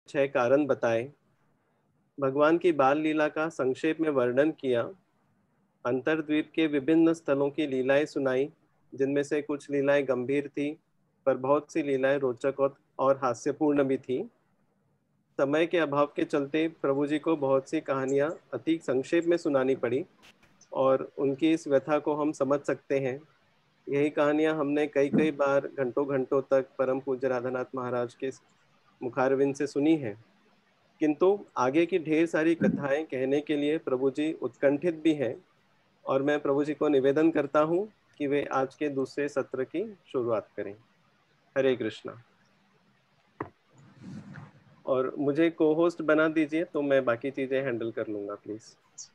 6 कारण बताए, भगवान की बाल लीला का संक्षेप में वर्णन किया, अंतर्द्वीप के विभिन्न स्थलों की लीलाएं सुनाई, जिनमें से कुछ लीलाएं गंभीर थी, पर बहुत सी लीलाएं रोचक और हास्यपूर्ण भी थी। समय के अभाव के चलते प्रभु जी को बहुत सी कहानियां अति संक्षेप में सुनानी पड़ी, और उनकी इस व्यथा को हम समझ सकते हैं। यही कहानियां हमने कई कई बार घंटों घंटों तक परम पूज्य राधानाथ महाराज के मुखारविंद से सुनी है। किंतु आगे की ढेर सारी कथाएं कहने के लिए प्रभु जी उत्कंठित भी हैं, और मैं प्रभु जी को निवेदन करता हूं कि वे आज के दूसरे सत्र की शुरुआत करें। हरे कृष्णा। और मुझे को होस्ट बना दीजिए, तो मैं बाकी चीजें हैंडल कर लूंगा प्लीज।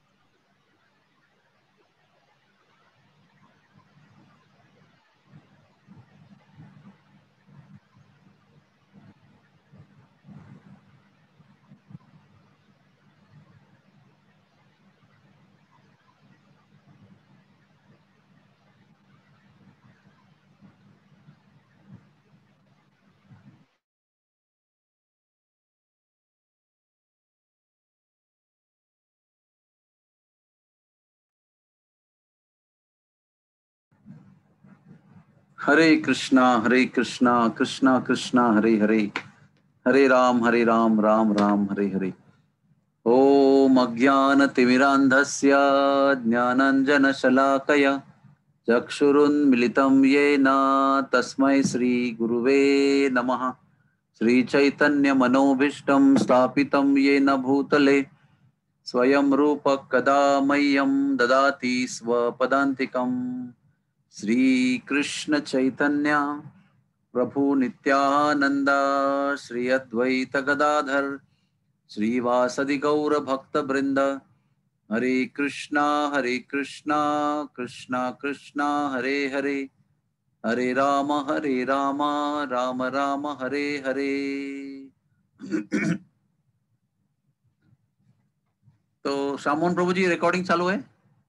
हरे कृष्णा कृष्णा कृष्णा हरे हरे, हरे राम राम राम हरे हरे। ओम अज्ञानतिमिरान्धस्य ज्ञानाञ्जनशलाकया चक्षुरुन्मिलितं येन तस्मै श्रीगुरुवे नमः। श्रीचैतन्यमनोभीष्टं स्थापितं येन भूतले स्वयं रूपः कदा मह्यं ददाति स्वपदान्तिकम्। श्रीकृष्ण चैतन्य प्रभु नित्यानंद श्री अद्वैत गदाधर श्रीवासदि गौर भक्त वृंद। हरे कृष्णा कृष्णा कृष्णा हरे हरे, हरे राम राम राम हरे हरे। तो श्यामोहन प्रभु जी रिकॉर्डिंग चालू है?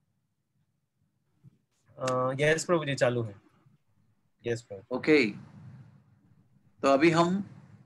यस प्रभु जी, चालू है। यस प्रभु। ओके, तो अभी हम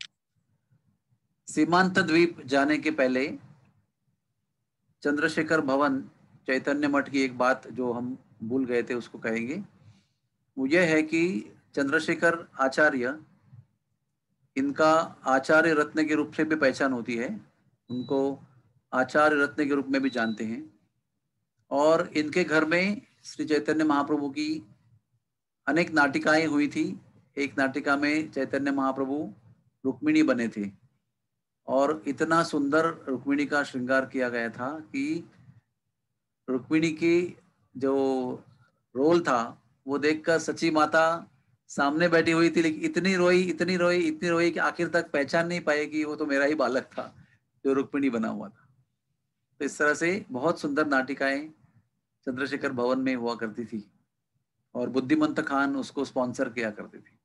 सीमांत द्वीप जाने के पहले चंद्रशेखर भवन चैतन्य मठ की एक बात जो हम भूल गए थे उसको कहेंगे। वो यह है कि चंद्रशेखर आचार्य, इनका आचार्य रत्न के रूप से भी पहचान होती है, उनको आचार्य रत्न के रूप में भी जानते हैं। और इनके घर में श्री चैतन्य महाप्रभु की अनेक नाटिकाएं हुई थी। एक नाटिका में चैतन्य महाप्रभु रुक्मिणी बने थे, और इतना सुंदर रुक्मिणी का श्रृंगार किया गया था कि रुक्मिणी की जो रोल था वो देखकर सची माता सामने बैठी हुई थी, लेकिन इतनी रोई इतनी रोई इतनी रोई कि आखिर तक पहचान नहीं पाई कि वो तो मेरा ही बालक था जो रुक्मिणी बना हुआ था। तो इस तरह से बहुत सुंदर नाटिकाएं चंद्रशेखर भवन में हुआ करती थी, और बुद्धिमंत खान उसको स्पॉन्सर किया करते थे।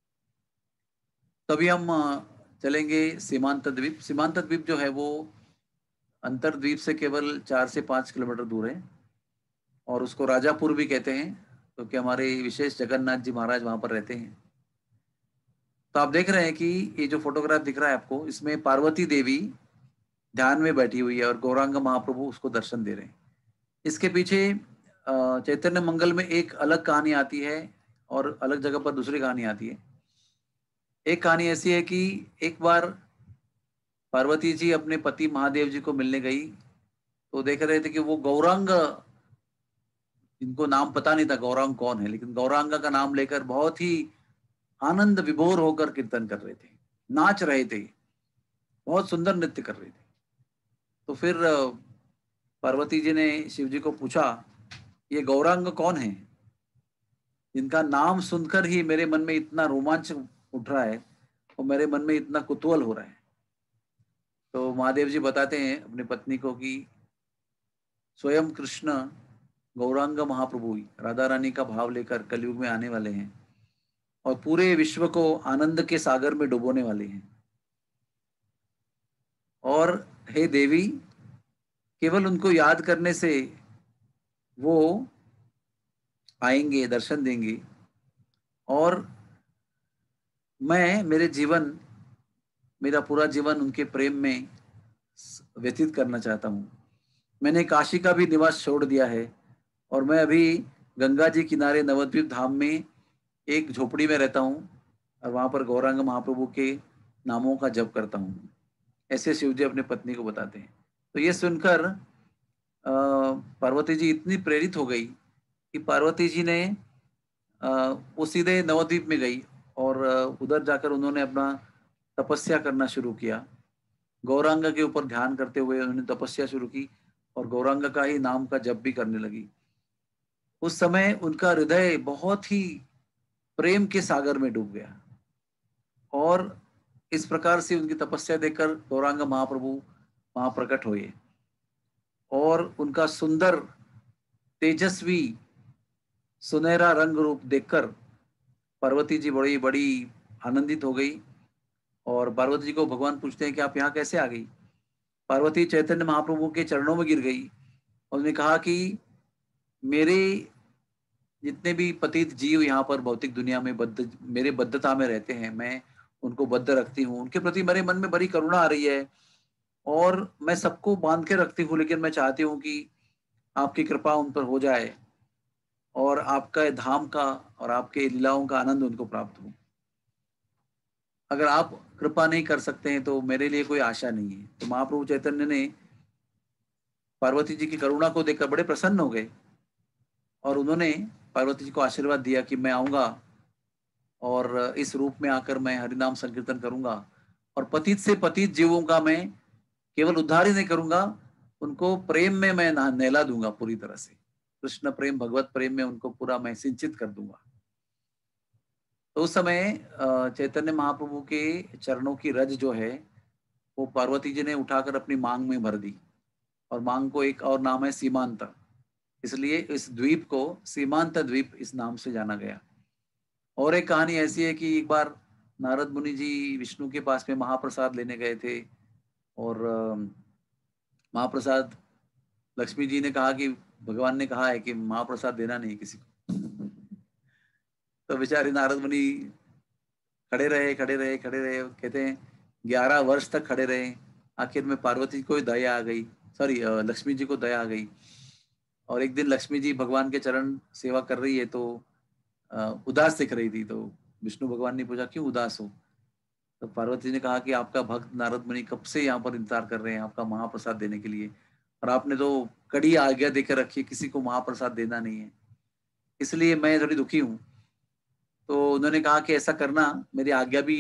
तभी हम चलेंगे सीमांत द्वीप। सीमांत द्वीप जो है वो अंतरद्वीप से केवल 4 से 5 किलोमीटर दूर है, और उसको राजापुर भी कहते हैं क्योंकि हमारे विशेष जगन्नाथ जी महाराज वहां पर रहते हैं। तो आप देख रहे हैं कि ये जो फोटोग्राफ दिख रहा है आपको, इसमें पार्वती देवी ध्यान में बैठी हुई है और गौरांग महाप्रभु उसको दर्शन दे रहे हैं। इसके पीछे चैतन्य मंगल में एक अलग कहानी आती है और अलग जगह पर दूसरी कहानी आती है। एक कहानी ऐसी है कि एक बार पार्वती जी अपने पति महादेव जी को मिलने गई, तो देख रहे थे कि वो गौरांग, इनको नाम पता नहीं था गौरांग कौन है, लेकिन गौरांगा का नाम लेकर बहुत ही आनंद विभोर होकर कीर्तन कर रहे थे, नाच रहे थे, बहुत सुंदर नृत्य कर रहे थे। तो फिर पार्वती जी ने शिव जी को पूछा, ये गौरांग कौन है जिनका नाम सुनकर ही मेरे मन में इतना रोमांच उठ रहा है और मेरे मन में इतना कुतूहल हो रहा है? तो महादेव जी बताते हैं अपनी पत्नी को कि स्वयं कृष्ण गौरांग महाप्रभु राधा रानी का भाव लेकर कलयुग में आने वाले हैं और पूरे विश्व को आनंद के सागर में डुबोने वाले हैं। और हे देवी, केवल उनको याद करने से वो आएंगे, दर्शन देंगे, और मैं मेरे जीवन मेरा पूरा जीवन उनके प्रेम में व्यतीत करना चाहता हूँ। मैंने काशी का भी निवास छोड़ दिया है और मैं अभी गंगा जी किनारे नवद्वीप धाम में एक झोपड़ी में रहता हूँ और वहाँ पर गौरांग महाप्रभु के नामों का जप करता हूँ। ऐसे शिव जी अपने पत्नी को बताते हैं। तो ये सुनकर पार्वती जी इतनी प्रेरित हो गई कि पार्वती जी ने वो सीधे नवद्वीप में गई और उधर जाकर उन्होंने अपना तपस्या करना शुरू किया। गौरांग के ऊपर ध्यान करते हुए उन्होंने तपस्या शुरू की और गौरांग का ही नाम का जप भी करने लगी। उस समय उनका हृदय बहुत ही प्रेम के सागर में डूब गया और इस प्रकार से उनकी तपस्या देखकर गौरांग महाप्रभु वहां प्रकट हुए और उनका सुंदर तेजस्वी सुनहरा रंग रूप देखकर पार्वती जी बड़ी बड़ी आनंदित हो गई और पार्वती जी को भगवान पूछते हैं कि आप यहाँ कैसे आ गई। पार्वती चैतन्य महाप्रभु के चरणों में गिर गई और उन्होंने कहा कि मेरे जितने भी पतित जीव यहाँ पर भौतिक दुनिया में मेरे बद्धता में रहते हैं, मैं उनको बद्ध रखती हूँ। उनके प्रति मेरे मन में बड़ी करुणा आ रही है और मैं सबको बांध के रखती हूँ, लेकिन मैं चाहती हूँ कि आपकी कृपा उन पर हो जाए और आपका धाम का और आपके लीलाओं का आनंद उनको प्राप्त हो। अगर आप कृपा नहीं कर सकते हैं तो मेरे लिए कोई आशा नहीं है। तो महाप्रभु चैतन्य ने पार्वती जी की करुणा को देखकर बड़े प्रसन्न हो गए और उन्होंने पार्वती जी को आशीर्वाद दिया कि मैं आऊंगा और इस रूप में आकर मैं हरिनाम संकीर्तन करूंगा और पतित से पतित जीवों का मैं केवल उद्धार ही नहीं करूंगा, उनको प्रेम में मैं नहला दूंगा पूरी तरह से। कृष्ण प्रेम भगवत प्रेम में उनको पूरा मैं सिंचित कर दूंगा। तो उस समय चैतन्य महाप्रभु के चरणों की रज जो है वो पार्वती जी ने उठाकर अपनी मांग में भर दी और मांग को एक और नाम है सीमांत, इसलिए इस द्वीप को सीमांत द्वीप इस नाम से जाना गया। और एक कहानी ऐसी है कि एक बार नारद मुनि जी विष्णु के पास में महाप्रसाद लेने गए थे और महाप्रसाद लक्ष्मी जी ने कहा कि भगवान ने कहा है कि महाप्रसाद देना नहीं किसी को। तो बेचारे नारद मुनि खड़े रहे खड़े रहे खड़े रहे, कहते हैं 11 वर्ष तक खड़े रहे। आखिर में पार्वती को दया आ गई, सॉरी लक्ष्मी जी को दया आ गई और एक दिन लक्ष्मी जी भगवान के चरण सेवा कर रही है तो उदास दिख रही थी। तो विष्णु भगवान ने पूछा क्यों उदास हो। तो पार्वती ने कहा कि आपका भक्त नारद मुनि कब से यहाँ पर इंतजार कर रहे हैं आपका महाप्रसाद देने के लिए और आपने तो कड़ी आज्ञा देकर रखी है किसी को महाप्रसाद देना नहीं है, इसलिए मैं थोड़ी दुखी हूँ। तो उन्होंने कहा कि ऐसा करना, मेरी आज्ञा भी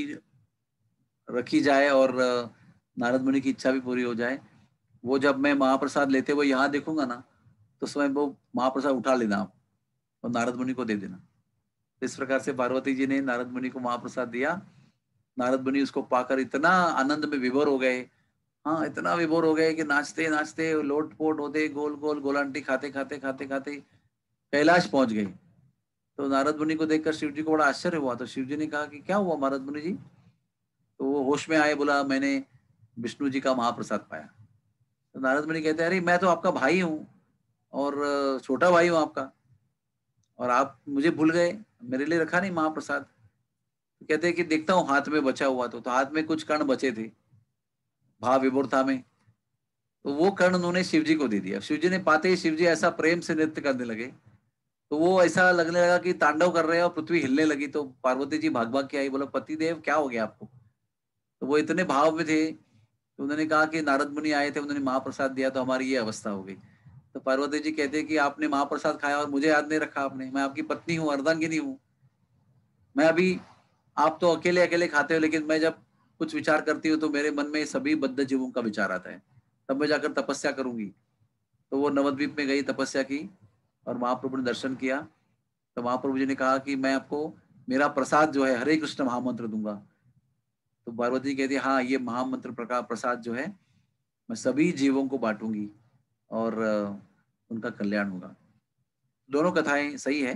रखी जाए और नारद मुनि की इच्छा भी पूरी हो जाए। वो जब मैं महाप्रसाद लेते हुए यहाँ देखूंगा ना तो समय वो महाप्रसाद उठा लेना आप और नारद मुनि को दे देना। इस प्रकार से पार्वती जी ने नारद मुनि को महाप्रसाद दिया। नारद मुनि उसको पाकर इतना आनंद में विभोर हो गए, हाँ इतना विभोर हो गए कि नाचते नाचते लोट पोट होते गोल गोल गोलांटी खाते खाते खाते खाते कैलाश पहुंच गए। तो नारद मुनि को देखकर शिव जी को बड़ा आश्चर्य हुआ। तो शिव जी ने कहा कि क्या हुआ नारद मुनि जी। तो वो होश में आए, बोला मैंने विष्णु जी का महाप्रसाद पाया। तो नारद मुनि कहते हैं अरे मैं तो आपका भाई हूँ और छोटा भाई हूँ आपका और आप मुझे भूल गए, मेरे लिए रखा नहीं महाप्रसाद। तो कहते हैं कि देखता हूँ हाथ में बचा हुआ। तो हाथ में कुछ कण बचे थे भाव विभोरता में, तो वो कर्ण उन्होंने शिव जी को दे दिया। शिव जी ने पाते ही शिव जी ऐसा प्रेम से नृत्य करने लगे, तो वो ऐसा लगने लगा कि तांडव कर रहे हैं और पृथ्वी हिलने लगी। तो पार्वती जी भाग भाग के आई, बोला पति देव क्या हो गया आपको। तो वो इतने भाव में थे तो उन्होंने कहा कि नारद मुनि आए थे, उन्होंने महाप्रसाद दिया तो हमारी ये अवस्था हो गई। तो पार्वती जी कहते हैं कि आपने महाप्रसाद खाया और मुझे याद नहीं रखा आपने, मैं आपकी पत्नी हूँ, अर्धांगिनी हूँ। मैं अभी, आप तो अकेले अकेले खाते हो लेकिन मैं जब कुछ विचार करती हूँ तो मेरे मन में सभी बद्ध जीवों का विचार आता है, तब मैं जाकर तपस्या करूंगी। तो वो नवद्वीप में गई, तपस्या की और महाप्रभु ने दर्शन किया। तो महाप्रभु जी ने कहा कि मैं आपको मेरा प्रसाद जो है हरे कृष्ण महामंत्र दूंगा। तो पार्वती जी कहती है हाँ ये महामंत्र प्रकार प्रसाद जो है मैं सभी जीवों को बांटूंगी और उनका कल्याण होगा। दोनों कथाएं सही है।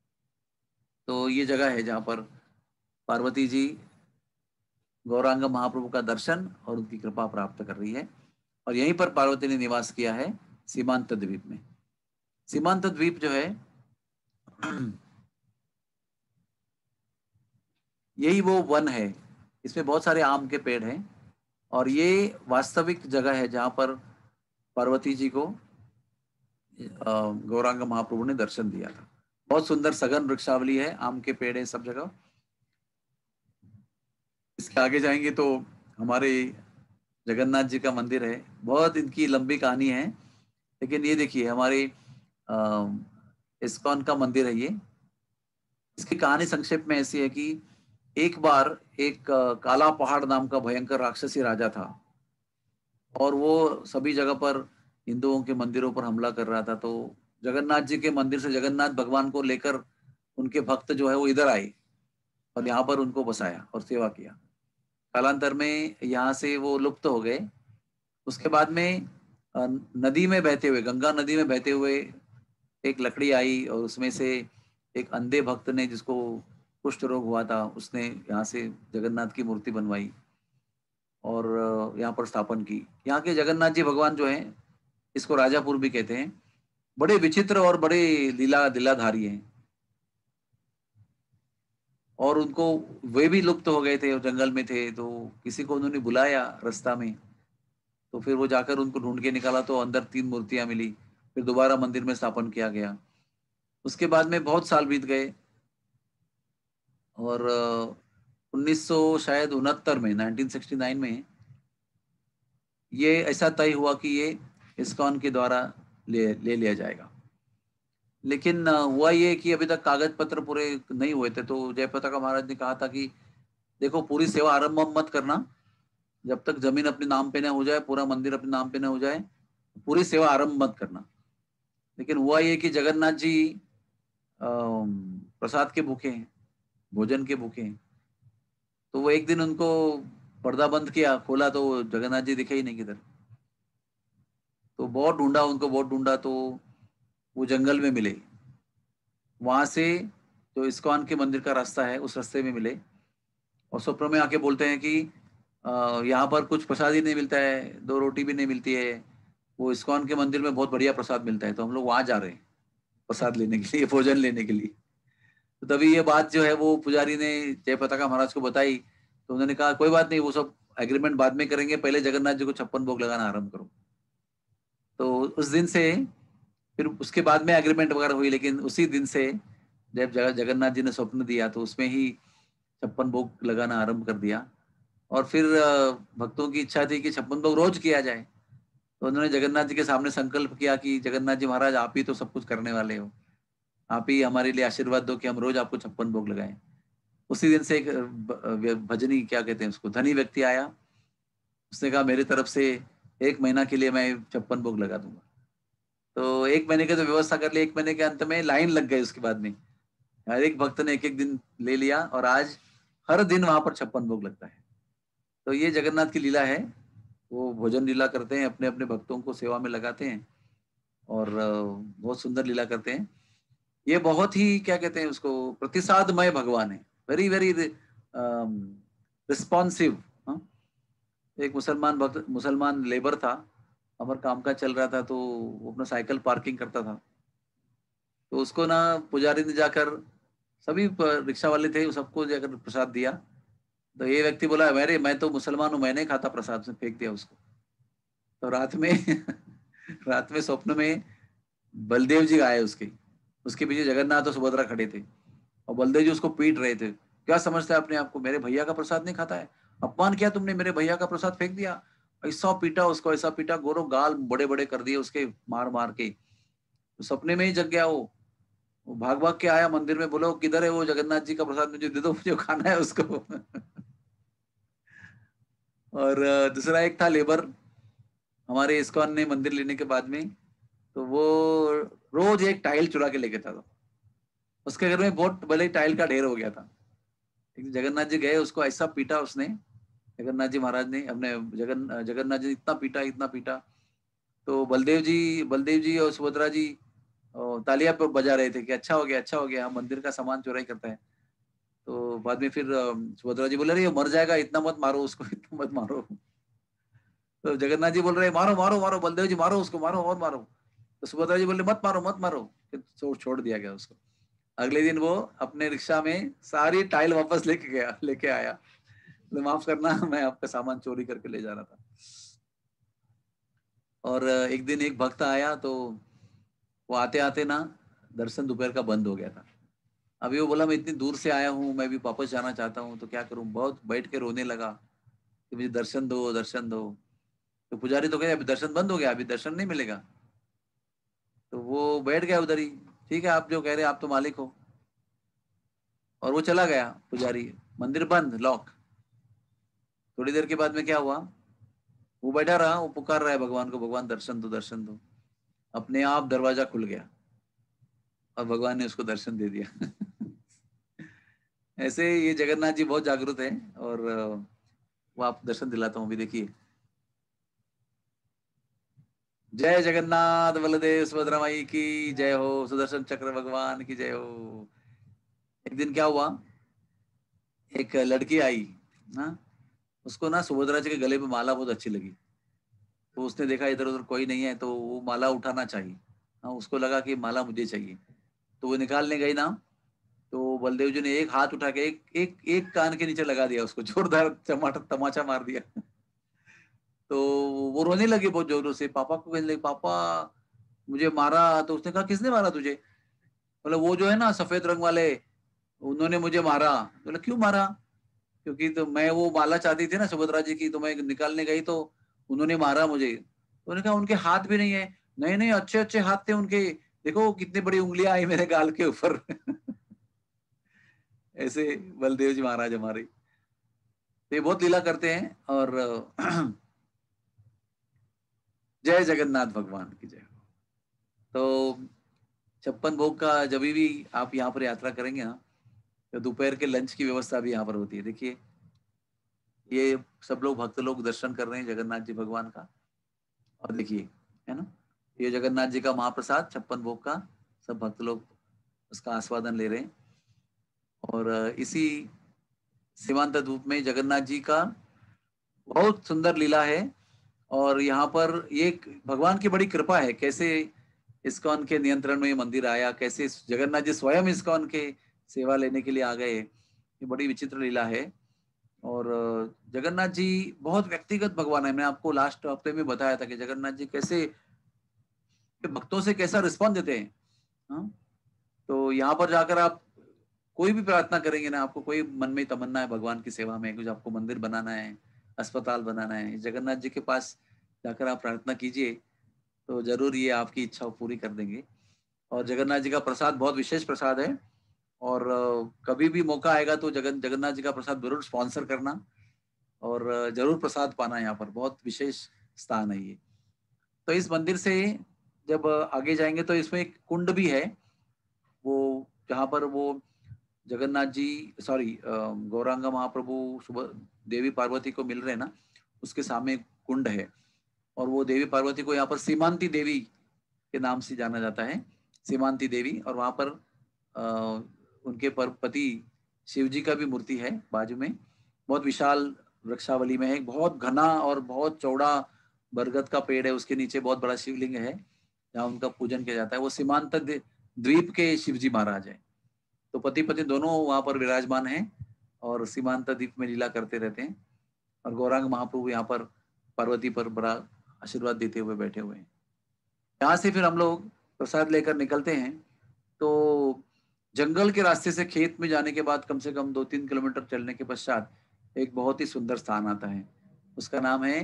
तो ये जगह है जहाँ पर पार्वती जी गौरांग महाप्रभु का दर्शन और उनकी कृपा प्राप्त कर रही है और यहीं पर पार्वती ने निवास किया है सीमांत द्वीप में। सीमांत द्वीप जो है यही वो वन है, इसमें बहुत सारे आम के पेड़ हैं और ये वास्तविक जगह है जहाँ पर पार्वती जी को गौरांग महाप्रभु ने दर्शन दिया था। बहुत सुंदर सघन वृक्षावली है, आम के पेड़ है सब जगह। इसके आगे जाएंगे तो हमारे जगन्नाथ जी का मंदिर है। बहुत इनकी लंबी कहानी है, लेकिन ये देखिए हमारे इस्कॉन का मंदिर है ये। इसकी कहानी संक्षेप में ऐसी है कि एक बार एक काला पहाड़ नाम का भयंकर राक्षसी राजा था, और वो सभी जगह पर हिंदुओं के मंदिरों पर हमला कर रहा था। तो जगन्नाथ जी के मंदिर से जगन्नाथ भगवान को लेकर उनके भक्त जो है वो इधर आए और यहाँ पर उनको बसाया और सेवा किया। कालांतर में यहाँ से वो लुप्त हो गए। उसके बाद में नदी में बहते हुए, गंगा नदी में बहते हुए एक लकड़ी आई, और उसमें से एक अंधे भक्त ने, जिसको कुष्ठ रोग हुआ था, उसने यहाँ से जगन्नाथ की मूर्ति बनवाई और यहाँ पर स्थापन की। यहाँ के जगन्नाथ जी भगवान जो हैं, इसको राजापुर भी कहते हैं, बड़े विचित्र और बड़े लीला दिलाधारी हैं। और उनको, वे भी लुप्त हो गए थे और जंगल में थे, तो किसी को उन्होंने बुलाया रास्ता में, तो फिर वो जाकर उनको ढूंढ के निकाला, तो अंदर 3 मूर्तियां मिली। फिर दोबारा मंदिर में स्थापन किया गया। उसके बाद में बहुत साल बीत गए, और 1900 शायद 69 में, 1969 में ये ऐसा तय हुआ कि ये इस्कॉन के द्वारा ले लिया जाएगा। लेकिन हुआ ये कि अभी तक कागज पत्र पूरे नहीं हुए थे। तो जयप्रताप महाराज ने कहा था कि देखो, पूरी सेवा आरंभ मत करना जब तक जमीन अपने नाम पे न हो जाए, पूरा मंदिर अपने नाम पे न हो जाए, पूरी सेवा आरंभ मत करना। लेकिन हुआ ये कि जगन्नाथ जी प्रसाद के भूखे हैं, भोजन के भूखे हैं। तो वो एक दिन उनको पर्दा बंद किया, खोला तो जगन्नाथ जी दिखे ही नहीं किधर। तो बहुत ढूंढा उनको, बहुत ढूंढा, तो वो जंगल में मिले। वहां से जो इस्कॉन के मंदिर का रास्ता है, उस रास्ते में मिले, और स्वप्न में आके बोलते हैं कि यहाँ पर कुछ प्रसाद ही नहीं मिलता है, 2 रोटी भी नहीं मिलती है। वो इस्कॉन के मंदिर में बहुत बढ़िया प्रसाद मिलता है, तो हम लोग वहां जा रहे हैं प्रसाद लेने के लिए, भोजन लेने के लिए। तो तभी ये बात जो है वो पुजारी ने जयप्रताप महाराज को बताई। तो उन्होंने कहा कोई बात नहीं, वो सब एग्रीमेंट बाद में करेंगे, पहले जगन्नाथ जी को 56 भोग लगाना आरंभ करो। तो उस दिन से, फिर उसके बाद में एग्रीमेंट वगैरह हुई, लेकिन उसी दिन से जब जगन्नाथ जी ने स्वप्न दिया, तो उसमें ही 56 भोग लगाना आरंभ कर दिया। और फिर भक्तों की इच्छा थी कि 56 भोग रोज किया जाए। तो उन्होंने जगन्नाथ जी के सामने संकल्प किया कि जगन्नाथ जी महाराज, आप ही तो सब कुछ करने वाले हो, आप ही हमारे लिए आशीर्वाद दो कि हम रोज आपको 56 भोग लगाएं। उसी दिन से एक भजनी, क्या कहते हैं उसको, धनी व्यक्ति आया। उसने कहा मेरी तरफ से 1 महीना के लिए मैं 56 भोग लगा दूंगा। तो 1 महीने की तो व्यवस्था कर ली। 1 महीने के अंत में लाइन लग गई। उसके बाद में हर एक भक्त ने 1-1 दिन ले लिया, और आज हर दिन वहां पर 56 भोग लगता है। तो ये जगन्नाथ की लीला है। वो भोजन लीला करते हैं, अपने अपने भक्तों को सेवा में लगाते हैं, और बहुत सुंदर लीला करते हैं। ये बहुत ही, क्या कहते हैं उसको, प्रतिसादमय भगवान है, वेरी वेरी रिस्पॉन्सिव। एक मुसलमान लेबर था, हमार काम का चल रहा था, तो वो अपना साइकिल पार्किंग करता था। तो उसको ना पुजारी ने जाकर, सभी रिक्शा वाले थे, सबको जाकर प्रसाद दिया। तो ये व्यक्ति बोला, मैं तो मुसलमान हूँ, मैं नहीं खाता प्रसाद, से फेंक दिया उसको। तो रात में रात में स्वप्न में बलदेव जी आए उसके उसके पीछे जगन्नाथ और सुभद्रा खड़े थे, और बलदेव जी उसको पीट रहे थे। क्या समझता है अपने आप को, मेरे भैया का प्रसाद नहीं खाता है, अपमान किया तुमने, मेरे भैया का प्रसाद फेंक दिया। ऐसा पीटा उसको, ऐसा पीटा, गोरों गाल बड़े बड़े कर दिए उसके, मार मार के। तो सपने में ही जग गया वो भाग भाग के आया मंदिर में, बोलो किधर है वो जगन्नाथ जी का प्रसाद, मुझे दे दो, मुझे खाना है उसको। और दूसरा एक था लेबर, हमारे इस्कॉन ने मंदिर लेने के बाद में, तो वो रोज एक टाइल चुरा के लेके था। उसके घर में बहुत बड़े टाइल का ढेर हो गया था। जगन्नाथ जी गए, उसको ऐसा पीटा उसने, जगन्नाथ जी महाराज ने अपने जगन्नाथ जी इतना पीटा, इतना पीटा। तो बलदेव जी और सुभद्रा जी तालियां पे बजा रहे थे कि अच्छा हो गया, अच्छा हो गया, हम मंदिर का सामान चुराई करता है। तो बाद में फिर सुभद्रा जी बोले, रही मर जाएगा, इतना मत मारो उसको, इतना मत मारो। तो जगन्नाथ जी बोल रहे मारो मारो मारो, बलदेव जी मारो उसको, मारो और मारो। तो सुभद्रा जी बोले मत मारो मत मारो, फिर छोड़ दिया गया उसको। अगले दिन वो अपने रिक्शा में सारी टाइल वापस लेके आया। बोले माफ करना, मैं आपका सामान चोरी करके ले जा रहा था। और एक दिन एक भक्त आया, तो वो आते आते ना दर्शन दोपहर का बंद हो गया था। अभी वो बोला मैं इतनी दूर से आया हूँ, मैं भी वापस जाना चाहता हूँ, तो क्या करूँ। बहुत बैठ के रोने लगा कि मुझे दर्शन दो, दर्शन दो। तो पुजारी तो कहे अभी दर्शन बंद हो गया, अभी दर्शन नहीं मिलेगा। तो वो बैठ गया उधर ही। ठीक है, आप जो कह रहे हैं, आप तो मालिक हो। और वो चला गया पुजारी, मंदिर बंद, लॉक। थोड़ी देर के बाद में क्या हुआ, वो बैठा रहा, वो पुकार रहा है भगवान को, भगवान दर्शन दो, दर्शन दो। अपने आप दरवाजा खुल गया और भगवान ने उसको दर्शन दे दिया। ऐसे ये जगन्नाथ जी बहुत जागरूक है, और वो आप दर्शन दिलाता हूँ अभी, देखिए। जय जगन्नाथ बलदेव सुभद्रा माई की जय हो, सुदर्शन चक्र भगवान की जय हो। एक दिन क्या हुआ, एक लड़की आई, हाँ, उसको ना सुभद्रा जी के गले पे माला बहुत अच्छी लगी। तो उसने देखा इधर उधर कोई नहीं है, तो वो माला उठाना चाहिए। हाँ, उसको लगा कि माला मुझे चाहिए। तो वो निकालने गई ना, तो बलदेव जी ने एक हाथ उठा के एक एक एक कान के नीचे लगा दिया, उसको जोरदार तमाचा मार दिया। तो वो रोने लगी बहुत जोरों से, पापा को कहने लगी, पापा मुझे मारा। तो उसने कहा किसने मारा तुझे। बोला वो जो है ना सफेद रंग वाले, उन्होंने मुझे मारा। बोला क्यों मारा। क्योंकि तो मैं वो माला चाहती थी ना सुभद्रा जी की, तो मैं निकालने गई तो उन्होंने मारा मुझे। तो उन्होंने कहा उनके हाथ भी नहीं है। नहीं नहीं, अच्छे अच्छे हाथ थे उनके, देखो कितनी बड़ी उंगलियां आई मेरे गाल के ऊपर। ऐसे बलदेव जी महाराज हमारे, तो ये बहुत लीला करते हैं। और जय जगन्नाथ भगवान की जय। तो 56 भोग का जब भी आप यहाँ पर यात्रा करेंगे ना, तो दोपहर के लंच की व्यवस्था भी यहाँ पर होती है। देखिए ये सब लोग भक्त लोग दर्शन कर रहे हैं जगन्नाथ जी भगवान का, और देखिए, है ना, ये जगन्नाथ जी का महाप्रसाद 56 भोग का, सब भक्त लोग उसका आस्वादन ले रहे हैं। और इसी सीमांत धूप में जगन्नाथ जी का बहुत सुंदर लीला है। और यहाँ पर ये भगवान की बड़ी कृपा है, कैसे इस्कॉन के नियंत्रण में ये मंदिर आया, कैसे जगन्नाथ जी स्वयं इस्कॉन के सेवा लेने के लिए आ गए, ये बड़ी विचित्र लीला है। और जगन्नाथ जी बहुत व्यक्तिगत भगवान है। मैं आपको लास्ट हफ्ते में बताया था कि जगन्नाथ जी कैसे भक्तों से कैसा रिस्पॉन्स देते हैं। हाँ? तो यहाँ पर जाकर आप कोई भी प्रार्थना करेंगे ना, आपको कोई मन में तमन्ना है भगवान की सेवा में, कुछ आपको मंदिर बनाना है, अस्पताल बनाना है, जगन्नाथ जी के पास जाकर आप प्रार्थना कीजिए, तो जरूर ये आपकी इच्छा पूरी कर देंगे। और जगन्नाथ जी का प्रसाद बहुत विशेष प्रसाद है। और कभी भी मौका आएगा तो जगन्नाथ जी का प्रसाद जरूर स्पॉन्सर करना, और जरूर प्रसाद पाना। यहाँ पर बहुत विशेष स्थान है ये। तो इस मंदिर से जब आगे जाएंगे तो इसमें एक कुंड भी है, वो जहाँ पर वो जगन्नाथ जी, सॉरी, गौरांगा महाप्रभु सुबह देवी पार्वती को मिल रहे हैं ना, उसके सामने एक कुंड है। और वो देवी पार्वती को यहाँ पर सीमांती देवी के नाम से जाना जाता है, सीमांती देवी। और वहाँ पर उनके पति शिव जी का भी मूर्ति है बाजू में, बहुत विशाल वृक्षावली में है, बहुत घना और बहुत चौड़ा बरगद का पेड़ है, उसके नीचे बहुत बड़ा शिवलिंग है जहाँ उनका पूजन किया जाता है। वो सीमांत द्वीप के शिव जी महाराज है। तो पति पत्नी दोनों वहां पर विराजमान हैं और सीमांत द्वीप में लीला करते रहते हैं। और गौरांग महाप्रभु यहाँ पर पार्वती पर बड़ा आशीर्वाद देते हुए बैठे हुए हैं। यहाँ से फिर हम लोग प्रसाद लेकर निकलते हैं। तो जंगल के रास्ते से खेत में जाने के बाद कम से कम 2-3 किलोमीटर चलने के पश्चात एक बहुत ही सुंदर स्थान आता है। उसका नाम है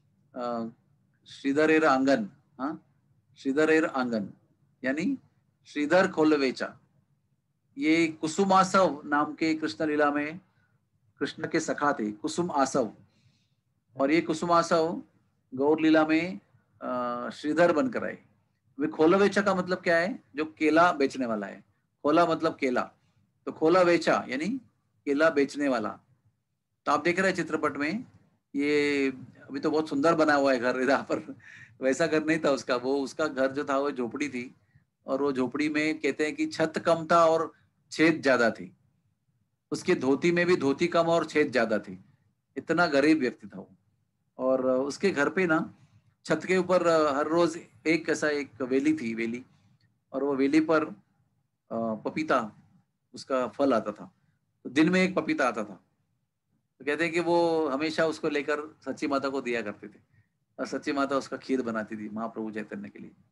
श्रीधरेर आंगन। हाँ, श्रीधरेर आंगन यानी श्रीधर खोलवेचा। ये कुसुमासव नाम के कृष्ण लीला में कृष्ण के सखा थे, कुसुम आसव। और ये कुसुमासव गौर लीला में श्रीधर बनकर आए। वे खोला वेचा का मतलब क्या है, जो केला बेचने वाला है। खोला मतलब केला, तो खोला वेचा यानी केला बेचने वाला। तो आप देख रहे हैं चित्रपट में, ये अभी तो बहुत सुंदर बना हुआ है घर यहाँ पर, वैसा घर नहीं था उसका। वो उसका घर जो था वो झोपड़ी थी, और वो झोपड़ी में कहते हैं कि छत कम था और छेद ज्यादा थी। उसकी धोती में भी धोती कम और छेद ज्यादा थी, इतना गरीब व्यक्ति था वो। और उसके घर पे ना छत के ऊपर हर रोज एक ऐसा एक वेली थी, वेली। और वो वेली पर पपीता, उसका फल आता था। तो दिन में एक पपीता आता था। तो कहते हैं कि वो हमेशा उसको लेकर सच्ची माता को दिया करते थे और सच्ची माता उसका खीर बनाती थी महाप्रभु चैतन्य के लिए।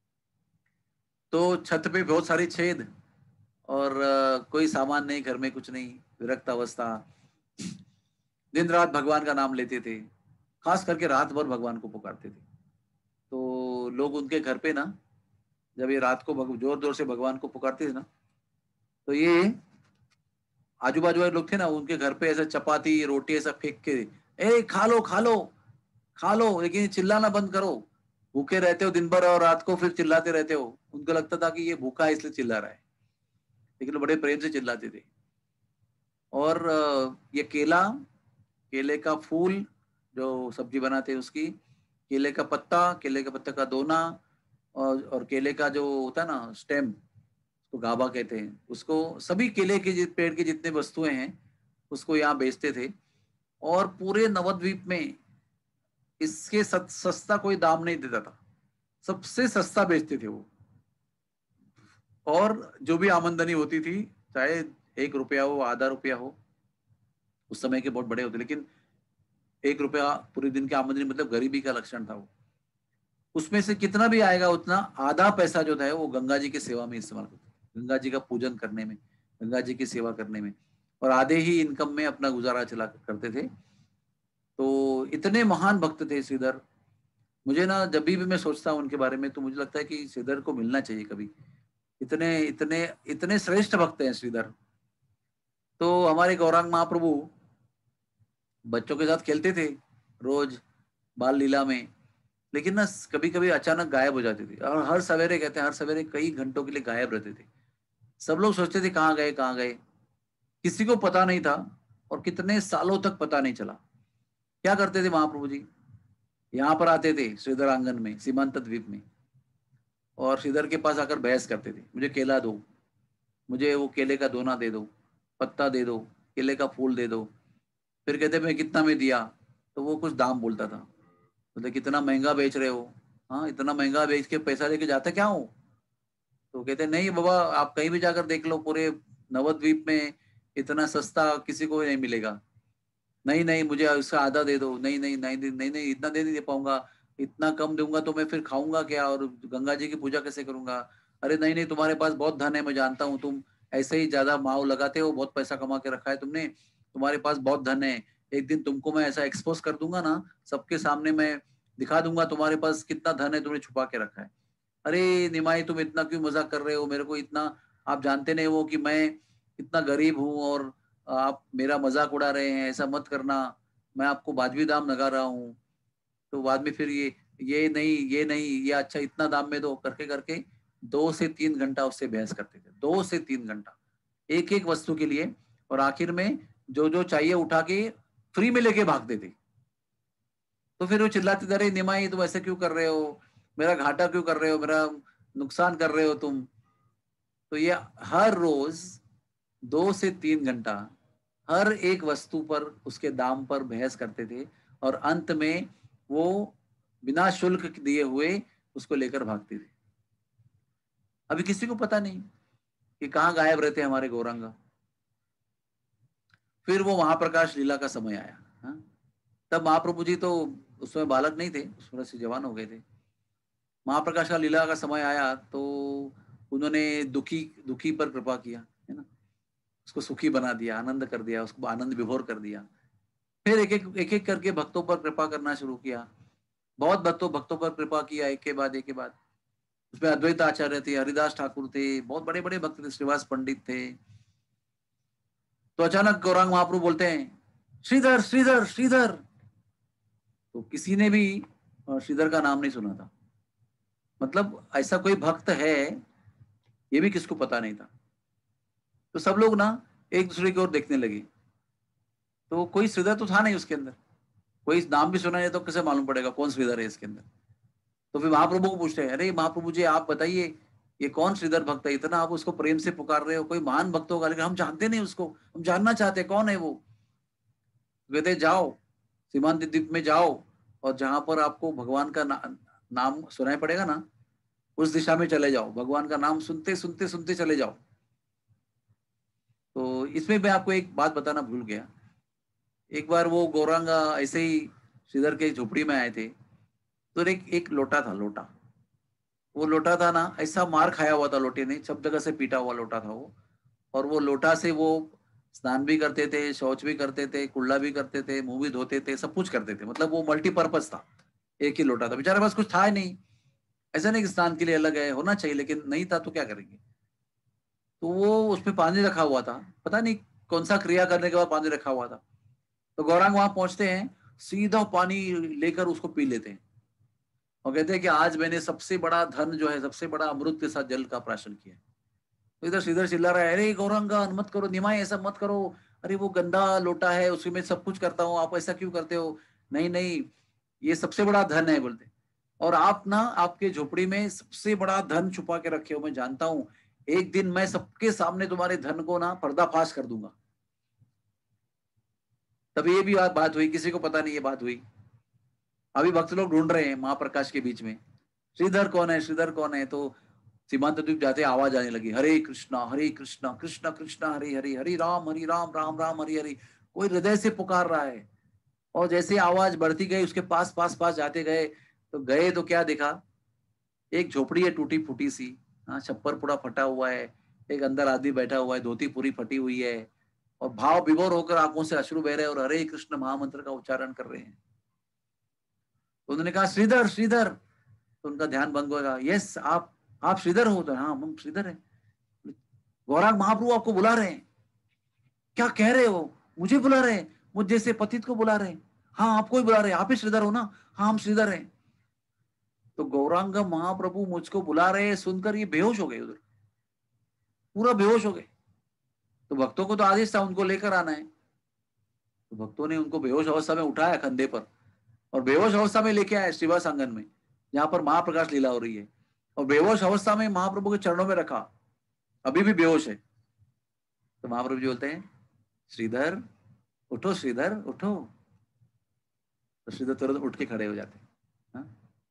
तो छत पे बहुत सारी छेद और कोई सामान नहीं, घर में कुछ नहीं, विरक्त अवस्था। दिन रात भगवान का नाम लेते थे, खास करके रात भर भगवान को पुकारते थे। तो लोग उनके घर पे ना, जब ये रात को जोर जोर से भगवान को पुकारते थे ना, तो ये आजू बाजू वाले लोग थे ना, उनके घर पे ऐसा चपाती रोटी ऐसा फेंक के, ए खा लो खा लो खा लो, लेकिन चिल्लाना बंद करो, भूखे रहते हो दिन भर और रात को फिर चिल्लाते रहते हो। उनको लगता था कि ये भूखा है इसलिए चिल्ला रहा है, लेकिन बड़े प्रेम से चिल्लाते थे। और ये केले का फूल जो सब्जी बनाते हैं उसकी, केले का पत्ता का दोना, और केले का जो होता है ना स्टेम, उसको गाबा कहते हैं, उसको सभी केले के पेड़ के जितने वस्तुएं हैं उसको यहाँ बेचते थे। और पूरे नवद्वीप में इसके सस्ता कोई दाम नहीं देता था, सबसे सस्ता बेचते थे वो। और जो भी आमदनी होती थी, चाहे 1 रुपया हो, आधा रुपया हो, उस समय के बहुत बड़े होते, लेकिन 1 रुपया पूरे दिन की आमदनी मतलब गरीबी का लक्षण था वो। उसमें से कितना भी आएगा उतना आधा पैसा जो था वो गंगा जी की सेवा में इस्तेमाल करते थे, गंगा जी का पूजन करने में, गंगा जी की सेवा करने में, और आधे ही इनकम में अपना गुजारा चला करते थे। तो इतने महान भक्त थे श्रीधर। मुझे ना जब भी मैं सोचता हूँ उनके बारे में तो मुझे लगता है कि श्रीधर को मिलना चाहिए कभी। इतने इतने इतने श्रेष्ठ भक्त हैं श्रीधर। तो हमारे गौरांग महाप्रभु बच्चों के साथ खेलते थे रोज बाल लीला में, लेकिन ना कभी कभी अचानक गायब हो जाते थे, और हर सवेरे कहते हैं हर सवेरे कई घंटों के लिए गायब रहते थे। सब लोग सोचते थे कहाँ गए कहाँ गए, किसी को पता नहीं था, और कितने सालों तक पता नहीं चला। क्या करते थे महाप्रभु जी, यहाँ पर आते थे श्रीधर आंगन में सीमांत द्वीप में, और श्रीधर के पास आकर बहस करते थे, मुझे केला दो, मुझे वो केले का दोना दे दो, पत्ता दे दो, केले का फूल दे दो। फिर कहते मैं कितना में दिया, तो वो कुछ दाम बोलता था, बोलते कितना महंगा बेच रहे हो, हाँ इतना महंगा बेच के पैसा लेके जाता क्या हो। तो कहते नहीं बाबा, आप कहीं भी जाकर देख लो, पूरे नवद्वीप में इतना सस्ता किसी को नहीं मिलेगा। नहीं नहीं मुझे उसका आधा दे दो, नहीं नहीं नहीं नहीं नहीं इतना दे नहीं दे पाऊंगा, इतना कम दूंगा तो मैं फिर खाऊंगा क्या और गंगा जी की पूजा कैसे करूंगा। अरे नहीं नहीं तुम्हारे पास बहुत धन है, मैं जानता हूँ, तुम ऐसे ही ज्यादा माव लगाते हो, बहुत पैसा कमा के रखा है तुमने, तुम्हारे पास बहुत धन है, एक दिन तुमको मैं ऐसा एक्सपोज कर दूंगा ना, सबके सामने मैं दिखा दूंगा तुम्हारे पास कितना धन है तुमने छुपा के रखा है। अरे निमाई तुम इतना क्यों मजाक कर रहे हो, मेरे को इतना आप जानते नहीं हो कि मैं इतना गरीब हूँ और आप मेरा मजाक उड़ा रहे हैं, ऐसा मत करना, मैं आपको वाजबी दाम लगा रहा हूँ। तो बाद में फिर ये नहीं ये अच्छा इतना दाम में दो करके करके 2 से 3 घंटा उससे बहस करते थे, 2 से 3 घंटा एक एक वस्तु के लिए। और आखिर में जो जो चाहिए उठा के फ्री में लेके भागते थे। तो फिर वो चिल्लाते थे, अरे निमाई तुम ऐसे क्यों कर रहे हो, मेरा घाटा क्यों कर रहे हो, मेरा नुकसान कर रहे हो तुम। तो ये हर रोज 2 से 3 घंटा हर एक वस्तु पर उसके दाम पर बहस करते थे, और अंत में वो बिना शुल्क दिए हुए उसको लेकर भागते थे। अभी किसी को पता नहीं कि कहाँ गायब रहते हमारे गौरांगा। फिर वो महाप्रकाश लीला का समय आया। हाँ? तब महाप्रभु जी तो उस समय बालक नहीं थे, उस समय से जवान हो गए थे। महाप्रकाश का लीला का समय आया तो उन्होंने दुखी दुखी पर कृपा किया, है ना, उसको सुखी बना दिया, आनंद कर दिया, उसको आनंद विभोर कर दिया। फिर एक एक करके भक्तों पर कृपा करना शुरू किया, बहुत भक्तों पर कृपा किया, एक के बाद एक के बाद। उसमें अद्वैत आचार्य थे, हरिदास ठाकुर थे, बहुत बड़े बड़े भक्त थे, श्रीवास पंडित थे। तो अचानक गौरांग महाप्रभु बोलते हैं श्रीधर श्रीधर श्रीधर। तो किसी ने भी श्रीधर का नाम नहीं सुना था, मतलब ऐसा कोई भक्त है ये भी किसको पता नहीं था। तो सब लोग ना एक दूसरे की ओर देखने लगे, तो कोई श्रीधर तो था नहीं उसके अंदर, कोई नाम भी सुना नहीं तो कैसे मालूम पड़ेगा कौन श्रीधर है इसके अंदर। तो फिर महाप्रभु को पूछते हैं, अरे महाप्रभु जी आप बताइए ये कौन श्रीधर भक्त है, इतना आप उसको प्रेम से पुकार रहे हो, कोई महान भक्त होगा, लेकिन हम जानते नहीं उसको, हम जानना चाहते हैं कौन है वो। कहते जाओ सीमांत द्वीप में जाओ, और जहां पर आपको भगवान का नाम सुनाई पड़ेगा ना, उस दिशा में चले जाओ, भगवान का नाम सुनते सुनते सुनते चले जाओ। तो इसमें मैं आपको एक बात बताना भूल गया। एक बार वो गौरांगा ऐसे ही श्रीधर के झोपड़ी में आए थे, तो एक लोटा था, लोटा, वो लोटा था ना, ऐसा मार खाया हुआ था लोटे ने, सब जगह से पीटा हुआ लोटा था वो। और वो लोटा से वो स्नान भी करते थे, शौच भी करते थे, कुल्ला भी करते थे, मुंह भी धोते थे, सब कुछ करते थे। मतलब वो मल्टीपर्पज था, एक ही लोटा था, बेचारे पास कुछ था ही नहीं। ऐसा नहीं कि स्नान के लिए अलग है, होना चाहिए, लेकिन नहीं था तो क्या करेंगे। तो वो उसमें पानी रखा हुआ था, पता नहीं कौन सा क्रिया करने के बाद पानी रखा हुआ था। तो गौरांग वहां पहुंचते हैं, सीधा पानी लेकर उसको पी लेते हैं और कहते हैं कि आज मैंने सबसे बड़ा धन जो है, सबसे बड़ा अमृत के साथ जल का प्राशन किया। तो इधर श्रीधर चिल्ला रहा है, अरे गौरांगा मत करो, निमाई ऐसा मत करो, अरे वो गंदा लोटा है, उसमें सब कुछ करता हूँ, आप ऐसा क्यों करते हो। नहीं नहीं, ये सबसे बड़ा धन है बोलते। और आप ना, आपके झोपड़ी में सबसे बड़ा धन छुपा के रखे हो, मैं जानता हूँ। एक दिन मैं सबके सामने तुम्हारे धन को ना पर्दाफाश कर दूंगा। तब ये भी बात हुई, किसी को पता नहीं ये बात हुई। अभी भक्त लोग ढूंढ रहे हैं महाप्रकाश के बीच में, श्रीधर कौन है, श्रीधर कौन है। तो सीमांत द्वीप जाते आवाज आने लगी, हरे कृष्णा कृष्णा कृष्णा हरे हरे, हरे राम राम राम हरे हरे। कोई हृदय से पुकार रहा है। और जैसे आवाज बढ़ती गई, उसके पास पास पास जाते गए, तो क्या देखा, एक झोपड़ी है टूटी फूटी सी, हाँ, छप्पर पूरा फटा हुआ है, एक अंदर आदमी बैठा हुआ है, धोती पूरी फटी हुई है, और भाव विभोर होकर आंखों से अश्रु बह रहे हैं और हरे कृष्ण महामंत्र का उच्चारण कर रहे हैं। तो उन्होंने कहा, श्रीधर श्रीधर। तो उनका ध्यान भंग होगा, यस, आप श्रीधर हो। तो हाँ, हम श्रीधर हैं। गौरांग महाप्रभु आपको बुला रहे हैं। क्या कह रहे हो, मुझे बुला रहे हैं? मुझ जैसे पतित को बुला रहे हैं? हाँ, आपको ही बुला रहे हैं, आप ही श्रीधर हो ना? हाँ, हम श्रीधर हैं। तो गौरांग महाप्रभु मुझको बुला रहे हैं सुनकर ये बेहोश हो गए, उधर पूरा बेहोश हो गए। तो भक्तों को तो आदेश था उनको लेकर आना है। तो भक्तों ने उनको बेहोश अवस्था में उठाया कंधे पर, और बेहोश अवस्था में लेके आए श्रीवास आंगन में, जहां पर महाप्रकाश लीला हो रही है। और बेहोश अवस्था में महाप्रभु के चरणों में रखा, अभी भी बेहोश है। तो महाप्रभु जी बोलते हैं, श्रीधर उठो, श्रीधर उठो। तो श्रीधर तुरंत उठ के खड़े हो जाते हैं, हाँ?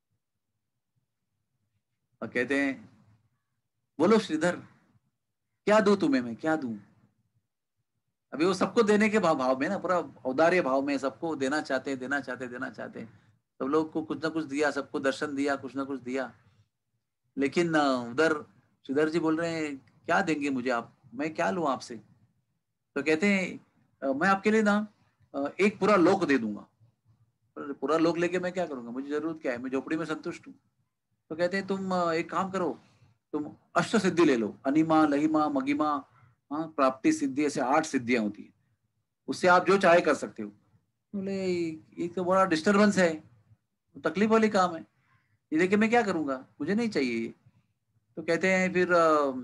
और कहते हैं, बोलो श्रीधर, क्या दूं तुम्हें, मैं क्या दूं। अभी वो सबको देने के भाव में ना, पूरा औदार्य भाव में सबको देना चाहते, देना चाहते, देना चाहते। सब लोग को कुछ ना कुछ दिया, सबको दर्शन दिया, कुछ ना कुछ दिया। लेकिन उधर श्रीधर जी बोल रहे हैं, क्या देंगे मुझे आप, मैं क्या लूं आपसे। तो कहते हैं, मैं आपके लिए ना एक पूरा लोक दे दूंगा। पूरा लोक लेके मैं क्या करूंगा, मुझे जरूरत क्या है, मैं झोपड़ी में संतुष्ट हूँ। तो कहते हैं, तुम एक काम करो, तुम अष्ट सिद्धि ले लो, अनिमा लहिमा मगिमा, हाँ, प्राप्ति सिद्धि, ऐसे 8 सिद्धियां होती है, उससे आप जो चाहे कर सकते हो। बोले, ये तो बड़ा डिस्टर्बेंस है, तो तकलीफ वाली काम है, ये लेके मैं क्या करूंगा, मुझे नहीं चाहिए ये। तो कहते हैं, फिर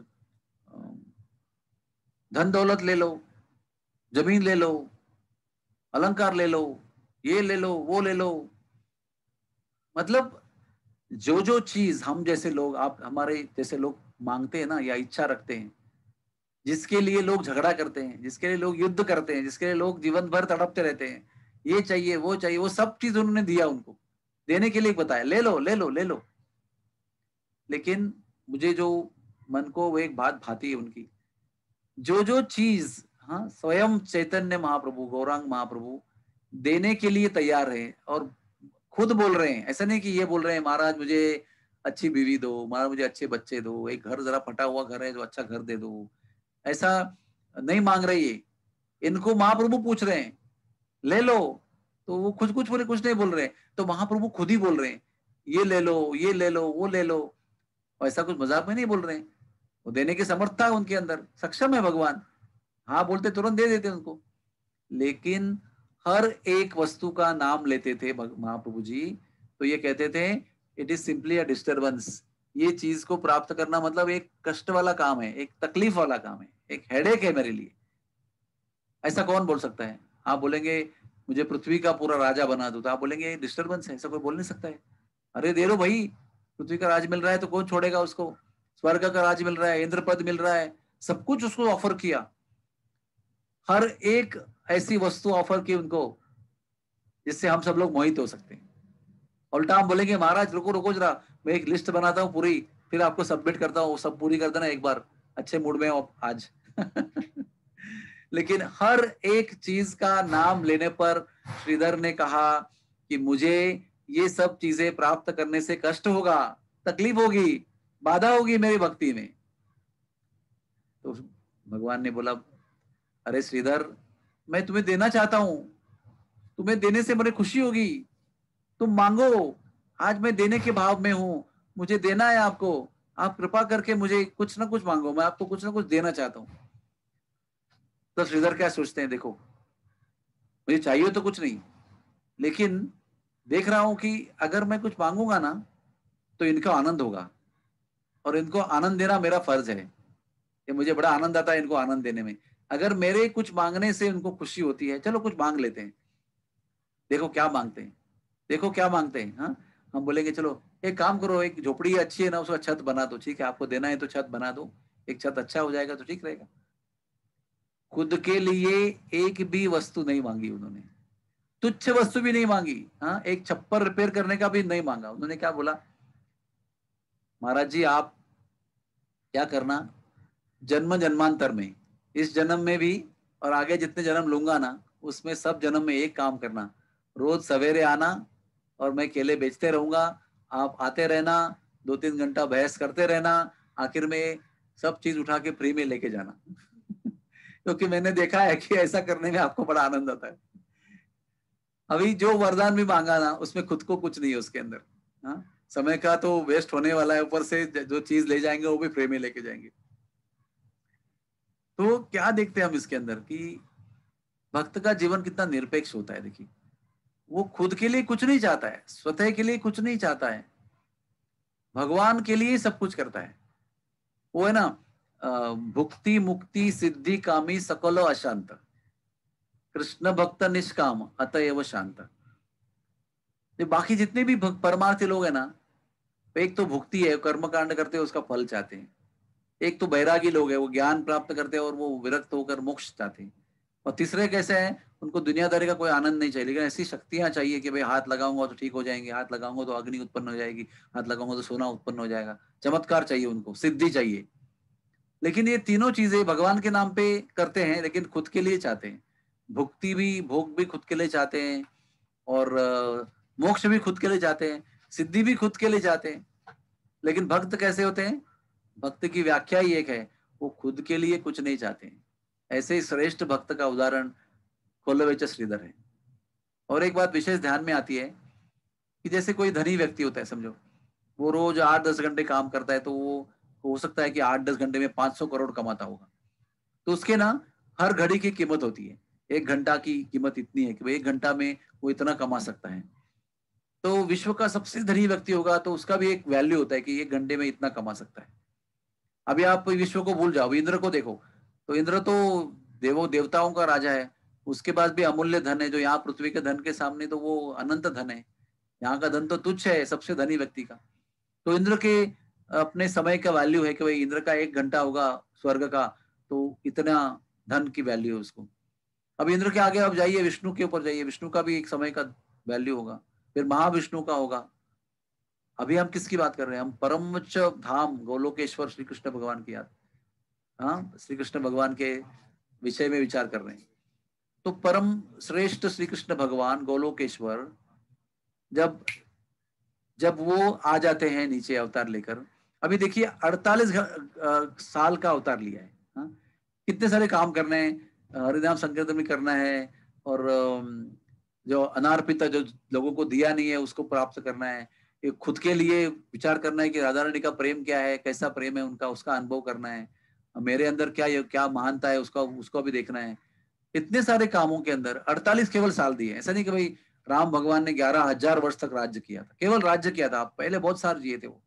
धन दौलत ले लो, जमीन ले लो, अलंकार ले लो, ये ले लो, वो ले लो। मतलब जो जो चीज हम जैसे लोग, आप हमारे जैसे लोग मांगते हैं ना, या इच्छा रखते हैं, जिसके लिए लोग झगड़ा करते हैं, जिसके लिए लोग युद्ध करते हैं, जिसके लिए लोग जीवन भर तड़पते रहते हैं, ये चाहिए वो चाहिए, वो सब चीज उन्होंने दिया, उनको देने के लिए बताया, ले लो ले लो ले लो। लेकिन मुझे जो मन को वो एक बात भाती है उनकी, जो जो चीज, हाँ, स्वयं चैतन्य महाप्रभु, गौरांग महाप्रभु देने के लिए तैयार है, और खुद बोल रहे हैं। ऐसा नहीं कि ये बोल रहे हैं, महाराज मुझे अच्छी बीवी दो, महाराज मुझे अच्छे बच्चे दो, एक घर, जरा फटा हुआ घर है जो अच्छा घर दे दो, ऐसा नहीं मांग रही है। इनको महाप्रभु पूछ रहे हैं, ले लो। तो वो कुछ कुछ बोले, कुछ नहीं बोल रहे। तो महाप्रभु खुद ही बोल रहे हैं, ये ले लो, ये ले लो, वो ले लो। और ऐसा कुछ मजाक में नहीं बोल रहे हैं, वो देने की समर्थता है उनके अंदर, सक्षम है भगवान। हाँ बोलते तुरंत दे देते उनको। लेकिन हर एक वस्तु का नाम लेते थे महाप्रभु जी, तो ये कहते थे, it is simply a disturbance. ये चीज को प्राप्त करना मतलब एक कष्ट वाला काम है, एक तकलीफ वाला काम है, एक हेडेक है मेरे लिए। ऐसा कौन बोल सकता है। आप बोलेंगे मुझे पृथ्वी का पूरा राजा बना दो, तो आप बोलेंगे डिस्टर्बेंस है, ऐसा कोई बोल नहीं सकता है। अरे दे दो भाई, पृथ्वी का राज मिल रहा है तो कौन छोड़ेगा उसको। स्वर्ग का राज मिल रहा है, इंद्र पद मिल रहा है, सब कुछ उसको ऑफर किया। हर एक ऐसी वस्तु ऑफर की उनको जिससे हम सब लोग मोहित हो सकते हैं। उल्टा हम बोलेंगे, महाराज रुको रुको जरा, मैं एक लिस्ट बनाता हूँ पूरी, फिर आपको सबमिट करता हूँ, सब पूरी कर देना एक बार, अच्छे मूड में हो आज। लेकिन हर एक चीज का नाम लेने पर श्रीधर ने कहा कि मुझे ये सब चीजें प्राप्त करने से कष्ट होगा, तकलीफ होगी, बाधा होगी मेरी भक्ति में। तो भगवान ने बोला, अरे श्रीधर, मैं तुम्हें देना चाहता हूं, तुम्हें देने से मुझे खुशी होगी, तुम मांगो, आज मैं देने के भाव में हूं, मुझे देना है आपको, आप कृपा करके मुझे कुछ ना कुछ मांगो, मैं आपको कुछ ना कुछ देना चाहता हूं। तो श्रीधर क्या सोचते हैं, देखो मुझे चाहिए तो कुछ नहीं, लेकिन देख रहा हूं कि अगर मैं कुछ मांगूंगा ना तो इनका आनंद होगा, और इनको आनंद देना मेरा फर्ज है, ये मुझे बड़ा आनंद आता है इनको आनंद देने में। अगर मेरे कुछ मांगने से उनको खुशी होती है, चलो कुछ मांग लेते हैं, देखो क्या मांगते हैं, देखो क्या मांगते हैं। हाँ, हम बोलेंगे चलो एक काम करो, एक झोपड़ी अच्छी है ना, उसका छत बना दो, ठीक है आपको देना है तो छत बना दो, एक छत अच्छा हो जाएगा तो ठीक रहेगा। खुद के लिए एक भी वस्तु नहीं मांगी उन्होंने, तुच्छ वस्तु भी नहीं मांगी। हाँ, एक छप्पर रिपेयर करने का भी नहीं मांगा। उन्होंने क्या बोला, महाराज जी आप क्या करना, जन्म जन्मांतर में, इस जन्म में भी और आगे जितने जन्म लूंगा ना, उसमें सब जन्म में एक काम करना, रोज सवेरे आना और मैं केले बेचते रहूंगा, आप आते रहना, 2-3 घंटा बहस करते रहना, आखिर में सब चीज उठा के फ्री में लेके जाना। क्योंकि मैंने देखा है कि ऐसा करने में आपको बड़ा आनंद आता है। अभी जो वरदान भी मांगा ना, उसमें खुद को कुछ नहीं है उसके अंदर। हाँ, समय का तो वेस्ट होने वाला है, ऊपर से जो चीज ले जाएंगे वो भी फ्री में लेके जाएंगे। तो क्या देखते हैं हम इसके अंदर कि भक्त का जीवन कितना निरपेक्ष होता है। देखिए, वो खुद के लिए कुछ नहीं चाहता है, स्वतः के लिए कुछ नहीं चाहता है, भगवान के लिए सब कुछ करता है। वो है ना, भुक्ति मुक्ति सिद्धि कामी सकलो अशांत, कृष्ण भक्त निष्काम अतएव शांत। ये बाकी जितने भी परमार्थी लोग हैं ना, एक तो भुक्ति है, कर्म कांड करते हैं उसका फल चाहते हैं। एक तो बैरागी लोग हैं, वो ज्ञान प्राप्त करते हैं और वो विरक्त होकर मोक्ष चाहते हैं। और तीसरे कैसे हैं, उनको दुनियादारी का कोई आनंद नहीं चाहिए, लेकिन ऐसी शक्तियां चाहिए कि भाई हाथ लगाऊंगा तो ठीक हो जाएंगे, हाथ लगाऊंगा तो अग्नि उत्पन्न हो जाएगी, हाथ लगाऊंगा तो सोना उत्पन्न हो जाएगा, चमत्कार चाहिए उनको, सिद्धि चाहिए। लेकिन ये तीनों चीजें भगवान के नाम पे करते हैं, लेकिन खुद के लिए चाहते हैं। भुक्ति भी, भोग भी खुद के लिए चाहते हैं, और मोक्ष भी खुद के लिए चाहते हैं, सिद्धि भी खुद के लिए चाहते हैं। लेकिन भक्त कैसे होते हैं, भक्त की व्याख्या ही एक है, वो खुद के लिए कुछ नहीं चाहते हैं। ऐसे ही श्रेष्ठ भक्त का उदाहरण कोल्लवेच श्रीधर है। और एक बात विशेष ध्यान में आती है कि जैसे कोई धनी व्यक्ति होता है, समझो वो रोज 8-10 घंटे काम करता है, तो वो हो सकता है कि 8-10 घंटे में 500 करोड़ कमाता होगा। तो उसके ना हर घड़ी की कीमत होती है, 1 घंटा की कीमत इतनी है कि भाई 1 घंटा में वो इतना कमा सकता है। तो विश्व का सबसे धनी व्यक्ति होगा तो उसका भी एक वैल्यू होता है कि 1 घंटे में इतना कमा सकता है। अभी आप विश्व को भूल जाओ, इंद्र को देखो, तो इंद्र तो देवताओं का राजा है, उसके पास भी अमूल्य धन है, जो यहाँ पृथ्वी के धन के सामने तो वो अनंत धन है। यहाँ का धन तो तुच्छ है सबसे धनी व्यक्ति का। तो इंद्र के अपने समय का वैल्यू है कि भाई इंद्र का 1 घंटा होगा स्वर्ग का, तो इतना धन की वैल्यू है उसको। अब इंद्र के आगे अब जाइए, विष्णु के ऊपर जाइए, विष्णु का भी एक समय का वैल्यू होगा, फिर महाविष्णु का होगा। अभी हम किसकी बात कर रहे हैं, हम परम उच्च धाम गोलोकेश्वर श्री कृष्ण भगवान की याद, हाँ, श्री कृष्ण भगवान के विषय में विचार कर रहे हैं। तो परम श्रेष्ठ श्री कृष्ण भगवान गोलोकेश्वर जब जब वो आ जाते हैं नीचे अवतार लेकर, अभी देखिए 48 साल का अवतार लिया है। हाँ? कितने सारे काम करने हैं, हरिनाम संकीर्तन भी करना है, और जो अनार्पित जो लोगों को दिया नहीं है उसको प्राप्त करना है, ये खुद के लिए विचार करना है कि राधा रानी का प्रेम क्या है, कैसा प्रेम है उनका, उसका अनुभव करना है, मेरे अंदर क्या क्या महानता है उसका, उसको भी देखना है। इतने सारे कामों के अंदर 48 केवल साल दिए। ऐसा नहीं कि भाई राम भगवान ने 11,000 वर्ष तक राज्य किया था, केवल राज्य किया था, पहले बहुत साल जिए थे वो।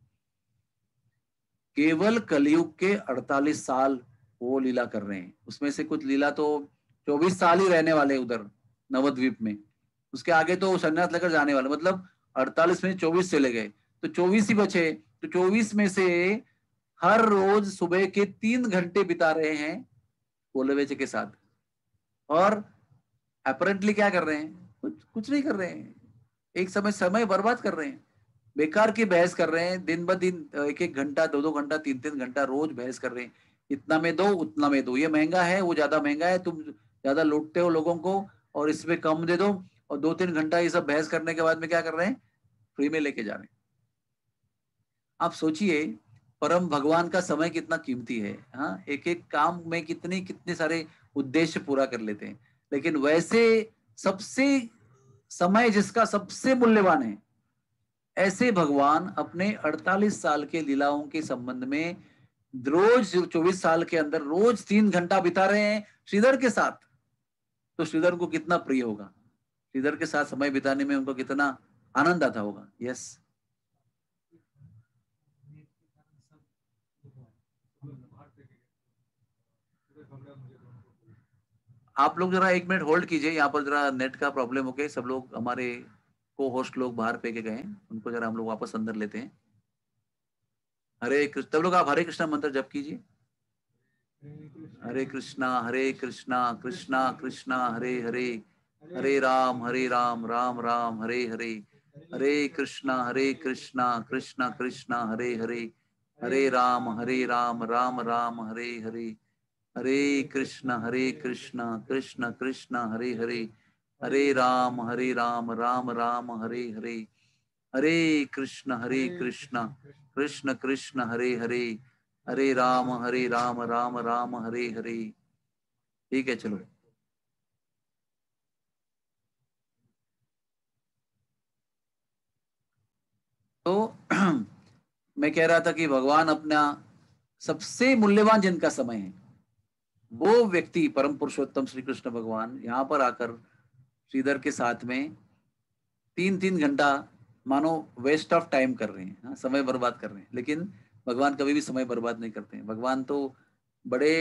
केवल कलयुग के 48 साल वो लीला कर रहे हैं। उसमें से कुछ लीला तो 24 साल ही रहने वाले उधर नवद्वीप में, उसके आगे तो संन्यास लेकर जाने वाले, मतलब 48 में 24 चले गए तो 24 ही बचे। तो 24 में से हर रोज सुबह के 3 घंटे बिता रहे हैं कोलवेचे के साथ, और अपरेंटली क्या कर रहे हैं, कुछ कुछ नहीं कर रहे हैं, एक समय बर्बाद कर रहे हैं, बेकार की बहस कर रहे हैं, दिन ब दिन 1-1 घंटा 2-2 घंटा 3-3 घंटा रोज बहस कर रहे हैं। इतना में दो उतना में दो, ये महंगा है वो ज्यादा महंगा है, तुम ज्यादा लूटते हो लोगों को और इसमें कम दे दो, और 2-3 घंटा ये सब बहस करने के बाद में क्या कर रहे हैं, फ्री में लेके जा रहे हैं। आप सोचिए परम भगवान का समय कितना कीमती है। हाँ, एक एक काम में कितने सारे उद्देश्य पूरा कर लेते हैं, लेकिन वैसे सबसे समय जिसका सबसे मूल्यवान है, ऐसे भगवान अपने 48 साल के लीलाओं के संबंध में रोज 24 साल के अंदर रोज 3 घंटा बिता रहे हैं श्रीधर के साथ। तो श्रीधर को कितना प्रिय होगा, श्रीधर के साथ समय बिताने में उनको कितना आनंद आता होगा। यस, आप लोग जरा 1 मिनट होल्ड कीजिए, यहाँ पर जरा नेट का प्रॉब्लम हो गया, सब लोग हमारे को होस्ट लोग बाहर पे के गए हैं, उनको जरा हम लोग वापस अंदर लेते हैं। हरे कृष्ण, तब लोग आप हरे कृष्णा मंत्र जप कीजिए। हरे कृष्णा कृष्णा कृष्णा हरे हरे, हरे राम राम राम हरे हरे, हरे कृष्णा कृष्णा कृष्णा हरे हरे, हरे राम राम राम हरे हरे, हरे कृष्णा कृष्णा कृष्णा हरे हरे, हरे राम राम राम हरे हरे, हरे कृष्णा कृष्ण कृष्ण हरे हरे, हरे राम राम राम हरे हरे। ठीक है, चलो। तो मैं कह रहा था कि भगवान अपना सबसे मूल्यवान जिनका समय है, वो व्यक्ति परम पुरुषोत्तम श्री कृष्ण भगवान यहाँ पर आकर श्रीधर के साथ में 3-3 घंटा मानो वेस्ट ऑफ टाइम कर रहे हैं। हाँ, समय बर्बाद कर रहे हैं, लेकिन भगवान कभी भी समय बर्बाद नहीं करते हैं। भगवान तो बड़े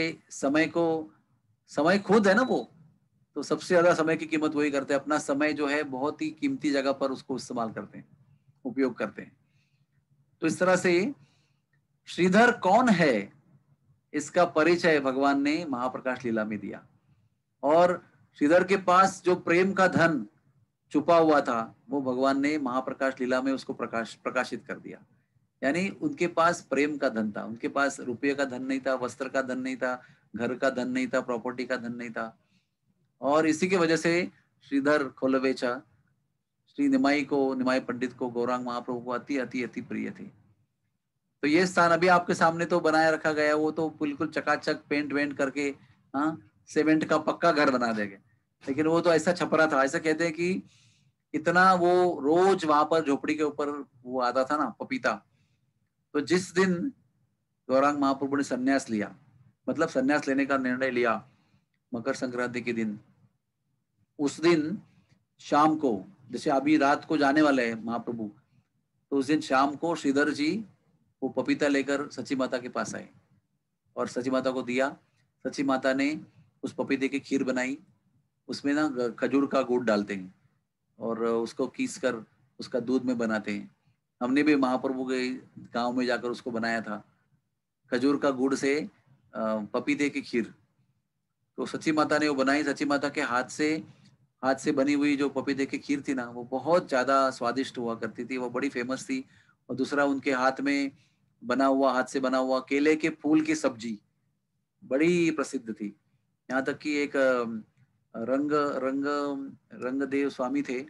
समय खुद है ना वो, तो सबसे ज्यादा समय की कीमत वही करते हैं। अपना समय जो है बहुत ही कीमती जगह पर उसको इस्तेमाल करते हैं, उपयोग करते हैं। तो इस तरह से श्रीधर कौन है इसका परिचय भगवान ने महाप्रकाश लीला में दिया, और श्रीधर के पास जो प्रेम का धन छुपा हुआ था वो भगवान ने महाप्रकाश लीला में उसको प्रकाशित कर दिया। यानी उनके पास प्रेम का धन था, उनके पास रुपये का धन नहीं था, वस्त्र का धन नहीं था, घर का धन नहीं था, प्रॉपर्टी का धन नहीं था। और इसी की वजह से श्रीधर खोलवेचा श्री निमाई पंडित को गौरांग महाप्रभु को अति अति अति प्रिय थे। तो ये स्थान अभी आपके सामने तो बनाया रखा गया, वो तो बिल्कुल चकाचक पेंट वेंट करके, हाँ, सीमेंट का पक्का घर बना देंगे, लेकिन वो तो ऐसा छपरा था। ऐसा कहते हैं कि इतना वो रोज वहां पर झोपड़ी के ऊपर वो आता था ना पपीता। तो जिस दिन गौरांग महाप्रभु ने संन्यास लिया, मतलब संन्यास लेने का निर्णय लिया मकर संक्रांति के दिन, उस दिन शाम को, जैसे अभी रात को जाने वाले हैं महाप्रभु, तो उस दिन शाम को श्रीधर जी वो पपीता लेकर सची माता के पास आए और सची माता को दिया। सची माता ने उस पपीते की खीर बनाई, उसमें ना खजूर का गुड़ डालते हैं और उसको कीस कर उसका दूध में बनाते हैं। हमने भी महाप्रभु के गांव में जाकर उसको बनाया था, खजूर का गुड़ से पपीते की खीर। तो सची माता ने वो बनाई। सची माता के हाथ से बनी हुई जो पपीते की खीर थी ना, वो बहुत ज्यादा स्वादिष्ट हुआ करती थी, वो बड़ी फेमस थी। और दूसरा उनके हाथ में हाथ से बना हुआ केले के फूल की सब्जी बड़ी प्रसिद्ध थी। यहाँ तक कि एक रंग रंग रंगदेव स्वामी थे,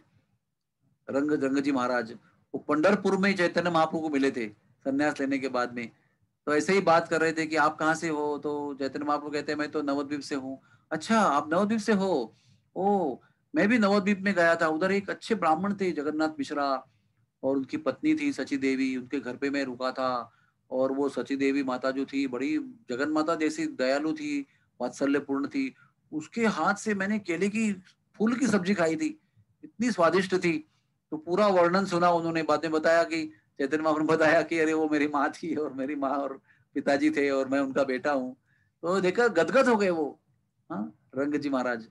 रंग जी महाराज, वो पंढरपुर में चैतन्य महाप्रभु को मिले थे संन्यास लेने के बाद में। तो ऐसे ही बात कर रहे थे कि आप कहाँ से हो, तो चैतन्य महाप्रभु कहते हैं मैं तो नवद्वीप से हूँ। अच्छा, आप नवद्वीप से हो? ओ, मैं भी नवद्वीप में गया था, उधर एक अच्छे ब्राह्मण थे जगन्नाथ मिश्रा, और उनकी पत्नी थी सची देवी, उनके घर पे मैं रुका था। और वो सची देवी माता जो थी बड़ी जगन माता जैसी दयालु थी, वात्सल्यपूर्ण थी। उसके हाथ से मैंने केले की फूल की सब्जी खाई थी, इतनी स्वादिष्ट थी। तो पूरा वर्णन सुना उन्होंने। बाद में बताया कि चैतन्य महाप्रभु ने बताया कि अरे वो मेरी माँ थी और मेरी माँ और पिताजी थे और मैं उनका बेटा हूँ। तो देखकर गदगद हो गए वो, हाँ, रंग जी महाराज।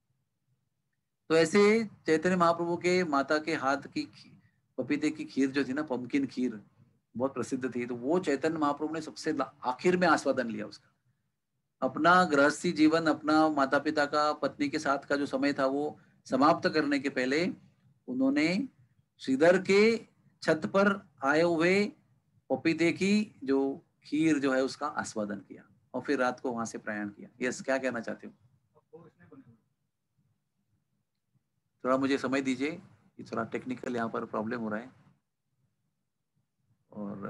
तो ऐसे चैतन्य महाप्रभु के माता के हाथ की पपीते की खीर जो थी ना, पम्पकिन खीर, बहुत प्रसिद्ध थी। तो वो चैतन्य महाप्रभु ने सबसे आखिर में आस्वादन लिया उसका। अपना गृहस्थी जीवन, अपना माता पिता का, पत्नी के साथ का जो समय था वो समाप्त करने के पहले उन्होंने श्रीधर के छत पर आए हुए पपीते की जो खीर जो है उसका आस्वादन किया। और फिर रात को वहां से प्रयाण किया। यस, क्या कहना चाहते हो? थोड़ा मुझे समय दीजिए, ये थोड़ा टेक्निकल यहाँ पर प्रॉब्लम हो रहा है। और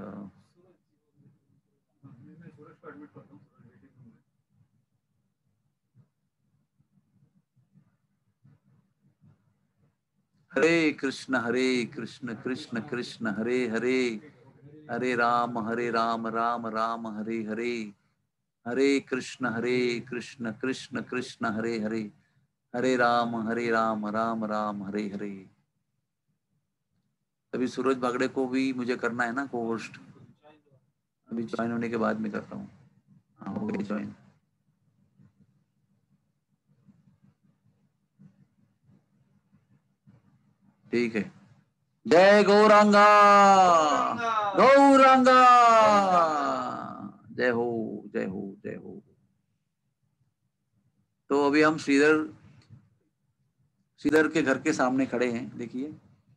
हरे कृष्ण कृष्ण कृष्ण हरे हरे, हरे राम राम राम हरे हरे, हरे कृष्ण कृष्ण कृष्ण हरे हरे, हरे राम राम राम हरे हरे। अभी सूरज बागड़े को भी मुझे करना है ना को होस्ट, अभी ज्वाइन होने के बाद में करता हूँ। हाँ, हो गए ज्वाइन। ठीक है। जय गौरांगा, गौरांगा, जय हो जय हो जय हो। तो अभी हम श्रीधर के घर के सामने खड़े हैं। देखिए,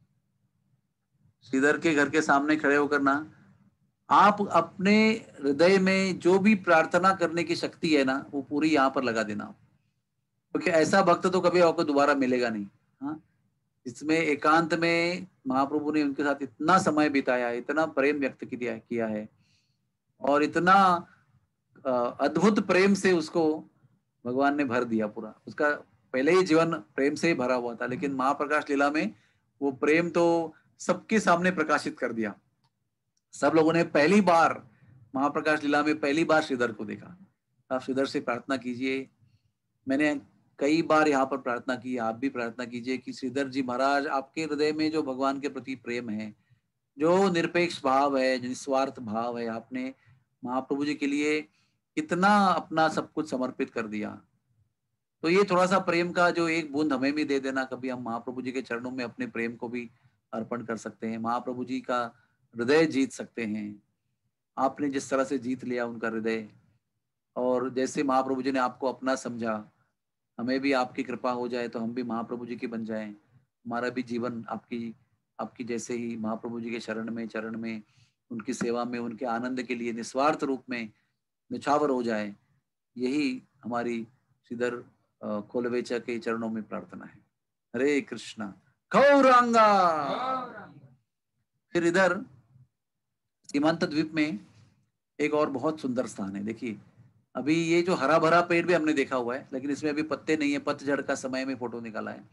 श्रीधर के घर के सामने खड़े होकर ना आप अपने हृदय में जो भी प्रार्थना करने की शक्ति है ना, वो पूरी यहाँ पर लगा देना, क्योंकि ऐसा भक्त तो कभी आपको दोबारा मिलेगा नहीं। हाँ, इसमें एकांत में महाप्रभु ने उनके साथ इतना समय बिताया, इतना प्रेम व्यक्त किया है, और इतना अद्भुत प्रेम से उसको भगवान ने भर दिया पूरा। उसका पहले ही जीवन प्रेम से ही भरा हुआ था, लेकिन महाप्रकाश लीला में वो प्रेम तो सबके सामने प्रकाशित कर दिया। सब लोगों ने पहली बार महाप्रकाश लीला में पहली बार श्रीधर को देखा। आप श्रीधर से प्रार्थना कीजिए। मैंने कई बार यहाँ पर प्रार्थना की, आप भी प्रार्थना कीजिए कि श्रीधर जी महाराज, आपके हृदय में जो भगवान के प्रति प्रेम है, जो निरपेक्ष भाव है, जो निस्वार्थ भाव है, आपने महाप्रभु जी के लिए कितना अपना सब कुछ समर्पित कर दिया। तो ये थोड़ा सा प्रेम का जो एक बूंद हमें भी दे देना, कभी हम महाप्रभु जी के चरणों में अपने प्रेम को भी अर्पण कर सकते हैं, महाप्रभु जी का हृदय जीत सकते हैं। आपने जिस तरह से जीत लिया उनका हृदय, और जैसे महाप्रभु जी ने आपको अपना समझा, हमें भी आपकी कृपा हो जाए तो हम भी महाप्रभु जी के बन जाएं, हमारा भी जीवन आपकी आपकी जैसे ही महाप्रभु जी के चरण में उनकी सेवा में, उनके आनंद के लिए निस्वार्थ रूप में निछावर हो जाए। यही हमारी श्रीधर कोलवेचा के चरणों में प्रार्थना है। हरे कृष्णा, गौरांगा। फिर इधर सीमांत द्वीप में एक और बहुत सुंदर स्थान है। देखिए, अभी ये जो हरा भरा पेड़ भी हमने देखा हुआ है, लेकिन इसमें अभी पत्ते नहीं है, पतझड़ का समय में फोटो निकाला है।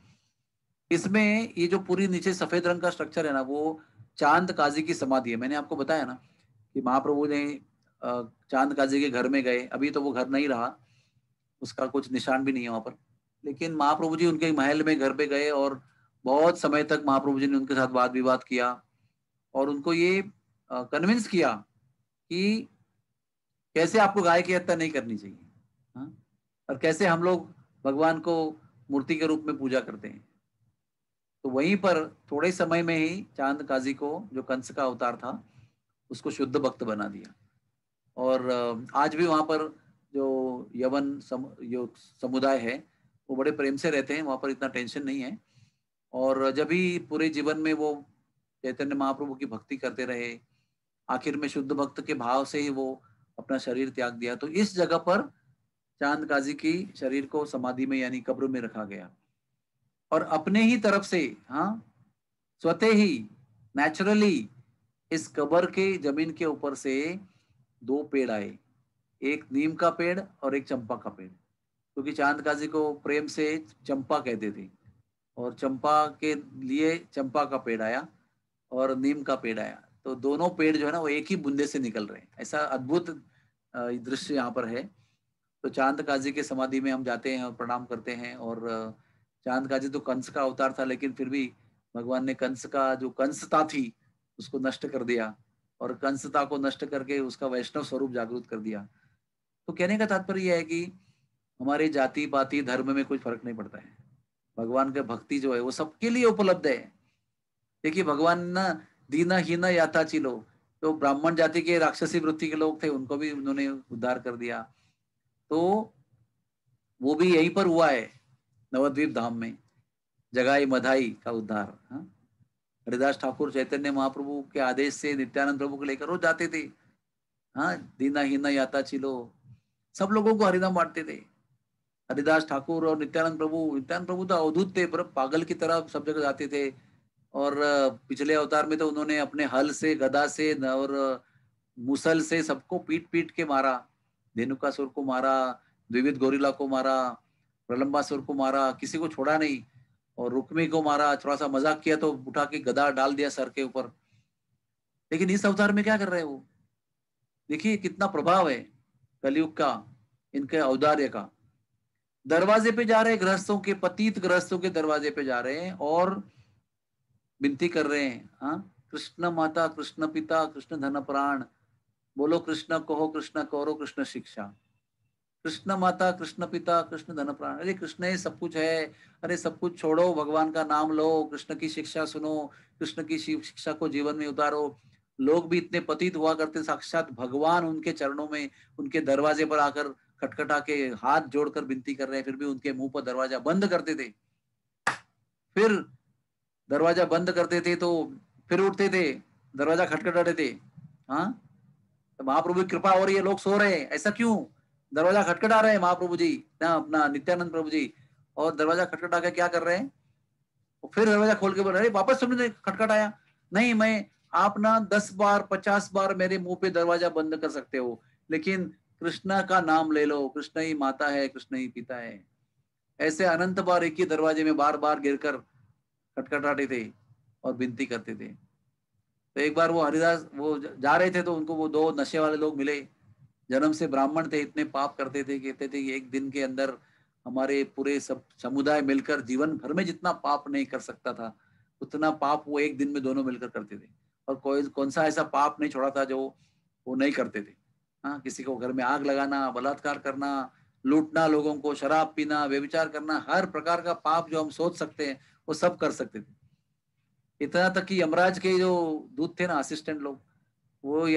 इसमें ये जो पूरी नीचे सफेद रंग का स्ट्रक्चर है ना, वो चांद काजी की समाधि है। मैंने आपको बताया ना कि महाप्रभु ने चांद काजी के घर में गए, अभी तो वो घर नहीं रहा, उसका कुछ निशान भी नहीं है वहां पर, लेकिन महाप्रभु जी उनके महल में घर पे गए और बहुत समय तक महाप्रभु जी ने उनके साथ वाद विवाद किया और उनको ये कन्विंस किया कि कैसे आपको गाय की हत्या नहीं करनी चाहिए, हाँ? और कैसे हम लोग भगवान को मूर्ति के रूप में पूजा करते हैं। तो वहीं पर थोड़े समय में ही चांद काजी को, जो कंस का अवतार था, उसको शुद्ध भक्त बना दिया। और आज भी वहां पर जो यवन जो समुदाय है वो बड़े प्रेम से रहते हैं, वहां पर इतना टेंशन नहीं है। और जब भी पूरे जीवन में वो चैतन्य महाप्रभु की भक्ति करते रहे, आखिर में शुद्ध भक्त के भाव से ही वो अपना शरीर त्याग दिया। तो इस जगह पर चांद काजी की शरीर को समाधि में यानी कब्र में रखा गया, और अपने ही तरफ से, हाँ, स्वतः ही नेचुरली इस कब्र के जमीन के ऊपर से दो पेड़ आए, एक नीम का पेड़ और एक चंपा का पेड़, क्योंकि चांद काजी को प्रेम से चंपा कहते थे, और चंपा के लिए चंपा का पेड़ आया और नीम का पेड़ आया। तो दोनों पेड़ जो है ना, वो एक ही बूंदे से निकल रहे हैं। ऐसा अद्भुत दृश्य यहाँ पर है। तो चांद काजी के समाधि में हम जाते हैं और प्रणाम करते हैं। और चांद काजी तो कंस का अवतार था, लेकिन फिर भी भगवान ने कंस का जो कंसता थी उसको नष्ट कर दिया, और कंसता को नष्ट करके उसका वैष्णव स्वरूप जागृत कर दिया। तो कहने का तात्पर्य यह है कि हमारे जाति पाति धर्म में कोई फर्क नहीं पड़ता है, भगवान का भक्ति जो है वो सबके लिए उपलब्ध है। देखिए, भगवान ना दीना हीना याता चिलो, तो ब्राह्मण जाति के राक्षसी वृत्ति के लोग थे, उनको भी उन्होंने उद्धार कर दिया। तो वो भी यहीं पर हुआ है, नवद्वीप धाम में जगाई मधाई का उद्धार। हाँ, हरिदास ठाकुर चैतन्य महाप्रभु के आदेश से नित्यानंद प्रभु को लेकर वो जाते थे। हाँ, दीना हीना याता चिलो, सब लोगों को हरिनाम बांटते थे। हरिदास ठाकुर और नित्यानंद प्रभु तो अवधूत थे, पर पागल की तरह सब जगह जाते थे। और पिछले अवतार में तो उन्होंने अपने हल से, गदा से और मुसल से सबको पीट पीट के मारा। धेनुकासुर को मारा, द्विविध गोरिल्ला को मारा, प्रलंबासुर को मारा, किसी को छोड़ा नहीं। और रुक्मी को मारा, थोड़ा सा मजाक किया तो उठा के गदा डाल दिया सर के ऊपर। लेकिन इस अवतार में क्या कर रहे हैं वो? देखिए कितना प्रभाव है कलयुग का, इनके औदार्य का। दरवाजे पे जा रहे हैं, गृहस्थों के, पतित गृहस्थों के दरवाजे पे जा रहे हैं और विनती कर रहे हैं, हाँ, कृष्ण माता, कृष्ण पिता, कृष्ण धन प्राण, बोलो कृष्ण कहो, कृष्ण करो, कृष्ण शिक्षा। कृष्ण माता, कृष्ण पिता, कृष्ण धन प्राण। अरे कृष्ण ही सब कुछ है। अरे सब कुछ छोड़ो, भगवान का नाम लो, कृष्ण की शिक्षा सुनो, कृष्ण की शिक्षा को जीवन में उतारो। लोग भी इतने पतित हुआ करते, साक्षात भगवान उनके चरणों में, उनके दरवाजे पर आकर खटखटा के हाथ जोड़कर विनती कर रहे हैं, फिर भी उनके मुंह पर दरवाजा बंद करते थे। फिर दरवाजा बंद करते थे तो फिर उठते थे, दरवाजा खटखटाते थे। हाँ, तो महाप्रभु की कृपा हो रही है, लोग सो रहे हैं, ऐसा क्यों? दरवाजा खटखटा रहे हैं महाप्रभु जी ना, अपना नित्यानंद प्रभु जी, और दरवाजा खटखटा के क्या कर रहे हैं? फिर दरवाजा खोल के बोल रहे, वापस तुमने खटखटाया? नहीं, मैं, आप ना 10 बार 50 बार मेरे मुंह पे दरवाजा बंद कर सकते हो, लेकिन कृष्णा का नाम ले लो, कृष्ण ही माता है, कृष्ण ही पिता है। ऐसे अनंत बार एक ही दरवाजे में बार बार गिरकर खटखटाते थे और विनती करते थे। तो एक बार वो हरिदास वो जा रहे थे तो उनको वो 2 नशे वाले लोग मिले। जन्म से ब्राह्मण थे, इतने पाप करते थे, कहते थे कि एक दिन के अंदर हमारे पूरे सब समुदाय मिलकर जीवन भर में जितना पाप नहीं कर सकता था, उतना पाप वो एक दिन में दोनों मिलकर करते थे। और कोई कौन सा ऐसा पाप नहीं छोड़ा था जो वो नहीं करते थे। हाँ, किसी को घर में आग लगाना, बलात्कार करना, लूटना लोगों को, शराब पीना, व्यभिचार करना, हर प्रकार का पाप जो हम सोच सकते हैं वो सब कर सकते थे। इतना तक कि यमराज के जो दूत थे ना, असिस्टेंट लोग, वो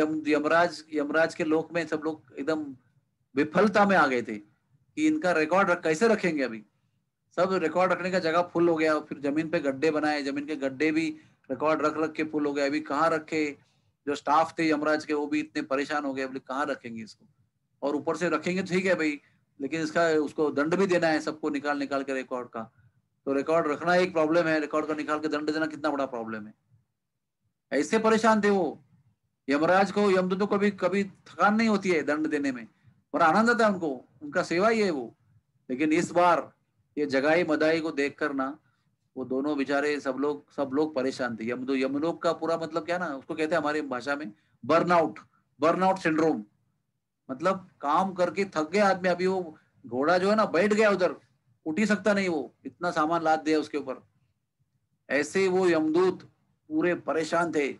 यमराज के लोक में सब लोग एकदम विफलता में आ गए थे कि इनका रिकॉर्ड कैसे रखेंगे। अभी सब रिकॉर्ड रखने का जगह फुल हो गया, फिर जमीन पे गड्ढे बनाए, जमीन के गड्ढे भी रिकॉर्ड रख रख के फुल हो गए। अभी कहाँ रखे? जो स्टाफ थे यमराज के वो भी इतने परेशान हो गए, बोले कहाँ रखेंगे इसको? और ऊपर से रखेंगे ठीक है भाई, लेकिन इसका उसको दंड भी देना है सबको, निकाल निकाल के रिकॉर्ड का। तो रिकॉर्ड रखना एक प्रॉब्लम है, रिकॉर्ड का निकाल के दंड देना कितना बड़ा प्रॉब्लम है। ऐसे परेशान थे वो। यमराज को, यमदूतों को भी कभी थकान नहीं होती है दंड देने में, और आनंद आता है उनको, उनका सेवा ही है वो। लेकिन इस बार ये जगाई मदाई को देखकर ना, वो दोनों बेचारे सब लोग परेशान थे। यमलोक का पूरा मतलब क्या ना, उसको कहते हैं हमारी भाषा में बर्नआउट, बर्नआउट सिंड्रोम। मतलब काम करके थक गया आदमी, अभी वो घोड़ा जो है ना बैठ गया उधर, उठ ही सकता नहीं, वो इतना सामान लाद दिया उसके ऊपर। ऐसे वो यमदूत पूरे परेशान थे।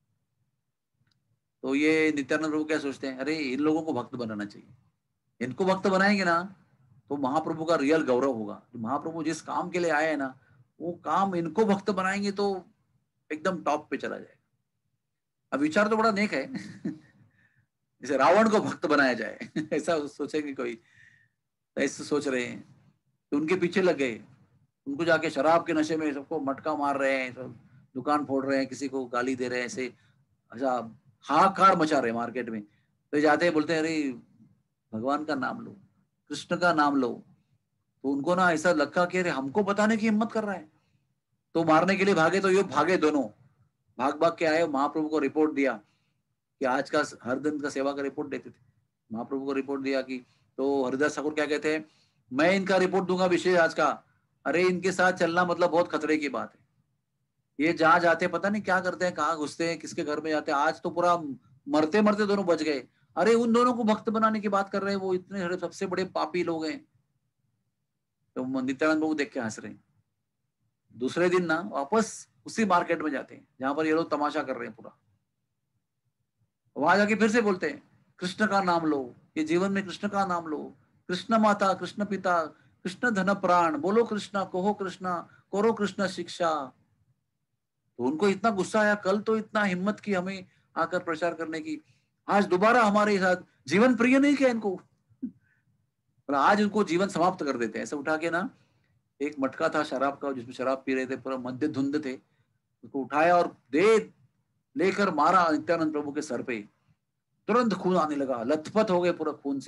तो ये नित्यानंद प्रभु क्या सोचते हैं, अरे इन लोगों को भक्त बनाना चाहिए, इनको भक्त बनाएंगे ना तो महाप्रभु का रियल गौरव होगा। महाप्रभु जिस काम के लिए आए हैं ना, वो काम इनको भक्त बनाएंगे तो एकदम टॉप पे चला जाएगा। अब विचार तो बड़ा नेक है जैसे रावण को भक्त बनाया जाए ऐसा सोचेंगे कोई? तो ऐसे सोच रहे हैं तो उनके पीछे लग गए। उनको जाके शराब के नशे में सबको मटका मार रहे हैं, सब दुकान फोड़ रहे हैं, किसी को गाली दे रहे हैं, ऐसे अच्छा हाहाकार मचा रहे हैं मार्केट में। तो जाते हैं, बोलते हैं अरे भगवान का नाम लो, कृष्ण का नाम लो। तो उनको ना ऐसा लगा कि अरे हमको बताने की हिम्मत कर रहा है। तो मारने के लिए भागे, तो ये भागे दोनों, भाग भाग के आए, महाप्रभु को रिपोर्ट दिया कि आज का हर दिन का सेवा का रिपोर्ट देते थे। महाप्रभु को रिपोर्ट दिया कि, तो हरिदास ठाकुर क्या कहते हैं, मैं इनका रिपोर्ट दूंगा विशेष आज का। अरे इनके साथ चलना मतलब बहुत खतरे की बात है। ये जहां जाते पता नहीं क्या करते हैं, कहाँ घुसते हैं, किसके घर में जाते हैं। आज तो पूरा मरते मरते दोनों बच गए। अरे उन दोनों को भक्त बनाने की बात कर रहे हैं, वो इतने सबसे बड़े पापी लोग हैं। तो नित्यानंद बाबू देख के हंस रहे हैं। दूसरे दिन ना वापस उसी मार्केट में जाते हैं जहां पर ये लोग तमाशा कर रहे हैं पूरा। वहां जाके फिर से बोलते हैं, कृष्ण का नाम लो, ये जीवन में कृष्ण का नाम लो, कृष्ण माता, कृष्ण पिता, कृष्ण धन प्राण, बोलो कृष्णा कहो, कृष्णा करो, कृष्ण शिक्षा। तो उनको इतना गुस्सा आया, कल तो इतना हिम्मत की हमें आकर प्रचार करने की, आज दोबारा हमारे साथ जीवन प्रिय नहीं किया इनको, और आज उनको जीवन समाप्त कर देते हैं। ऐसे उठा के ना, एक मटका था शराब का जिसमें शराब पी रहे थे, पूरा मध्य धुंध थे, उसको उठाया और दे लेकर मारा नित्यानंद प्रभु के सर पे। तुरंत खून आने लगा, लथपथ हो गए पूरा खून से,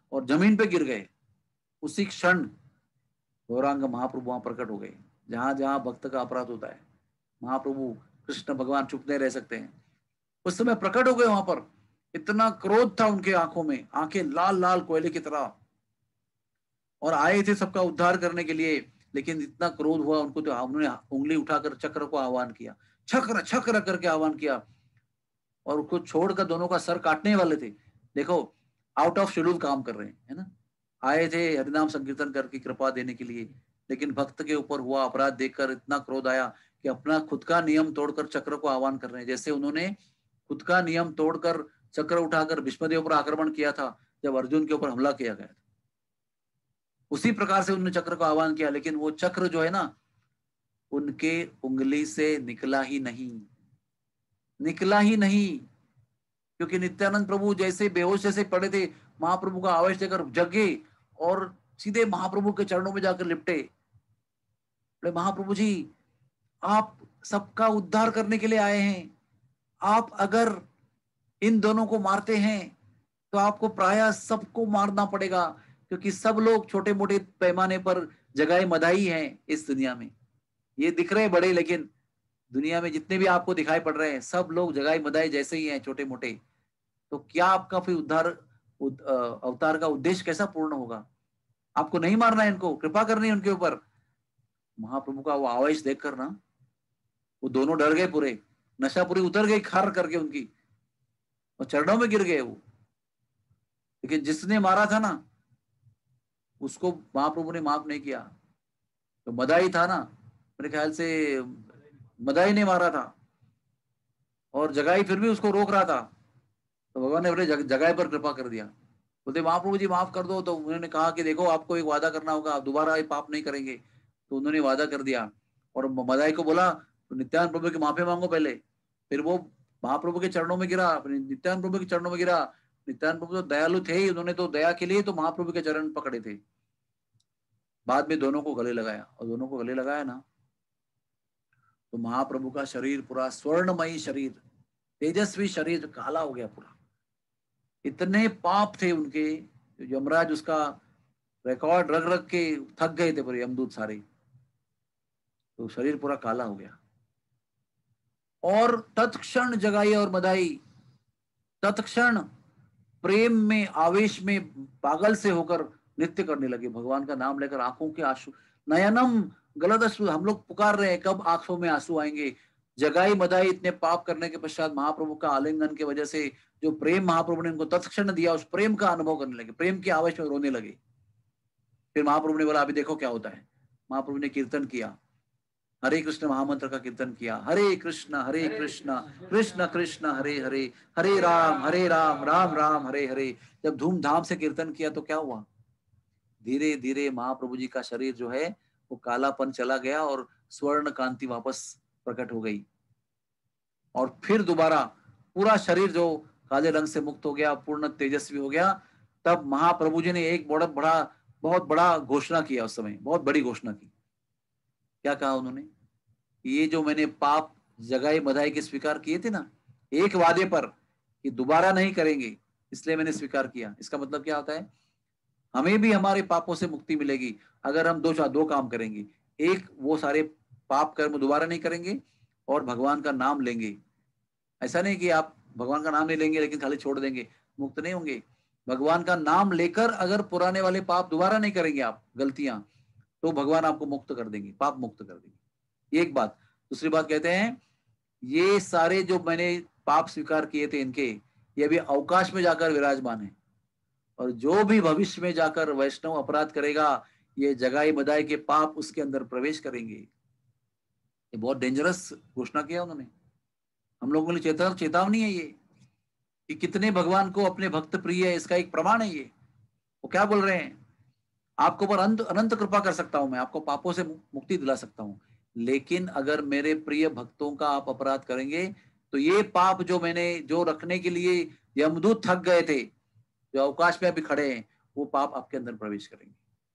और जमीन पे गिर गए। उसी क्षण गौरांग महाप्रभु वहां प्रकट हो गए। जहां जहां भक्त का अपराध होता है, महाप्रभु कृष्ण भगवान चुप नहीं रह सकते हैं। उस समय प्रकट हो गए वहां पर। इतना क्रोध था उनके आंखों में, आंखें लाल लाल कोयले की तरह, और आए थे सबका उद्धार करने के लिए। लेकिन इतना क्रोध हुआ उनको तो उन्होंने उंगली उठाकर चक्र को आह्वान किया, चक्र चक्र करके आह्वान किया, और उसको छोड़कर दोनों का सर काटने वाले थे। देखो, आउट ऑफ शेड्यूल काम कर रहे हैं, है ना। आए थे हरिनाम संकीर्तन करके कृपा देने के लिए, लेकिन भक्त के ऊपर हुआ अपराध देखकर इतना क्रोध आया कि अपना खुद का नियम तोड़कर चक्र को आह्वान कर रहे हैं। जैसे उन्होंने खुद का नियम तोड़कर चक्र उठाकर भीष्मदेव पर आक्रमण किया था जब अर्जुन के ऊपर हमला किया गया था, उसी प्रकार से उन्होंने चक्र को आह्वान किया। लेकिन वो चक्र जो है ना, उनके उंगली से निकला ही नहीं, निकला ही नहीं। क्योंकि नित्यानंद प्रभु जैसे बेहोश जैसे पड़े थे, महाप्रभु का आवेश देकर जगे और सीधे महाप्रभु के चरणों में जाकर लिपटे। बोले, महाप्रभु जी, आप सबका उद्धार करने के लिए आए हैं। आप अगर इन दोनों को मारते हैं तो आपको प्रायः सबको मारना पड़ेगा, क्योंकि सब लोग छोटे मोटे पैमाने पर जगाए मदाई हैं इस दुनिया में। ये दिख रहे बड़े, लेकिन दुनिया में जितने भी आपको दिखाई पड़ रहे हैं सब लोग जगाई मदाई जैसे ही हैं, छोटे मोटे। तो क्या आपका फिर अवतार का उद्देश्य कैसा पूर्ण होगा? आपको नहीं मारना है इनको, कृपा करनी है उनके ऊपर। महाप्रभु का वो आवेश देखकर ना, वो दोनों डर गए, पूरे नशा पूरी उतर गई खार करके उनकी, और चरणों में गिर गए वो। लेकिन जिसने मारा था ना, उसको महाप्रभु ने माफ नहीं किया। तो मदाई था ना, मेरे ख्याल से मदाई ने मारा था, और जगाई फिर भी उसको रोक रहा था। तो भगवान ने अपने जगाई पर कृपा कर दिया। बोलते, महाप्रभु जी माफ कर दो। तो उन्होंने कहा कि देखो, आपको एक वादा करना होगा, आप दोबारा ये पाप नहीं करेंगे। तो उन्होंने वादा कर दिया, और मदाई को बोला, तो नित्यानंद प्रभु की माफी मांगो पहले। फिर वो महाप्रभु के चरणों में गिरा, नित्यानंद प्रभु के चरणों में गिरा। नित्यानंद प्रभु तो दयालु थे ही, उन्होंने तो दया के लिए तो महाप्रभु के चरण पकड़े थे। बाद में दोनों को गले लगाया, और दोनों को गले लगाया ना, तो महाप्रभु का शरीर पूरा स्वर्णमयी शरीर, तेजस्वी शरीर काला हो गया पूरा। इतने पाप थे उनके, यमराज उसका रिकॉर्ड रख रख के थक गए थे पूरे यमदूत सारे। तो शरीर पूरा काला हो गया। और तत्क्षण जगाई और मदाई तत्क्षण प्रेम में, आवेश में पागल से होकर नृत्य करने लगे, भगवान का नाम लेकर। आंखों के आंसू, नयनम गलत अश्रु, हम लोग पुकार रहे हैं कब आंखों में आंसू आएंगे। जगाई मदाई इतने पाप करने के पश्चात महाप्रभु का आलिंगन की वजह से जो प्रेम महाप्रभु ने उनको तत्क्षण दिया, उस प्रेम का अनुभव करने लगे, प्रेम के आवेश में रोने लगे। फिर महाप्रभु ने बोला, अभी देखो क्या होता है। महाप्रभु ने कीर्तन किया, हरे कृष्ण महामंत्र का कीर्तन किया, हरे कृष्ण कृष्ण कृष्ण हरे हरे, हरे राम राम राम हरे हरे। जब धूमधाम से कीर्तन किया तो क्या हुआ, धीरे धीरे महाप्रभु जी का शरीर जो है वो कालापन चला गया, और स्वर्ण कांति वापस प्रकट हो गई। और फिर दोबारा पूरा शरीर जो काले रंग से मुक्त हो गया, पूर्ण तेजस्वी हो गया। तब महाप्रभु जी ने एक बहुत बड़ा घोषणा किया। उस समय बहुत बड़ी घोषणा की। क्या कहा उन्होंने, ये जो मैंने पाप जगाई मदाई के स्वीकार किए थे ना, एक वादे पर कि दोबारा नहीं करेंगे, इसलिए मैंने स्वीकार किया। इसका मतलब क्या होता है, हमें भी हमारे पापों से मुक्ति मिलेगी अगर हम दो काम करेंगे। एक, वो सारे पाप कर्म दोबारा नहीं करेंगे, और भगवान का नाम लेंगे। ऐसा नहीं कि आप भगवान का नाम नहीं लेंगे लेकिन खाली छोड़ देंगे, मुक्त नहीं होंगे। भगवान का नाम लेकर अगर पुराने वाले पाप दोबारा नहीं करेंगे, आप गलतियां, तो भगवान आपको मुक्त कर देंगे, पाप मुक्त कर देंगे। ये एक बात। दूसरी बात कहते हैं, ये सारे जो मैंने पाप स्वीकार किए थे इनके, ये अभी अवकाश में जाकर विराजमान है, और जो भी भविष्य में जाकर वैष्णव अपराध करेगा, ये जगाई मदाई के पाप उसके अंदर प्रवेश करेंगे। ये बहुत डेंजरस घोषणा किया उन्होंने। हम लोगों के लिए चेतावनी है ये, कि कितने भगवान को अपने भक्त प्रिय है, इसका एक प्रमाण है ये। वो क्या बोल रहे हैं, आपको पर अनंत कृपा कर सकता हूं मैं, आपको पापों से मुक्ति दिला सकता हूं, लेकिन अगर मेरे प्रिय भक्तों का आप अपराध करेंगे तो ये पाप जो मैंने जो रखने के लिए यमदूत थक गए थे, जो अवकाश में अभी खड़े हैं, वो पाप आपके अंदर प्रवेश करेंगे।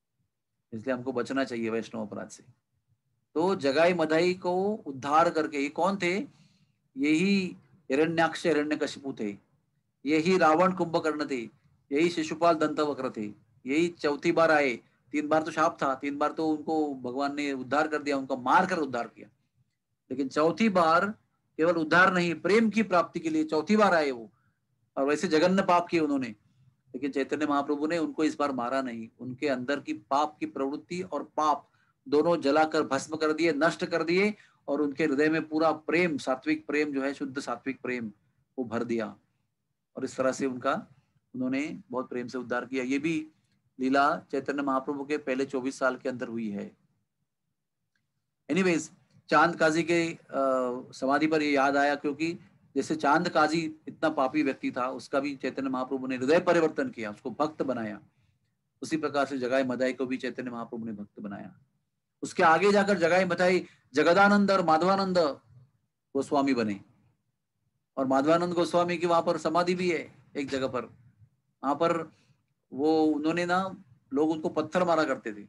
इसलिए हमको बचना चाहिए वैष्णव अपराध से। तो जगाई मदाई को उद्धार करके, ये कौन थे, यही हिरण्याक्ष हिरण्यकशिपु थे, यही रावण कुंभकर्ण थे, यही शिशुपाल दंतवक्र थे, यही चौथी बार आए। 3 बार तो शाप था, 3 बार तो उनको भगवान ने उद्धार कर दिया, उनका मार कर उद्धार किया, लेकिन चौथी बार केवल उद्धार नहीं, प्रेम की प्राप्ति के लिए चौथी बार आए वो। और वैसे जघन्य पाप किए उन्होंने, लेकिन चैतन्य महाप्रभु ने उनको इस बार मारा नहीं, उनके अंदर की पाप की प्रवृत्ति और पाप दोनों जलाकर भस्म कर दिए, नष्ट कर दिए, और उनके हृदय में पूरा प्रेम, सात्विक प्रेम जो है, शुद्ध सात्विक प्रेम वो भर दिया। और इस तरह से उनका, उन्होंने बहुत प्रेम से उद्धार किया। ये भी लीला चैतन्य महाप्रभु के पहले 24 साल के अंदर हुई है। एनीवेज, चांद काजी के समाधि पर ये याद आया, क्योंकि जैसे चांद काजी इतना पापी व्यक्ति था, उसका भी चैतन्य महाप्रभु ने हृदय परिवर्तन किया, उसको भक्त बनाया। उसी प्रकार से जगाई मदाई को भी चैतन्य महाप्रभु ने भक्त बनाया। उसके आगे जाकर जगाई मदाई जगदानंद और माधवानंद गोस्वामी बने, और माधवानंद गोस्वामी की वहां पर समाधि भी है एक जगह पर। वहां पर वो, उन्होंने ना, लोग उनको पत्थर मारा करते थे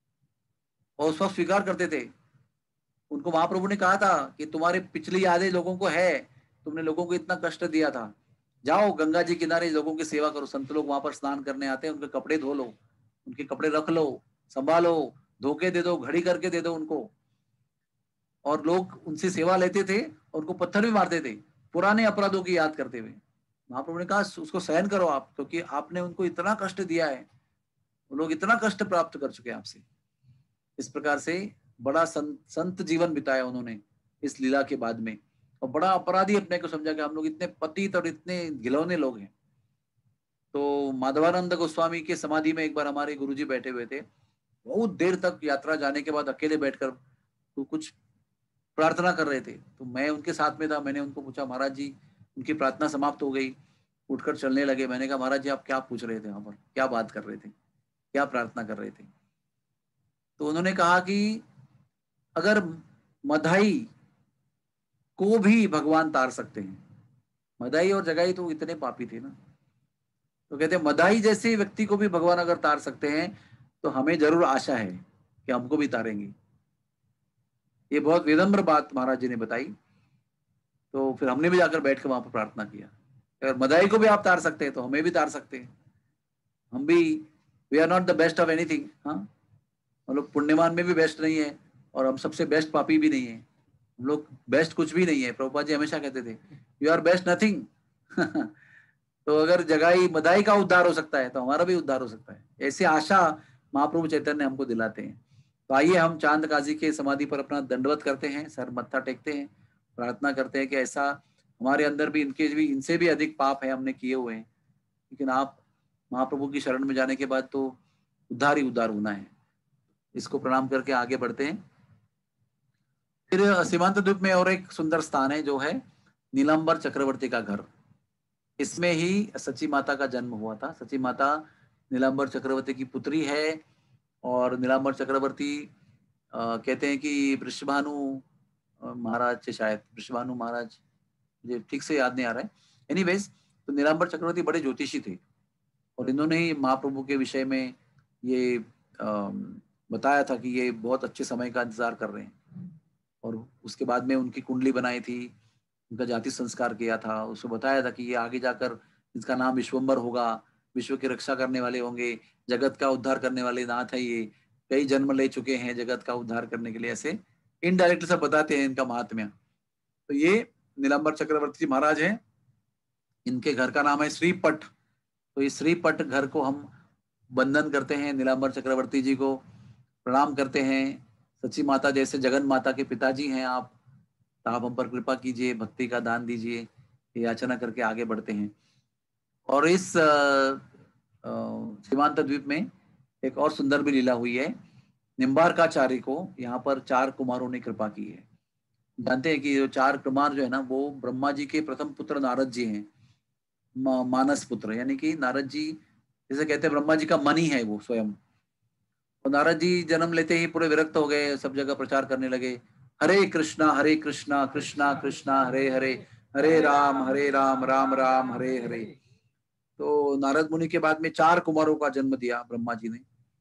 और उस वक्त स्वीकार करते थे। उनको महाप्रभु ने कहा था कि तुम्हारे पिछली यादें लोगों को है, तुमने लोगों को इतना कष्ट दिया था, जाओ गंगा जी किनारे लोगों की सेवा करो। संत लोग वहां पर स्नान करने आते हैं, उनके कपड़े धो लो, उनके कपड़े रख लो, संभालो, धोके दे दो, घड़ी करके दे दो उनको। और लोग उनसे सेवा लेते थे और उनको पत्थर भी मारते थे, पुराने अपराधों की याद करते हुए। महाप्रभु ने कहा उसको सहन करो आप, क्योंकि आपने उनको इतना कष्ट दिया है, वो लोग इतना कष्ट प्राप्त कर चुके हैं आपसे। इस प्रकार से बड़ा संत जीवन बिताया उन्होंने इस लीला के बाद में, और बड़ा अपराधी अपने को समझा कि हम लोग इतने पतित और इतने घिनौने लोग हैं। तो माधवानंद गोस्वामी के समाधि में एक बार हमारे गुरुजी बैठे हुए थे, बहुत देर तक यात्रा जाने के बाद अकेले बैठकर तो कुछ प्रार्थना कर रहे थे। तो मैं उनके साथ में था, मैंने उनको पूछा, महाराज जी उनकी प्रार्थना समाप्त हो गई, उठकर चलने लगे। मैंने कहा महाराज जी आप क्या पूछ रहे थे, वहां पर क्या बात कर रहे थे, क्या प्रार्थना कर रहे थे? तो उन्होंने कहा कि अगर मदाई को भी भगवान तार सकते हैं, मदाई और जगाई तो इतने पापी थे ना, तो कहते हैं मदाई जैसे व्यक्ति को भी भगवान अगर तार सकते हैं तो हमें जरूर आशा है कि हमको भी तारेंगे। ये बहुत विनम्र बात महाराज जी ने बताई। तो फिर हमने भी जाकर बैठ कर वहां पर प्रार्थना किया, अगर मदाई को भी आप तार सकते हैं तो हमें भी तार सकते हैं। हम भी, we are not the best of anything, हाँ, हम लोग पुण्यवान में भी बेस्ट नहीं है और हम सबसे बेस्ट पापी भी नहीं है, हम लोग बेस्ट कुछ भी नहीं है। प्रभुपाद जी हमेशा कहते थे यू आर बेस्ट नथिंग। तो अगर जगाई मदाई का उद्धार हो सकता है तो हमारा भी उद्धार हो सकता है, ऐसी आशा महाप्रभु चैतन्य हमको दिलाते हैं। तो आइए हम चांद काजी के समाधि पर अपना दंडवत करते हैं, सर मत्था टेकते हैं, प्रार्थना करते हैं कि ऐसा हमारे अंदर भी, इनसे भी अधिक पाप है हमने किए हुए हैं, लेकिन आप महाप्रभु की शरण में जाने के बाद तो उद्धार ही उद्धार होना है। इसको प्रणाम करके आगे बढ़ते हैं। फिर सीमांत द्वीप में और एक सुंदर स्थान है जो है नीलांबर चक्रवर्ती का घर। इसमें ही सची माता का जन्म हुआ था। सची माता नीलांबर चक्रवर्ती की पुत्री है, और नीलांबर चक्रवर्ती कहते हैं कि वृषभानु महाराज से, शायद वृषभानु महाराज, मुझे ठीक से याद नहीं आ रहा है। एनीवेज, तो नीलांबर चक्रवर्ती बड़े ज्योतिषी थे, और इन्होंने ही महाप्रभु के विषय में ये बताया था कि ये बहुत अच्छे समय का इंतजार कर रहे हैं। और उसके बाद में उनकी कुंडली बनाई थी, उनका जाति संस्कार किया था, उसको बताया था कि ये आगे जाकर इसका नाम विश्वम्बर होगा, विश्व की रक्षा करने वाले होंगे, जगत का उद्धार करने वाले नाथ है, ये कई जन्म ले चुके हैं जगत का उद्धार करने के लिए। ऐसे इनडायरेक्टली सब बताते हैं इनका महात्म्य। तो ये नीलांबर चक्रवर्ती महाराज हैं, इनके घर का नाम है श्रीपट। तो इस श्रीपट घर को हम वंदन करते हैं, नीलांबर चक्रवर्ती जी को प्रणाम करते हैं। सची माता जैसे जगन माता के पिताजी हैं आप, तो आप हम पर कृपा कीजिए, भक्ति का दान दीजिए, ये याचना करके आगे बढ़ते हैं। और इस सीमांत द्वीप में एक और सुंदर भी लीला हुई है। निम्बारकाचार्य को यहाँ पर 4 कुमारों ने कृपा की है। जानते हैं कि जो 4 कुमार जो है ना, वो ब्रह्मा जी के प्रथम पुत्र नारद जी हैं, मानस पुत्र, यानी कि नारद जी जैसे कहते हैं ब्रह्मा जी का मन ही है वो स्वयं। और नारद जी जन्म लेते ही पूरे विरक्त हो गए, सब जगह प्रचार करने लगे, हरे कृष्णा कृष्णा कृष्णा हरे हरे, हरे राम राम राम हरे हरे। तो नारद मुनि के बाद में 4 कुमारों का जन्म दिया ब्रह्मा जी ने,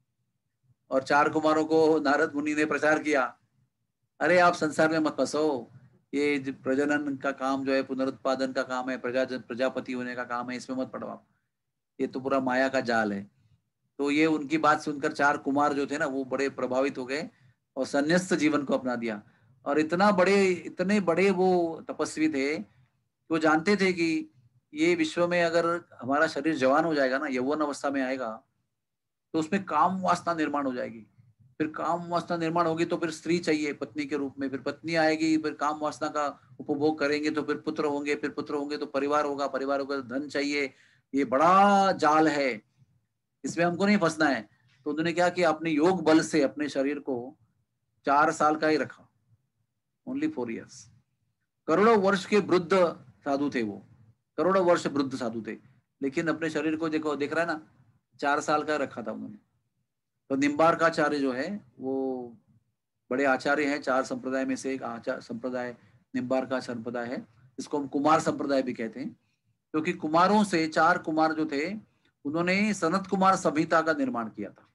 और 4 कुमारों को नारद मुनि ने प्रचार किया, अरे आप संसार में मत फंसो, ये प्रजनन का काम जो है, पुनरुत्पादन का काम है, प्रजापति होने का काम है, इसमें मत पड़ो आप, ये तो पूरा माया का जाल है। तो ये उनकी बात सुनकर 4 कुमार जो थे ना वो बड़े प्रभावित हो गए और संन्यास्त जीवन को अपना दिया। और इतने बड़े वो तपस्वी थे, वो जानते थे कि ये विश्व में अगर हमारा शरीर जवान हो जाएगा ना, यौवन अवस्था में आएगा, तो उसमें काम वासना निर्माण हो जाएगी। फिर काम वासना निर्माण होगी तो फिर स्त्री चाहिए पत्नी के रूप में, फिर पत्नी आएगी, फिर काम वासना का उपभोग करेंगे तो फिर पुत्र होंगे, फिर पुत्र होंगे तो परिवार होगा, परिवार होगा तो धन चाहिए। ये बड़ा जाल है, इसमें हमको नहीं फंसना है। तो उन्होंने क्या किया, अपने योग बल से अपने शरीर को 4 साल का ही रखा, ओनली 4 years। करोड़ों वर्ष के वृद्ध साधु थे वो, करोड़ों वर्ष वृद्ध साधु थे, लेकिन अपने शरीर को देखो, देख रहा है ना, 4 साल का रखा था उन्होंने। तो निम्बार्काचार्य जो है वो बड़े आचार्य हैं, 4 संप्रदाय में से एक संप्रदाय निम्बार्का संप्रदाय है, इसको हम कुमार संप्रदाय भी कहते हैं, क्योंकि कुमारों से 4 कुमार जो थे उन्होंने सनत कुमार संहिता का निर्माण किया था।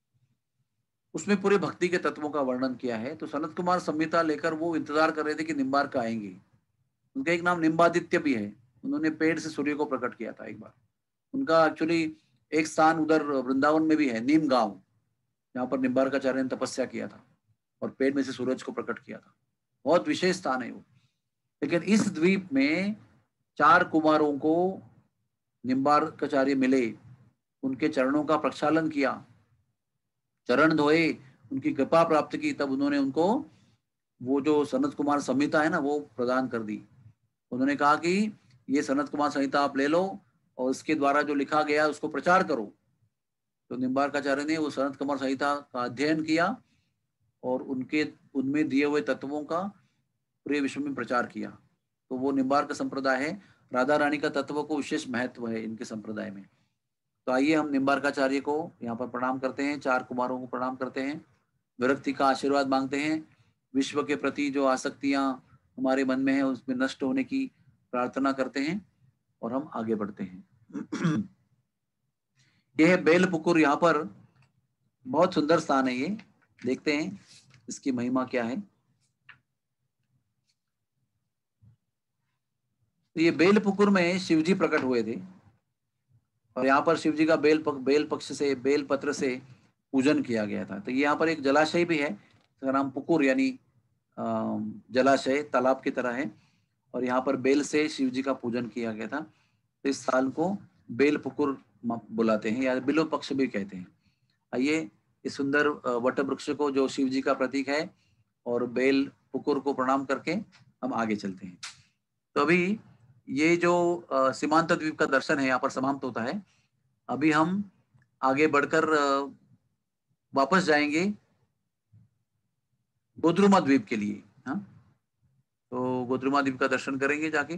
उसमें पूरे भक्ति के तत्वों का वर्णन किया है। तो सनत कुमार संहिता लेकर वो इंतजार कर रहे थे कि निम्बार्का आएंगे। उनका एक नाम निम्बादित्य भी है, उन्होंने पेड़ से सूर्य को प्रकट किया था एक बार। उनका एक्चुअली एक स्थान उधर वृंदावन में भी है, नीम गांव, जहाँ पर निम्बार्काचार्य ने तपस्या किया था और पेड़ में से सूरज को प्रकट किया था। बहुत विशेष स्थान है वो। लेकिन इस द्वीप में 4 कुमारों को निम्बार्काचार्य मिले, उनके चरणों का प्रक्षालन किया, चरण धोए, उनकी कृपा प्राप्त की, तब उन्होंने उनको वो जो सनत कुमार संहिता है ना वो प्रदान कर दी। उन्होंने कहा कि ये सनत कुमार संहिता आप ले लो और इसके द्वारा जो लिखा गया उसको प्रचार करो। तो निम्बार्काचार्य ने वो सनत कुमार संहिता का अध्ययन किया और उनमें दिए हुए तत्वों का पूरे विश्व में प्रचार किया। तो वो निम्बार्क संप्रदाय है। राधा रानी का तत्व को विशेष महत्व है इनके संप्रदाय में। तो आइए हम निम्बार्काचार्य को यहाँ पर प्रणाम करते हैं, 4 कुमारों को प्रणाम करते हैं, विरक्ति का आशीर्वाद मांगते हैं, विश्व के प्रति जो आसक्तियां हमारे मन में है उसमें नष्ट होने की प्रार्थना करते हैं और हम आगे बढ़ते हैं। यह है बेलपुकुर, यहाँ पर बहुत सुंदर स्थान है ये, देखते हैं इसकी महिमा क्या है। तो ये बेलपुकुर में शिवजी प्रकट हुए थे और यहाँ पर शिवजी का बेल पक्ष से, बेल पत्र से पूजन किया गया था। तो यहाँ पर एक जलाशय भी है, इसका नाम पुकुर यानी जलाशय, तालाब की तरह है, और यहाँ पर बेल से शिवजी का पूजन किया गया था। तो इस साल को बेल पुकुर बुलाते हैं या बिलो पक्ष भी कहते हैं। आइए इस सुंदर वट वृक्ष को जो शिवजी का प्रतीक है और बेल पुकुर को प्रणाम करके हम आगे चलते हैं। तो अभी ये जो सीमांत द्वीप का दर्शन है यहाँ पर समाप्त होता है। अभी हम आगे बढ़कर वापस जाएंगे गोद्रुमा द्वीप के लिए। हाँ, तो गोद्रुमा द्वीप का दर्शन करेंगे जाके।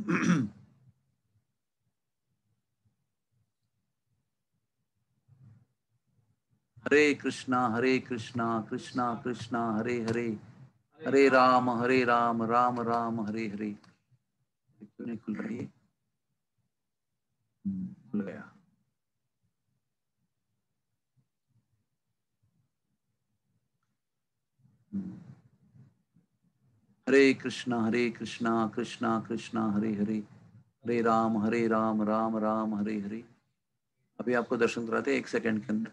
हरे कृष्णा कृष्णा कृष्णा हरे हरे, हरे राम राम राम हरे हरे। क्यों नहीं खुल रही है? खुल गया। हरे कृष्णा कृष्णा कृष्णा हरे हरे, हरे राम राम राम हरे हरे। अभी आपको दर्शन कराते हैं 1 सेकंड के अंदर।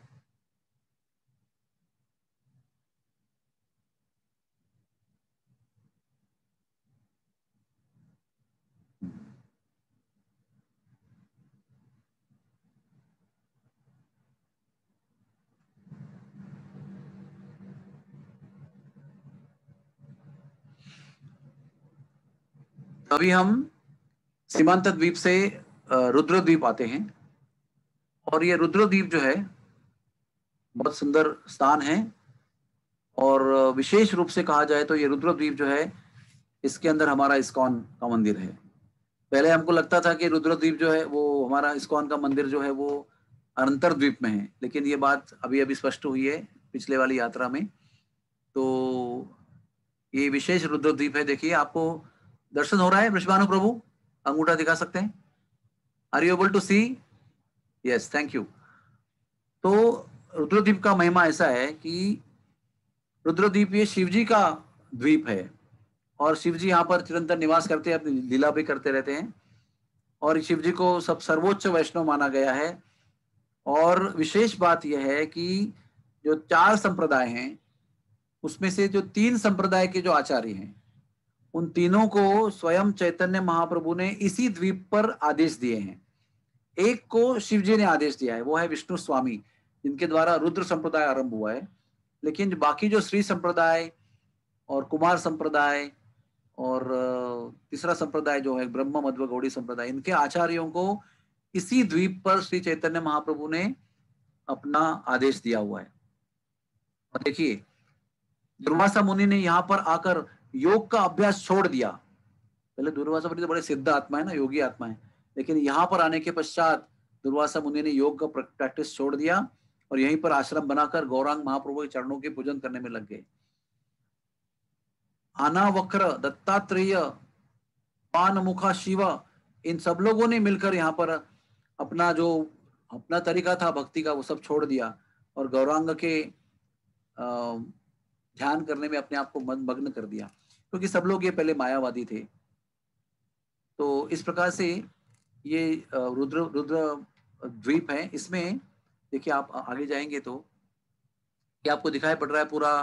अभी हम सीमांत द्वीप से रुद्र द्वीप आते हैं और ये रुद्र द्वीप जो है बहुत सुंदर स्थान है और विशेष रूप से कहा जाए तो ये रुद्र द्वीप जो है इसके अंदर हमारा इस्कॉन का मंदिर है। पहले हमको लगता था कि रुद्र द्वीप जो है वो हमारा इस्कॉन का मंदिर जो है वो अंतर द्वीप में है, लेकिन ये बात अभी अभी स्पष्ट हुई है पिछले वाली यात्रा में। तो ये विशेष रुद्र द्वीप है। देखिए आपको दर्शन हो रहा है वृषभानु प्रभु, अंगूठा दिखा सकते हैं? Are you able to see? Yes, thank you. तो रुद्रद्वीप का महिमा ऐसा है कि रुद्रद्वीप ये शिवजी का द्वीप है और शिवजी यहाँ पर चिरंतन निवास करते हैं, अपनी लीला भी करते रहते हैं। और शिव जी को सब सर्वोच्च वैष्णव माना गया है। और विशेष बात यह है कि जो 4 संप्रदाय हैं उसमें से जो 3 संप्रदाय के जो आचार्य हैं उन तीनों को स्वयं चैतन्य महाप्रभु ने इसी द्वीप पर आदेश दिए हैं। एक को शिव जी ने आदेश दिया है, वो है विष्णु स्वामी, जिनके द्वारा रुद्र संप्रदाय आरंभ हुआ है। लेकिन बाकी जो श्री संप्रदाय और कुमार संप्रदाय और तीसरा संप्रदाय जो है ब्रह्म मध्व गौड़ी संप्रदाय, इनके आचार्यों को इसी द्वीप पर श्री चैतन्य महाप्रभु ने अपना आदेश दिया हुआ है। और देखिए, दुर्वासा मुनि ने यहाँ पर आकर योग का अभ्यास छोड़ दिया। पहले दुर्वासा मुनि तो बड़े सिद्ध आत्मा है ना, योगी आत्मा है, लेकिन यहाँ पर आने के पश्चात दुर्वासा मुनि ने योग का प्रैक्टिस छोड़ दिया और यहीं पर आश्रम बनाकर गौरांग महाप्रभु के चरणों के पूजन करने में लग गए। आनावक्र, दत्तात्रेय, पानमुखा शिव, इन सब लोगों ने मिलकर यहाँ पर अपना तरीका था भक्ति का वो सब छोड़ दिया और गौरांग के ध्यान करने में अपने आप को मग्न कर दिया, क्योंकि सब लोग ये पहले मायावादी थे। तो इस प्रकार से ये रुद्र द्वीप है। इसमें देखिए, आप आगे जाएंगे तो ये आपको दिखाई पड़ रहा है पूरा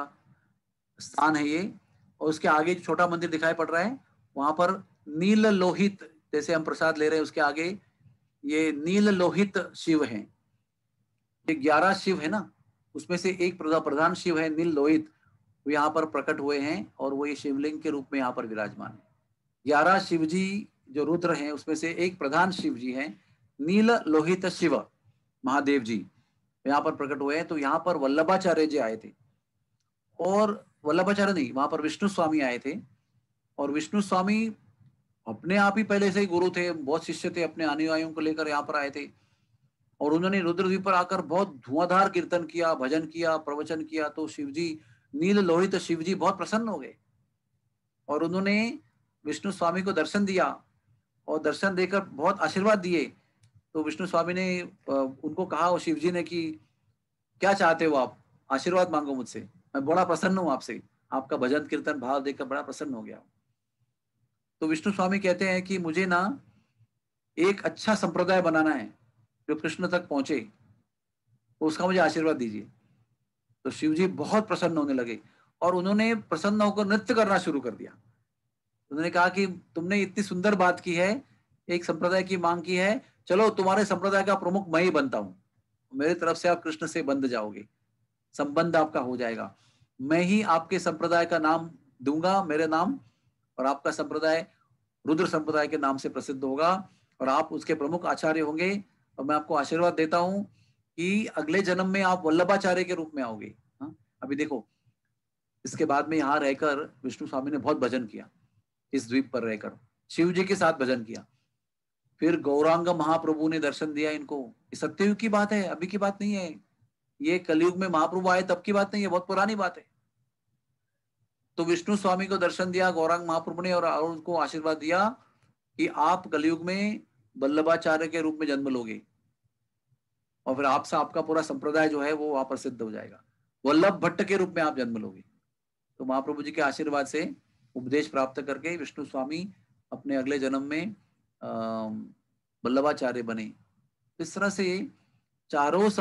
स्थान है ये, और उसके आगे जो छोटा मंदिर दिखाई पड़ रहा है वहां पर नील लोहित, जैसे हम प्रसाद ले रहे हैं उसके आगे ये नील लोहित शिव हैं। ये 11 शिव है ना, उसमें से एक प्रधान शिव है नील लोहित, वो यहाँ पर प्रकट हुए हैं और वो ये शिवलिंग के रूप में यहाँ पर विराजमान है। 11 शिव जी जो रुद्र हैं उसमें से एक प्रधान शिव जी हैं नील लोहित शिव महादेव जी, यहाँ पर प्रकट हुए हैं। तो यहाँ पर वल्लभाचार्य जी आए थे, और वल्लभाचार्य नहीं, वहां पर विष्णु स्वामी आए थे। और विष्णु स्वामी अपने आप ही पहले से ही गुरु थे, बहुत शिष्य थे, अपने अनुयायियों को लेकर यहाँ पर आए थे और उन्होंने रुद्रद्वीप पर आकर बहुत धुआंधार कीर्तन किया, भजन किया, प्रवचन किया। तो शिवजी, नील लोहित शिवजी बहुत प्रसन्न हो गए और उन्होंने विष्णु स्वामी को दर्शन दिया और दर्शन देकर बहुत आशीर्वाद दिए। तो विष्णु स्वामी ने उनको कहा, शिव जी ने, कि क्या चाहते हो आप, आशीर्वाद मांगो मुझसे, मैं बड़ा प्रसन्न हूं आपसे, आपका भजन कीर्तन भाव देखकर बड़ा प्रसन्न हो गया। तो विष्णु स्वामी कहते हैं कि मुझे ना एक अच्छा संप्रदाय बनाना है जो कृष्ण तक पहुंचे, तो उसका मुझे आशीर्वाद दीजिए। तो शिव जी बहुत प्रसन्न होने लगे और उन्होंने प्रसन्न होकर नृत्य करना शुरू कर दिया। उन्होंने कहा कि तुमने इतनी सुंदर बात की है, एक संप्रदाय की मांग की है, चलो तुम्हारे संप्रदाय का प्रमुख मैं ही बनता हूं, मेरी तरफ से आप कृष्ण से बंध जाओगे, संबंध आपका हो जाएगा, मैं ही आपके संप्रदाय का नाम दूंगा, मेरे नाम, और आपका संप्रदाय रुद्र संप्रदाय के नाम से प्रसिद्ध होगा और आप उसके प्रमुख आचार्य होंगे। और मैं आपको आशीर्वाद देता हूं कि अगले जन्म में आप वल्लभाचार्य के रूप में आओगे। हाँ? अभी देखो, इसके बाद में यहाँ रहकर विष्णु स्वामी ने बहुत भजन किया, इस द्वीप पर रहकर शिव जी के साथ भजन किया। फिर गौरांग महाप्रभु ने दर्शन दिया इनको। ये सत्ययुग की बात है, अभी की बात नहीं है, ये कलयुग में महाप्रभु आए तब की बात नहीं है, बहुत पुरानी बात है। तो विष्णु स्वामी को दर्शन दिया गौरांग महाप्रभु ने और उनको आशीर्वाद दिया कि आप कलयुग में वल्लभाचार्य के रूप में जन्म लोगे और फिर आपका पूरा संप्रदाय जो है वो वहां पर सिद्ध हो जाएगा, वल्लभ भट्ट के रूप में आप जन्म लोगे। तो महाप्रभु जी के आशीर्वाद से उपदेश प्राप्त करके विष्णु स्वामी अपने अगले जन्म में वल्लभाचार्य बने। इस तरह से चारों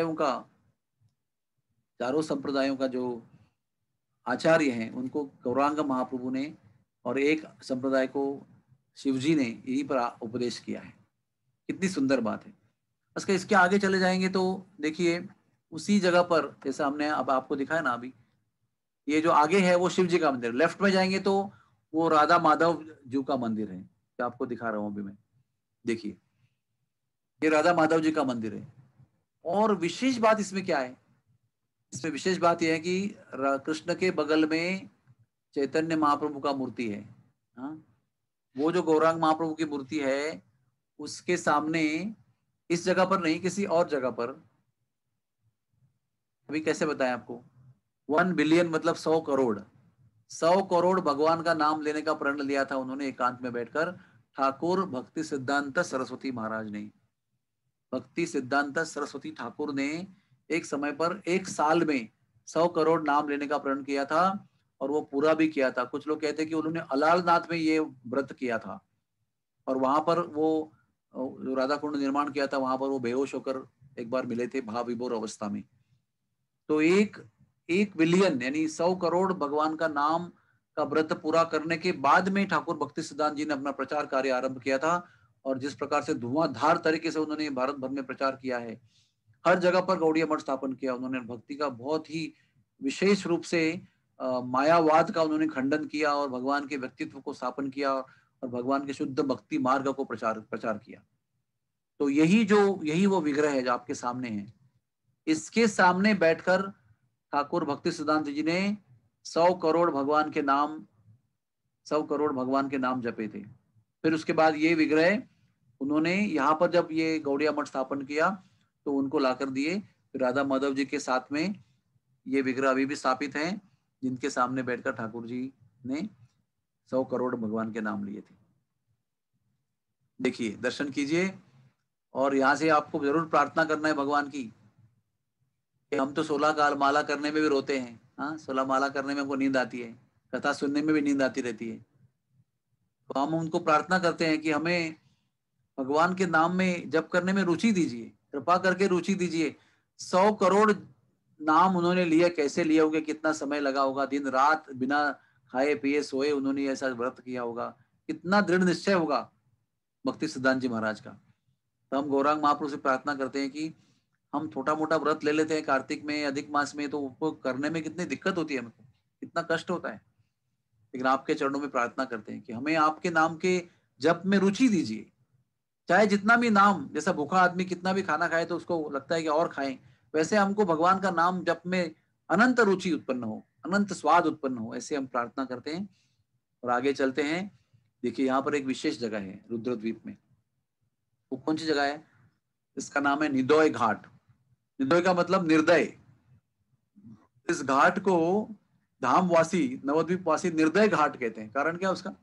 संप्रदायों का जो आचार्य हैं उनको गौरांग महाप्रभु ने और एक संप्रदाय को शिवजी ने यहीं पर उपदेश किया है। कितनी सुंदर बात है। उसके इसके आगे चले जाएंगे तो देखिए, उसी जगह पर जैसा हमने अब आपको दिखाया ना, अभी ये जो आगे है वो शिव जी का मंदिर, लेफ्ट में जाएंगे तो वो राधा माधव जी का मंदिर है, जो आपको दिखा रहा हूं अभी मैं। देखिए, ये राधा माधव जी का मंदिर है। और विशेष बात इसमें क्या है, इसमें विशेष बात यह है कि कृष्ण के बगल में चैतन्य महाप्रभु का मूर्ति है। हाँ, वो जो गौरांग महाप्रभु की मूर्ति है उसके सामने, इस जगह पर नहीं, किसी और जगह पर, अभी कैसे बताएं आपको, 1 बिलियन मतलब 100 करोड़, 100 करोड़ भगवान का नाम लेने का प्रण लिया था उन्होंने एकांत में बैठकर, ठाकुर भक्ति सिद्धांत सरस्वती महाराज ने। भक्ति सिद्धांत सरस्वती ठाकुर ने एक समय पर एक साल में 100 करोड़ नाम लेने का प्रण किया था और वो पूरा भी किया था। कुछ लोग कहते हैं कि उन्होंने अलालनाथ में ये व्रत किया था और वहां पर वो राधा कुंड निर्माण किया था वहां पर वो बेहोश होकर एक बार मिले थे भाव विभोर अवस्था में। तो एक बिलियन यानी 100 करोड़ भगवान का नाम का व्रत पूरा करने के बाद में ठाकुर भक्ति सिद्धांत जी ने अपना प्रचार कार्य आरंभ किया था। और जिस प्रकार से धुआंधार तरीके से उन्होंने भारत भर में प्रचार किया है, हर जगह पर गौड़ीय मठ स्थापन किया उन्होंने, भक्ति का बहुत ही विशेष रूप से मायावाद का उन्होंने खंडन किया और भगवान के व्यक्तित्व को स्थापन किया और भगवान के शुद्ध भक्ति मार्ग को प्रचार किया। तो यही वो विग्रह है जो आपके सामने है। इसके सामने बैठकर ठाकुर भक्ति सिद्धांत जी ने 100 करोड़ भगवान के नाम जपे थे। फिर उसके बाद ये विग्रह उन्होंने यहाँ पर जब ये गौड़िया मठ स्थापन किया तो उनको लाकर दिए। फिर राधा माधव जी के साथ में ये विग्रह अभी भी स्थापित हैं, जिनके सामने बैठकर ठाकुर जी ने 100 करोड़ भगवान के नाम लिए थे। देखिए, दर्शन कीजिए और यहाँ से आपको जरूर प्रार्थना करना है भगवान की। हम तो 16 माला करने में भी रोते हैं, हाँ, 16 माला करने में हमको नींद आती है, कथा सुनने में भी नींद आती रहती है। तो हम उनको प्रार्थना करते हैं कि हमें भगवान के नाम में जप करने में रुचि दीजिए, कृपा करके रुचि दीजिए। 100 करोड़ नाम उन्होंने लिए, कैसे लिए होंगे, कितना समय लगा होगा, दिन रात बिना खाए पिए सोए उन्होंने ऐसा व्रत किया होगा, कितना दृढ़ निश्चय होगा भक्ति सिद्धांत जी महाराज का। तो हम गौरांग महाप्रभु से प्रार्थना करते हैं कि हम छोटा मोटा व्रत ले लेते हैं कार्तिक में, अधिक मास में, तो उसको करने में कितनी दिक्कत होती है, हमको कितना कष्ट होता है। लेकिन आपके चरणों में प्रार्थना करते हैं कि हमें आपके नाम के जप में रुचि दीजिए। चाहे जितना भी नाम, जैसा भूखा आदमी कितना भी खाना खाए तो उसको लगता है कि और खाएं, वैसे हमको भगवान का नाम जप में अनंत रुचि उत्पन्न हो, अनंत स्वाद उत्पन्न हो, ऐसे हम प्रार्थना करते हैं। और आगे चलते हैं। देखिए, यहाँ पर एक विशेष जगह है रुद्रद्वीप में। वो कौन सी जगह है? इसका नाम है निदोय घाट। निदोय का मतलब निर्दय। इस घाट को धामवासी, नवद्वीप वासी निर्दय घाट कहते हैं। कारण क्या उसका?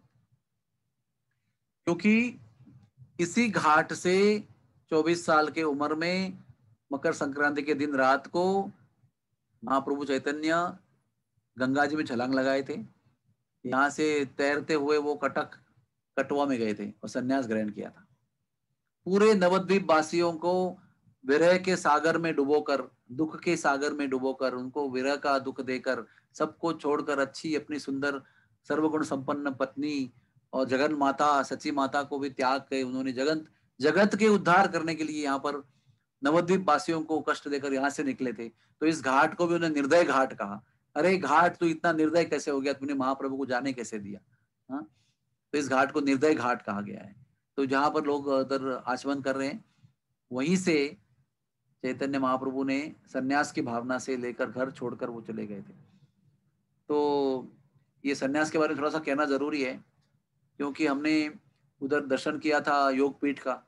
क्योंकि इसी घाट से 24 साल के उम्र में मकर संक्रांति के दिन रात को महाप्रभु चैतन्य गंगा जी में छलांग लगाए थे। यहाँ से तैरते हुए वो कटवा में गए थे और संन्यास ग्रहण किया था। पूरे नवद्वीप वासियों को विरह के सागर में डुबोकर, दुख के सागर में डुबोकर, उनको विरह का दुख देकर, सबको छोड़कर अच्छी अपनी सुंदर सर्वगुण संपन्न पत्नी और जगन माता सची माता को भी त्याग के उन्होंने जगत के उद्धार करने के लिए यहाँ पर नवद्वीप वासियों को कष्ट देकर यहाँ से निकले थे। तो इस घाट को भी उन्होंने निर्दय घाट कहा। अरे घाट, तू इतना निर्दय कैसे हो गया, तूने महाप्रभु को जाने कैसे दिया? हाँ, तो इस घाट को निर्दय घाट कहा गया है। तो जहां पर लोग उधर आचमन कर रहे हैं, वहीं से चैतन्य महाप्रभु ने सन्यास की भावना से लेकर घर छोड़कर वो चले गए थे। तो ये सन्यास के बारे में थोड़ा सा कहना जरूरी है, क्योंकि हमने उधर दर्शन किया था योगपीठ का।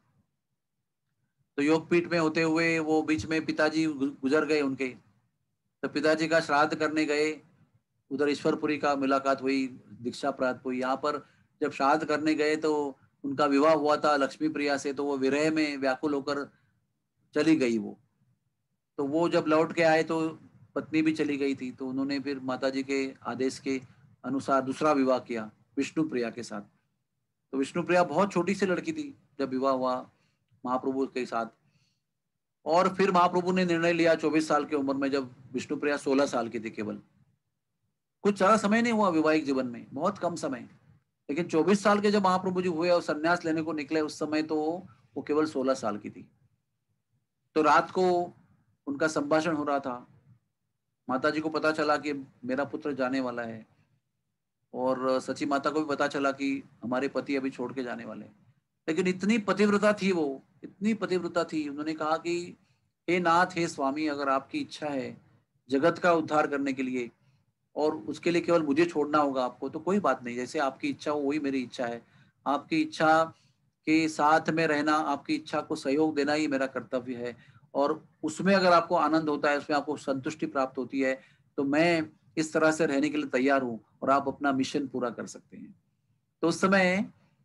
तो योगपीठ में होते हुए वो बीच में पिताजी गुजर गए उनके, तो पिताजी का श्राद्ध करने गए। उधर ईश्वरपुरी का मुलाकात हुई, दीक्षा प्राप्त हुई। यहाँ पर जब श्राद्ध करने गए तो उनका विवाह हुआ था लक्ष्मी प्रिया से, तो वो विरह में व्याकुल होकर चली गई वो। तो वो जब लौट के आए तो पत्नी भी चली गई थी। तो उन्होंने फिर माताजी के आदेश के अनुसार दूसरा विवाह किया विष्णु प्रिया के साथ। तो विष्णु प्रिया बहुत छोटी सी लड़की थी जब विवाह हुआ महाप्रभु के साथ। और फिर महाप्रभु ने निर्णय लिया 24 साल की उम्र में, जब विष्णु प्रिया 16 साल की थी केवल। कुछ ज्यादा समय नहीं हुआ वैवाहिक जीवन में, बहुत कम समय। लेकिन 24 साल के जब महाप्रभु जी हुए और संन्यास लेने को निकले, उस समय तो वो केवल 16 साल की थी। तो रात को उनका संभाषण हो रहा था। माताजी को पता चला कि मेरा पुत्र जाने वाला है, और सची माता को भी पता चला कि हमारे पति अभी छोड़ के जाने वाले हैं। लेकिन इतनी पतिव्रता थी वो, इतनी पतिव्रता थी। उन्होंने कहा कि हे नाथ, हे स्वामी, अगर आपकी इच्छा है जगत का उद्धार करने के लिए और उसके लिए केवल मुझे छोड़ना होगा आपको, तो कोई बात नहीं, जैसे आपकी इच्छा हो वही मेरी इच्छा है। आपकी इच्छा के साथ में रहना, आपकी इच्छा को सहयोग देना ही मेरा कर्तव्य है। और उसमें अगर आपको आनंद होता है, उसमें आपको संतुष्टि प्राप्त होती है, तो मैं इस तरह से रहने के लिए तैयार हूँ और आप अपना मिशन पूरा कर सकते हैं। तो उस समय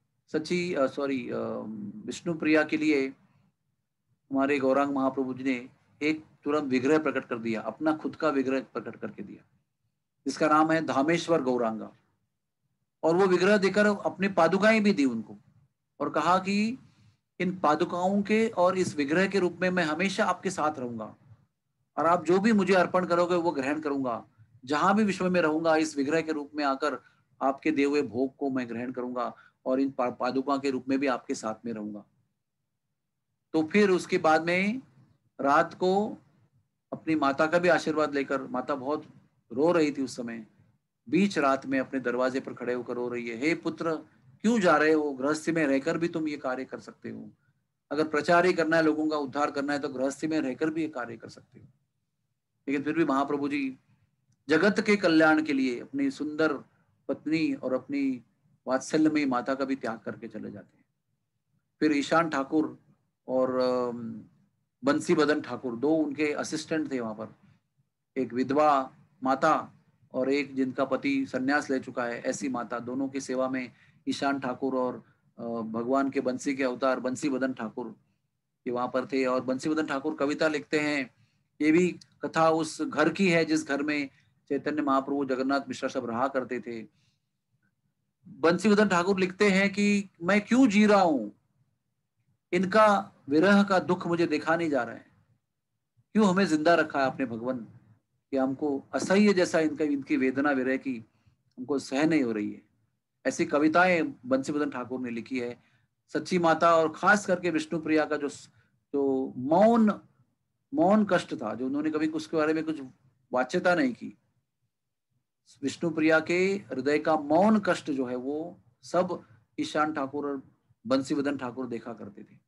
विष्णु प्रिया के लिए हमारे गौरांग महाप्रभु जी ने एक तुरंत विग्रह प्रकट कर दिया, अपना खुद का विग्रह प्रकट करके दिया, जिसका नाम है धामेश्वर गौरांगा। और वो विग्रह देकर अपनी पादुकाएं भी दी उनको और कहा कि इन पादुकाओं के और इस विग्रह के रूप में मैं हमेशा आपके साथ रहूंगा, और आप जो भी मुझे अर्पण करोगे वो ग्रहण करूंगा। जहां भी विश्व में रहूंगा, इस विग्रह के रूप में आकर आपके दिए हुए भोग को मैं ग्रहण करूंगा, और इन पादुका के रूप में भी आपके साथ में रहूंगा। तो फिर उसके बाद में रात को अपनी माता का भी आशीर्वाद लेकर, माता बहुत रो रही थी उस समय, बीच रात में अपने दरवाजे पर खड़े होकर रो रही है, हे पुत्र क्यों जा रहे हो, गृहस्थी में रहकर भी तुम ये कार्य कर सकते हो। अगर प्रचार ही करना है, लोगों का उद्धार करना है, तो गृहस्थी में रहकर भी ये कार्य कर सकते हो। लेकिन फिर भी महाप्रभु जी जगत के कल्याण के लिए अपनी सुंदर पत्नी और अपनी वात्सल्यमयी माता का भी त्याग करके चले जाते हैं। फिर ईशान ठाकुर और बंसी बदन ठाकुर, दो उनके असिस्टेंट थे वहां पर, एक विधवा माता और एक जिनका पति संन्यास ले चुका है, ऐसी माता, दोनों की सेवा में ईशान ठाकुर और भगवान के बंसी के अवतार बंसी बदन ठाकुर ये वहां पर थे। और बंसी बदन ठाकुर कविता लिखते हैं, ये भी कथा उस घर की है जिस घर में चैतन्य महाप्रभु जगन्नाथ मिश्रा सब रहा करते थे। बंसी बदन ठाकुर लिखते हैं कि मैं क्यों जी रहा हूं, इनका विरह का दुख मुझे देखा नहीं जा रहा है, क्यों हमें जिंदा रखा है आपने भगवान, कि हमको असह्य जैसा इनकी वेदना विरह की हमको सह नहीं हो रही है। ऐसी कविताएं बंसीबदन ठाकुर ने लिखी है। सच्ची माता और खास करके विष्णु प्रिया का जो जो मौन मौन कष्ट था, जो उन्होंने कभी उसके बारे में कुछ वाच्यता नहीं की, विष्णु प्रिया के हृदय का मौन कष्ट जो है वो सब ईशान ठाकुर और बंसीबदन ठाकुर देखा करते थे।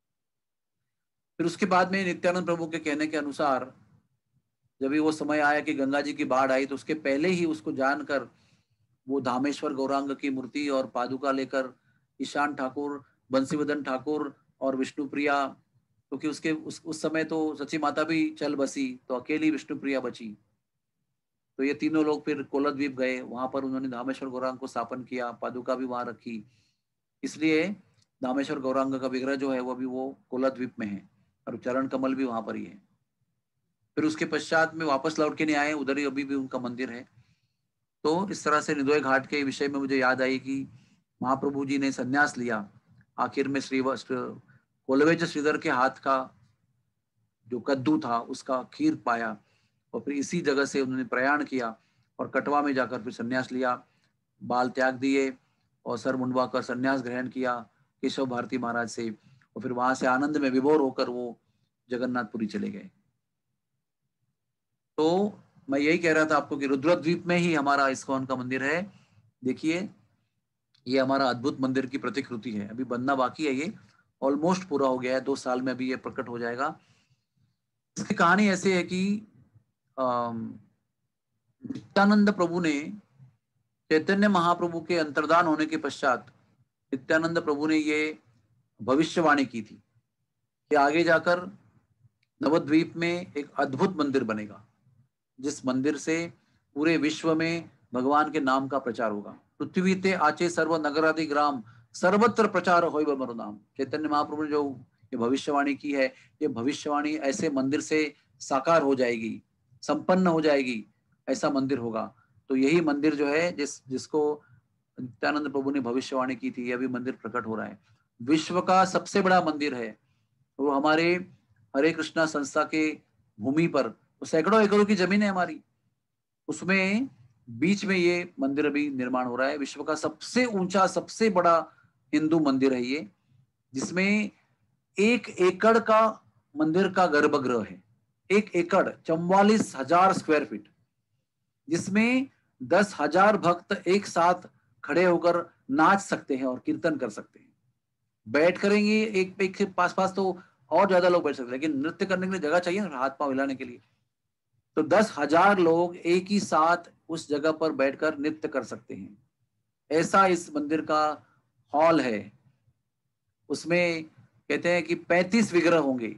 फिर उसके बाद में नित्यानंद प्रभु के कहने के अनुसार जब भी वो समय आया कि गंगा जी की बाढ़ आई, तो उसके पहले ही उसको जानकर वो धामेश्वर गौरांग की मूर्ति और पादुका लेकर ईशान ठाकुर, बंसीबदन ठाकुर और विष्णु प्रिया, क्योंकि उसके उस समय तो सची माता भी चल बसी, तो अकेली विष्णु प्रिया बची। तो ये तीनों लोग फिर कोलद्वीप गए, वहां पर उन्होंने धामेश्वर गौरांग को स्थापन किया, पादुका भी वहां रखी। इसलिए धामेश्वर गौरांग का विग्रह जो है वो अभी वो कोलद्वीप में है, और चरण कमल भी वहां पर ही है। फिर उसके पश्चात में वापस लौट के नहीं आए, उधर ही अभी भी उनका मंदिर है। तो इस तरह से निदोय घाट के विषय में मुझे याद आई कि महाप्रभु जी ने संन्यास लिया, आखिर में कोलवेज श्रीधर के हाथ का जो कद्दू था उसका खीर पाया, और फिर इसी जगह से उन्होंने प्रयाण किया और कटवा में जाकर फिर संन्यास लिया, बाल त्याग दिए और सर मुंडवा कर संन्यास ग्रहण किया केशव भारती महाराज से, और फिर वहां से आनंद में विभोर होकर वो जगन्नाथपुरी चले गए। तो मैं यही कह रहा था आपको कि रुद्रद्वीप में ही हमारा इस्कॉन का मंदिर है। देखिए ये हमारा अद्भुत मंदिर की प्रतिकृति है, अभी बनना बाकी है, ये ऑलमोस्ट पूरा हो गया है, 2 साल में अभी ये प्रकट हो जाएगा। इसकी कहानी ऐसी है कि नित्यानंद प्रभु ने, चैतन्य महाप्रभु के अंतर्धान होने के पश्चात नित्यानंद प्रभु ने ये भविष्यवाणी की थी कि आगे जाकर नवद्वीप में एक अद्भुत मंदिर बनेगा, जिस मंदिर से पूरे विश्व में भगवान के नाम का प्रचार होगा। पृथ्वी ते आचे सर्व नगरादि ग्राम सर्वत्र प्रचार होय मरु नाम। चैतन्य महाप्रभु ने जो ये भविष्यवाणी की है, ये भविष्यवाणी ऐसे मंदिर से साकार हो जाएगी, संपन्न हो जाएगी, ऐसा मंदिर होगा। तो यही मंदिर जो है जिसको नित्यानंद प्रभु ने भविष्यवाणी की थी, अभी मंदिर प्रकट हो रहा है। विश्व का सबसे बड़ा मंदिर है वो हमारे हरे कृष्णा संस्था के भूमि पर, सैकड़ों एकड़ों की जमीन है हमारी, उसमें बीच में ये मंदिर अभी निर्माण हो रहा है। विश्व का सबसे ऊंचा सबसे बड़ा हिंदू मंदिर है ये, जिसमें 1 एकड़ का मंदिर का गर्भगृह है, 1 एकड़ 44,000 स्क्वायर फीट, जिसमें 10,000 भक्त एक साथ खड़े होकर नाच सकते हैं और कीर्तन कर सकते हैं। बैठ करेंगे एक एक के पास पास तो और ज्यादा लोग बैठ सकते हैं, लेकिन नृत्य करने के लिए जगह चाहिए ना, हाथ पांव हिलाने के लिए। तो 10,000 लोग एक ही साथ उस जगह पर बैठकर नृत्य कर सकते हैं, ऐसा इस मंदिर का हॉल है। उसमें कहते हैं कि 35 विग्रह होंगे,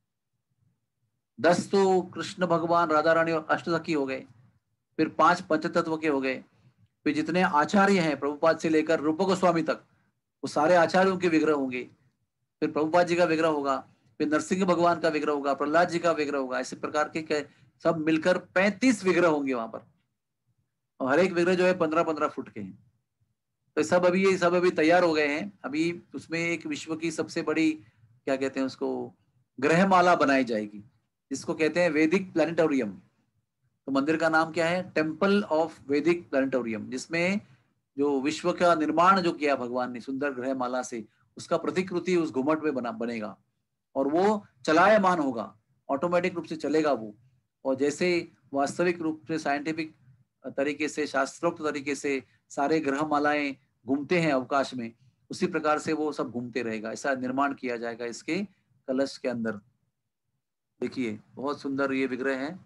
10 तो कृष्ण भगवान, राधा रानी और अष्टसखी हो गए, फिर 5 पंचतत्व के हो गए, फिर जितने आचार्य हैं प्रभुपाद से लेकर रूप गोस्वामी तक, वो सारे आचार्यों के विग्रह होंगे, फिर प्रभुपाद जी का विग्रह होगा, फिर नरसिंह भगवान का विग्रह होगा, प्रहलाद जी का विग्रह होगा, ऐसे प्रकार के सब मिलकर 35 विग्रह होंगे वहां पर, और हर एक विग्रह जो है 15-15 फुट के हैं। तो सब अभी तैयार हो गए हैं। अभी उसमें एक विश्व की सबसे बड़ी क्या कहते हैं उसको, ग्रहमाला बनाई जाएगी, जिसको कहते हैं वैदिक प्लानिटोरियम। तो मंदिर का नाम क्या है, टेम्पल ऑफ वैदिक प्लानिटोरियम, जिसमें जो विश्व का निर्माण जो किया भगवान ने सुंदर ग्रहमाला से, उसका प्रतिकृति उस घुमट में बनेगा और वो चलायमान होगा, ऑटोमेटिक रूप से चलेगा वो। और जैसे वास्तविक रूप से साइंटिफिक तरीके से, शास्त्रोक्त तरीके से सारे ग्रहमालाएं घूमते हैं अवकाश में, उसी प्रकार से वो सब घूमते रहेगा। ऐसा निर्माण किया जाएगा इसके कलश के अंदर। देखिए बहुत सुंदर ये विग्रह है,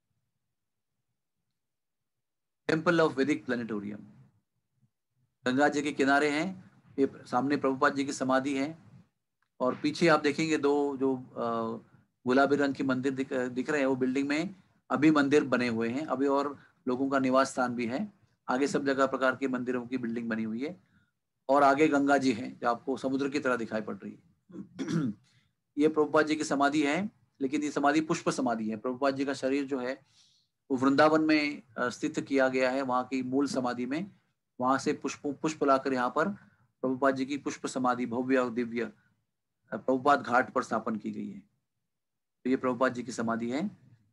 temple of Vedic planetarium. Ganga ji के किनारे हैं, ये सामने प्रभुपाद जी की समाधि है, और पीछे आप देखेंगे दो जो गुलाबी रंग की मंदिर दिख रहे हैं, वो बिल्डिंग में अभी मंदिर बने हुए हैं अभी, और लोगों का निवास स्थान भी है। आगे सब जगह प्रकार के मंदिरों की बिल्डिंग बनी हुई है, और आगे गंगा जी है जो आपको समुद्र की तरह दिखाई पड़ रही है। ये प्रभुपाद जी की समाधि है, लेकिन ये समाधि पुष्प समाधि है। प्रभुपाद जी का शरीर जो है वो वृंदावन में स्थित किया गया है, वहाँ की मूल समाधि में। वहां से पुष्प लाकर यहाँ पर प्रभुपाद जी की पुष्प समाधि भव्य और दिव्य प्रभुपाद घाट पर स्थापन की गई है। तो ये प्रभुपाद जी की समाधि है,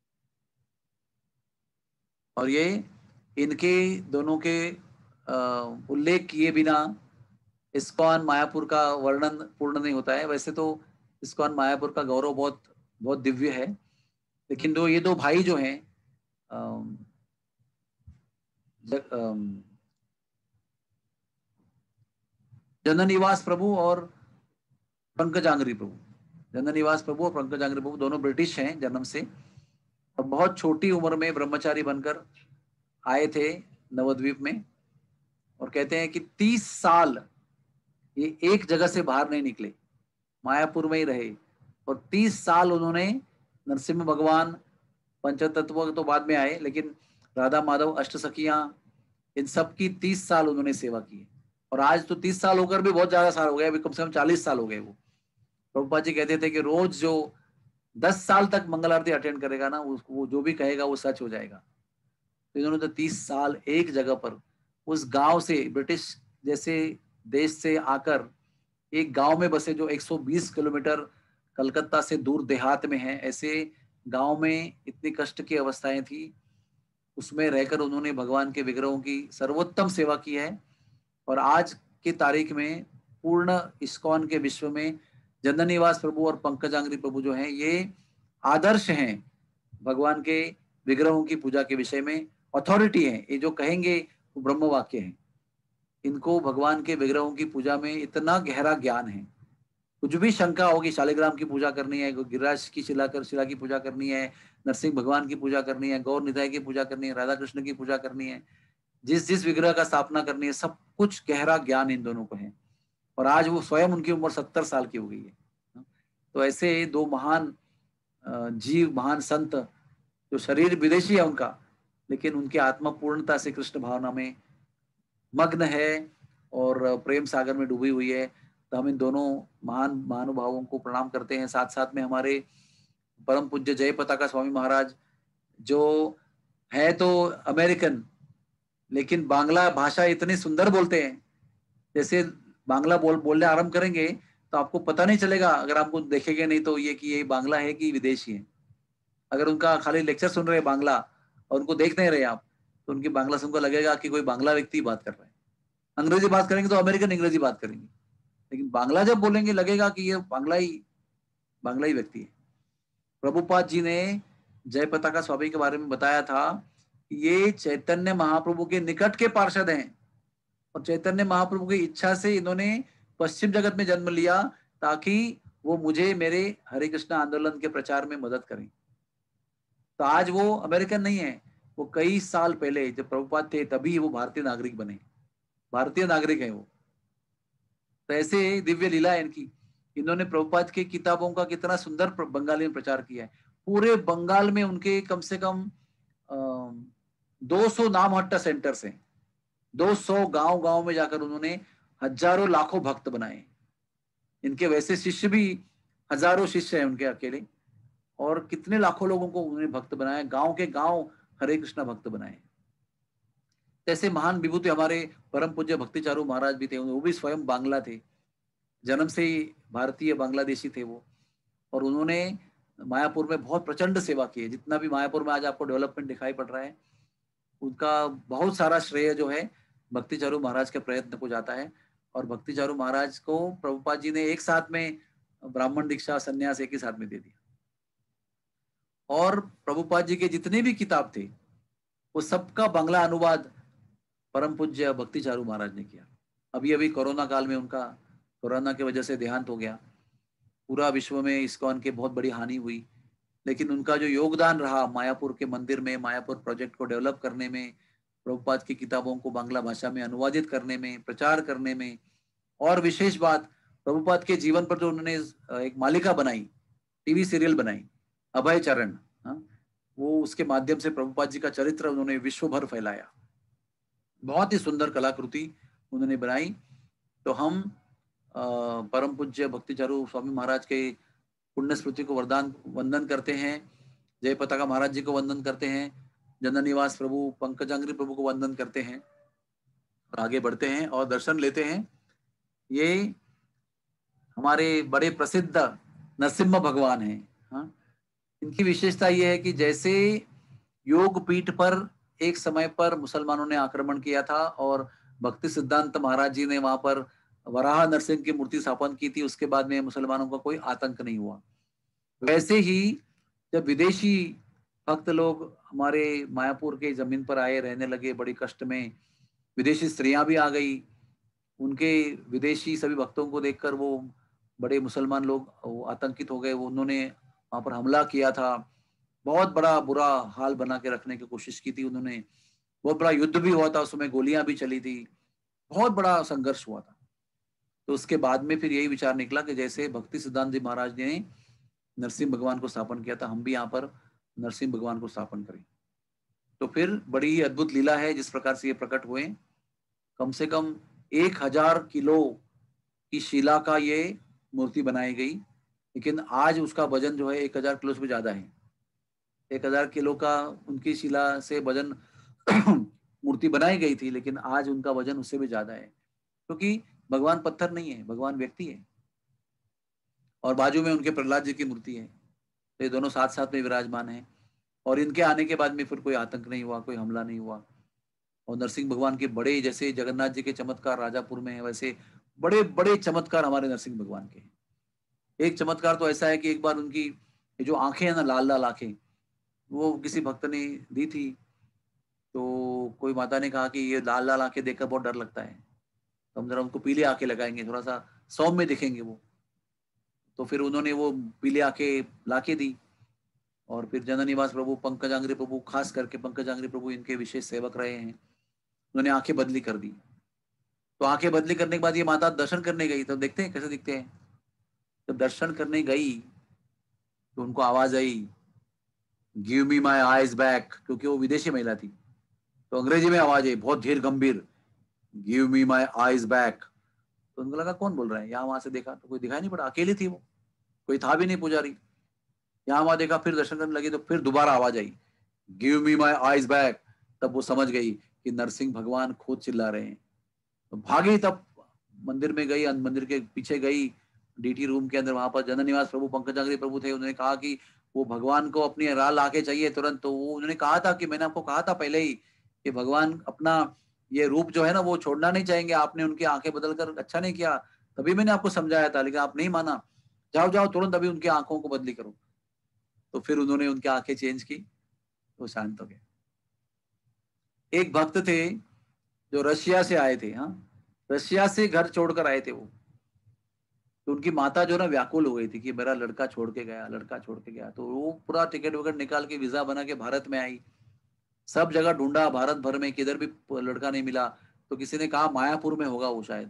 और ये इनके दोनों के उल्लेख किए बिना इस्कॉन मायापुर का वर्णन पूर्ण नहीं होता है। वैसे तो इस्कॉन मायापुर का गौरव बहुत बहुत दिव्य है, लेकिन जो ये दो भाई जो हैं जननिवास प्रभु और पंकजांगरी प्रभु, जननिवास प्रभु और पंकजांगरी प्रभु दोनों ब्रिटिश हैं जन्म से, और बहुत छोटी उम्र में ब्रह्मचारी बनकर आए थे नवद्वीप में। और कहते हैं कि 30 साल ये एक जगह से बाहर नहीं निकले, मायापुर में ही रहे, और 30 साल उन्होंने नरसिम्हा भगवान, पंचतत्व तो बाद में आए, लेकिन राधा माधव अष्ट सखियां, इन सब की 30 साल उन्होंने सेवा की। और आज तो 30 साल होकर भी बहुत ज्यादा साल हो गए, अभी कम से कम 40 साल हो गए। वो प्रभुपाद जी कहते थे कि रोज जो 10 साल तक मंगल आरती अटेंड करेगा ना, वो जो भी कहेगा वो सच हो जाएगा। तो इन्होंने तो 30 साल एक जगह पर उस गांव से, ब्रिटिश जैसे देश से आकर एक गांव में बसे, जो 120 किलोमीटर कलकत्ता से दूर देहात में है, ऐसे गांव में इतनी कष्ट की अवस्थाएं थी, उसमें रहकर उन्होंने भगवान के विग्रहों की सर्वोत्तम सेवा की है। और आज की तारीख में पूर्ण इस्कॉन के विश्व में जननिवास प्रभु और पंकजांगरी प्रभु जो हैं, ये आदर्श हैं भगवान के विग्रहों की पूजा के विषय में, अथॉरिटी है। ये जो कहेंगे वो ब्रह्म वाक्य है। इनको भगवान के विग्रहों की पूजा में इतना गहरा ज्ञान है, कुछ भी शंका होगी, शालिग्राम की पूजा करनी है, गिरिराज की शिला की पूजा करनी है, नरसिंह भगवान की पूजा करनी है, गौर निताई की पूजा करनी है, राधा कृष्ण की पूजा करनी है, जिस जिस विग्रह का स्थापना करनी है, सब कुछ गहरा ज्ञान इन दोनों को है। और आज वो स्वयं, उनकी उम्र 70 साल की हो गई है। तो ऐसे दो महान जीव, महान संत, जो शरीर विदेशी है उनका, लेकिन उनकी आत्मा पूर्णता से कृष्ण भावना में मग्न है और प्रेम सागर में डूबी हुई है। तो हम इन दोनों महान महानुभावों को प्रणाम करते हैं। साथ साथ में हमारे परम पूज्य जय पताका स्वामी महाराज, जो है तो अमेरिकन, लेकिन बांग्ला भाषा इतनी सुंदर बोलते हैं। जैसे बांग्ला बोलने आरंभ करेंगे तो आपको पता नहीं चलेगा, अगर आपको देखेंगे नहीं तो, ये कि ये बांग्ला है कि विदेशी है। अगर उनका खाली लेक्चर सुन रहे हैं बांग्ला और उनको देख नहीं रहे आप, तो उनकी बांग्ला सुनकर लगेगा कि कोई बांग्ला व्यक्ति बात कर रहा है। अंग्रेजी बात करेंगे तो अमेरिकन अंग्रेजी बात करेंगे, लेकिन बांग्ला जब बोलेंगे लगेगा कि ये बांग्ला ही व्यक्ति है। प्रभुपाद जी ने जय पताका स्वामी के बारे में बताया था, ये चैतन्य महाप्रभु के निकट के पार्षद हैं, और चैतन्य महाप्रभु की इच्छा से इन्होंने पश्चिम जगत में जन्म लिया, ताकि वो मुझे मेरे हरे कृष्ण आंदोलन के प्रचार में मदद करें। तो आज वो अमेरिकन नहीं है, वो कई साल पहले जब प्रभुपाद थे तभी वो भारतीय नागरिक बने, भारतीय नागरिक है वो। तो ऐसे दिव्य लीला है इनकी। इन्होंने प्रभुपाद की किताबों का कितना सुंदर बंगाली में प्रचार किया है। पूरे बंगाल में उनके कम से कम 200 नामहट्टा सेंटर्स हैं। 200 गांव में जाकर उन्होंने हजारों लाखों भक्त बनाए। इनके वैसे शिष्य भी हजारों शिष्य हैं उनके अकेले, और कितने लाखों लोगों को उन्होंने भक्त बनाया, गांव के गांव हरे कृष्णा भक्त बनाए। ऐसे महान विभूति हमारे परम पूज्य भक्ति चारू महाराज भी थे, वो भी स्वयं बांग्ला थे, जन्म से ही भारतीय बांग्लादेशी थे वो, और उन्होंने मायापुर में बहुत प्रचंड सेवा की है। जितना भी मायापुर में आज आपको डेवलपमेंट दिखाई पड़ रहा है, उनका बहुत सारा श्रेय जो है भक्ति चारू महाराज के प्रयत्न को जाता है। और भक्ति चारू महाराज को प्रभुपाद जी ने एक साथ में ब्राह्मण दीक्षा संन्यास एक ही साथ में दे दिया। और प्रभुपाद जी के जितने भी किताब थे वो सबका बांग्ला अनुवाद परम पूज्य भक्ति चारू महाराज ने किया। अभी अभी कोरोना काल में उनका कोरोना की वजह से देहांत हो गया। पूरा विश्व में इस्कॉन की बहुत बड़ी हानि हुई, लेकिन उनका जो योगदान रहा मायापुर के मंदिर में, मायापुर प्रोजेक्ट को डेवलप करने में, प्रभुपाद की किताबों को बांग्ला भाषा में अनुवादित करने में, प्रचार करने में, और विशेष बात प्रभुपाद के जीवन पर जो उन्होंने एक मालिका बनाई, टीवी सीरियल बनाई अभय चरण, वो उसके माध्यम से प्रभुपाद जी का चरित्र उन्होंने विश्व भर फैलाया। बहुत ही सुंदर कलाकृति उन्होंने बनाई। तो हम परम पूज्य भक्ति चारू स्वामी महाराज के पुण्य स्मृति को वंदन करते हैं, जय पताका महाराज जी को वंदन करते हैं, जनन निवास प्रभु पंकजांग्री प्रभु को वंदन करते हैं, और आगे बढ़ते हैं और दर्शन लेते हैं। ये हमारे बड़े प्रसिद्ध नरसिम्हा भगवान हैं। हाँ, इनकी विशेषता यह है कि जैसे योग पीठ पर एक समय पर मुसलमानों ने आक्रमण किया था और भक्ति सिद्धांत महाराज जी ने वहां पर वराह नरसिंह की मूर्ति स्थापन की थी, उसके बाद में मुसलमानों का कोई आतंक नहीं हुआ। वैसे ही जब विदेशी भक्त लोग हमारे मायापुर के जमीन पर आए, रहने लगे बड़ी कष्ट में, विदेशी स्त्रियां भी आ गई, उनके विदेशी सभी भक्तों को देखकर वो बड़े मुसलमान लोग आतंकित हो गए। वो उन्होंने वहां पर हमला किया था, बहुत बड़ा बुरा हाल बना के रखने की कोशिश की थी उन्होंने, बहुत बड़ा युद्ध भी हुआ था, उसमें गोलियां भी चली थी, बहुत बड़ा संघर्ष हुआ था। तो उसके बाद में फिर यही विचार निकला कि जैसे भक्ति सिद्धांत जी महाराज ने नरसिंह भगवान को स्थापन किया था, हम भी यहाँ पर नरसिंह भगवान को स्थापन करें। तो फिर बड़ी ही अद्भुत लीला है जिस प्रकार से ये प्रकट हुए। कम से कम 1000 किलो की शिला का ये मूर्ति बनाई गई, लेकिन आज उसका वजन जो है 1000 किलो से भी ज्यादा है। 1000 किलो का उनकी शिला से वजन मूर्ति बनाई गई थी, लेकिन आज उनका वजन उससे भी ज्यादा है, क्योंकि भगवान पत्थर नहीं है, भगवान व्यक्ति है। और बाजू में उनके प्रहलाद जी की मूर्ति है, तो ये दोनों साथ साथ में विराजमान है। और इनके आने के बाद में फिर कोई आतंक नहीं हुआ, कोई हमला नहीं हुआ। और नरसिंह भगवान के बड़े, जैसे जगन्नाथ जी के चमत्कार राजापुर में है, वैसे बड़े बड़े चमत्कार हमारे नरसिंह भगवान के। एक चमत्कार तो ऐसा है कि एक बार उनकी जो आंखें हैं ना, लाल लाल आंखें, वो किसी भक्त ने दी थी। तो कोई माता ने कहा कि ये लाल लाल आंखें देखकर बहुत डर लगता है, तो हम जरा उनको पीली आंखें लगाएंगे, थोड़ा सा सौम्य दिखेंगे वो। तो फिर उन्होंने वो पीली आंखें लाके दी। और फिर जनन निवास प्रभु पंकजांग्री प्रभु, खास करके पंकजांग्री प्रभु इनके विशेष सेवक रहे हैं, उन्होंने आंखें बदली कर दी। तो आंखें बदली करने के बाद ये माता दर्शन करने गई, तो देखते हैं कैसे दिखते हैं। जब दर्शन करने गई तो उनको आवाज आई, give me my eyes back, क्योंकि वो विदेशी महिला थी। तो अंग्रेजी में आवाज आई बहुत धीर गंभीर, give me my eyes back. तो उनको लगा कौन बोल रहा है, यहाँ वहां से देखा तो कोई दिखाई नहीं पड़ा, अकेली थी वो, कोई था भी नहीं पुजारी। यहाँ वहां देखा, फिर दर्शन करने लगी, तो फिर दोबारा आवाज आई, give me my eyes back. तब वो समझ गई कि नरसिंह भगवान खुद चिल्ला रहे हैं। तो भागी, तब मंदिर में गई, मंदिर के पीछे गई, डीटी रूम के अंदर, वहां पर जनन निवास प्रभु पंकजांग्री प्रभु थे। उन्होंने कहा कि वो भगवान को अपनी राल आके चाहिए तुरंत। तो वो उन्होंने कहा था कि मैंने आपको कहा था पहले ही कि भगवान अपना ये रूप जो है ना वो छोड़ना नहीं चाहेंगे, आपने उनकी आंखें बदलकर अच्छा नहीं किया, तभी मैंने आपको समझाया था, लेकिन आप नहीं माना। जाओ जाओ तुरंत अभी उनकी आंखों को बदली करो। तो फिर उन्होंने उनकी आंखें चेंज की, तो शांत हो गए। एक भक्त थे जो रशिया से आए थे, हाँ, रशिया से घर छोड़कर आए थे वो। तो उनकी माता जो ना व्याकुल हो गई थी कि मेरा लड़का छोड़ के गया, लड़का छोड़ के गया। तो वो पूरा टिकट वगैरह निकाल के वीजा बना के भारत में आई, सब जगह ढूंढा भारत भर में, किधर भी लड़का नहीं मिला। तो किसी ने कहा मायापुर में होगा वो शायद।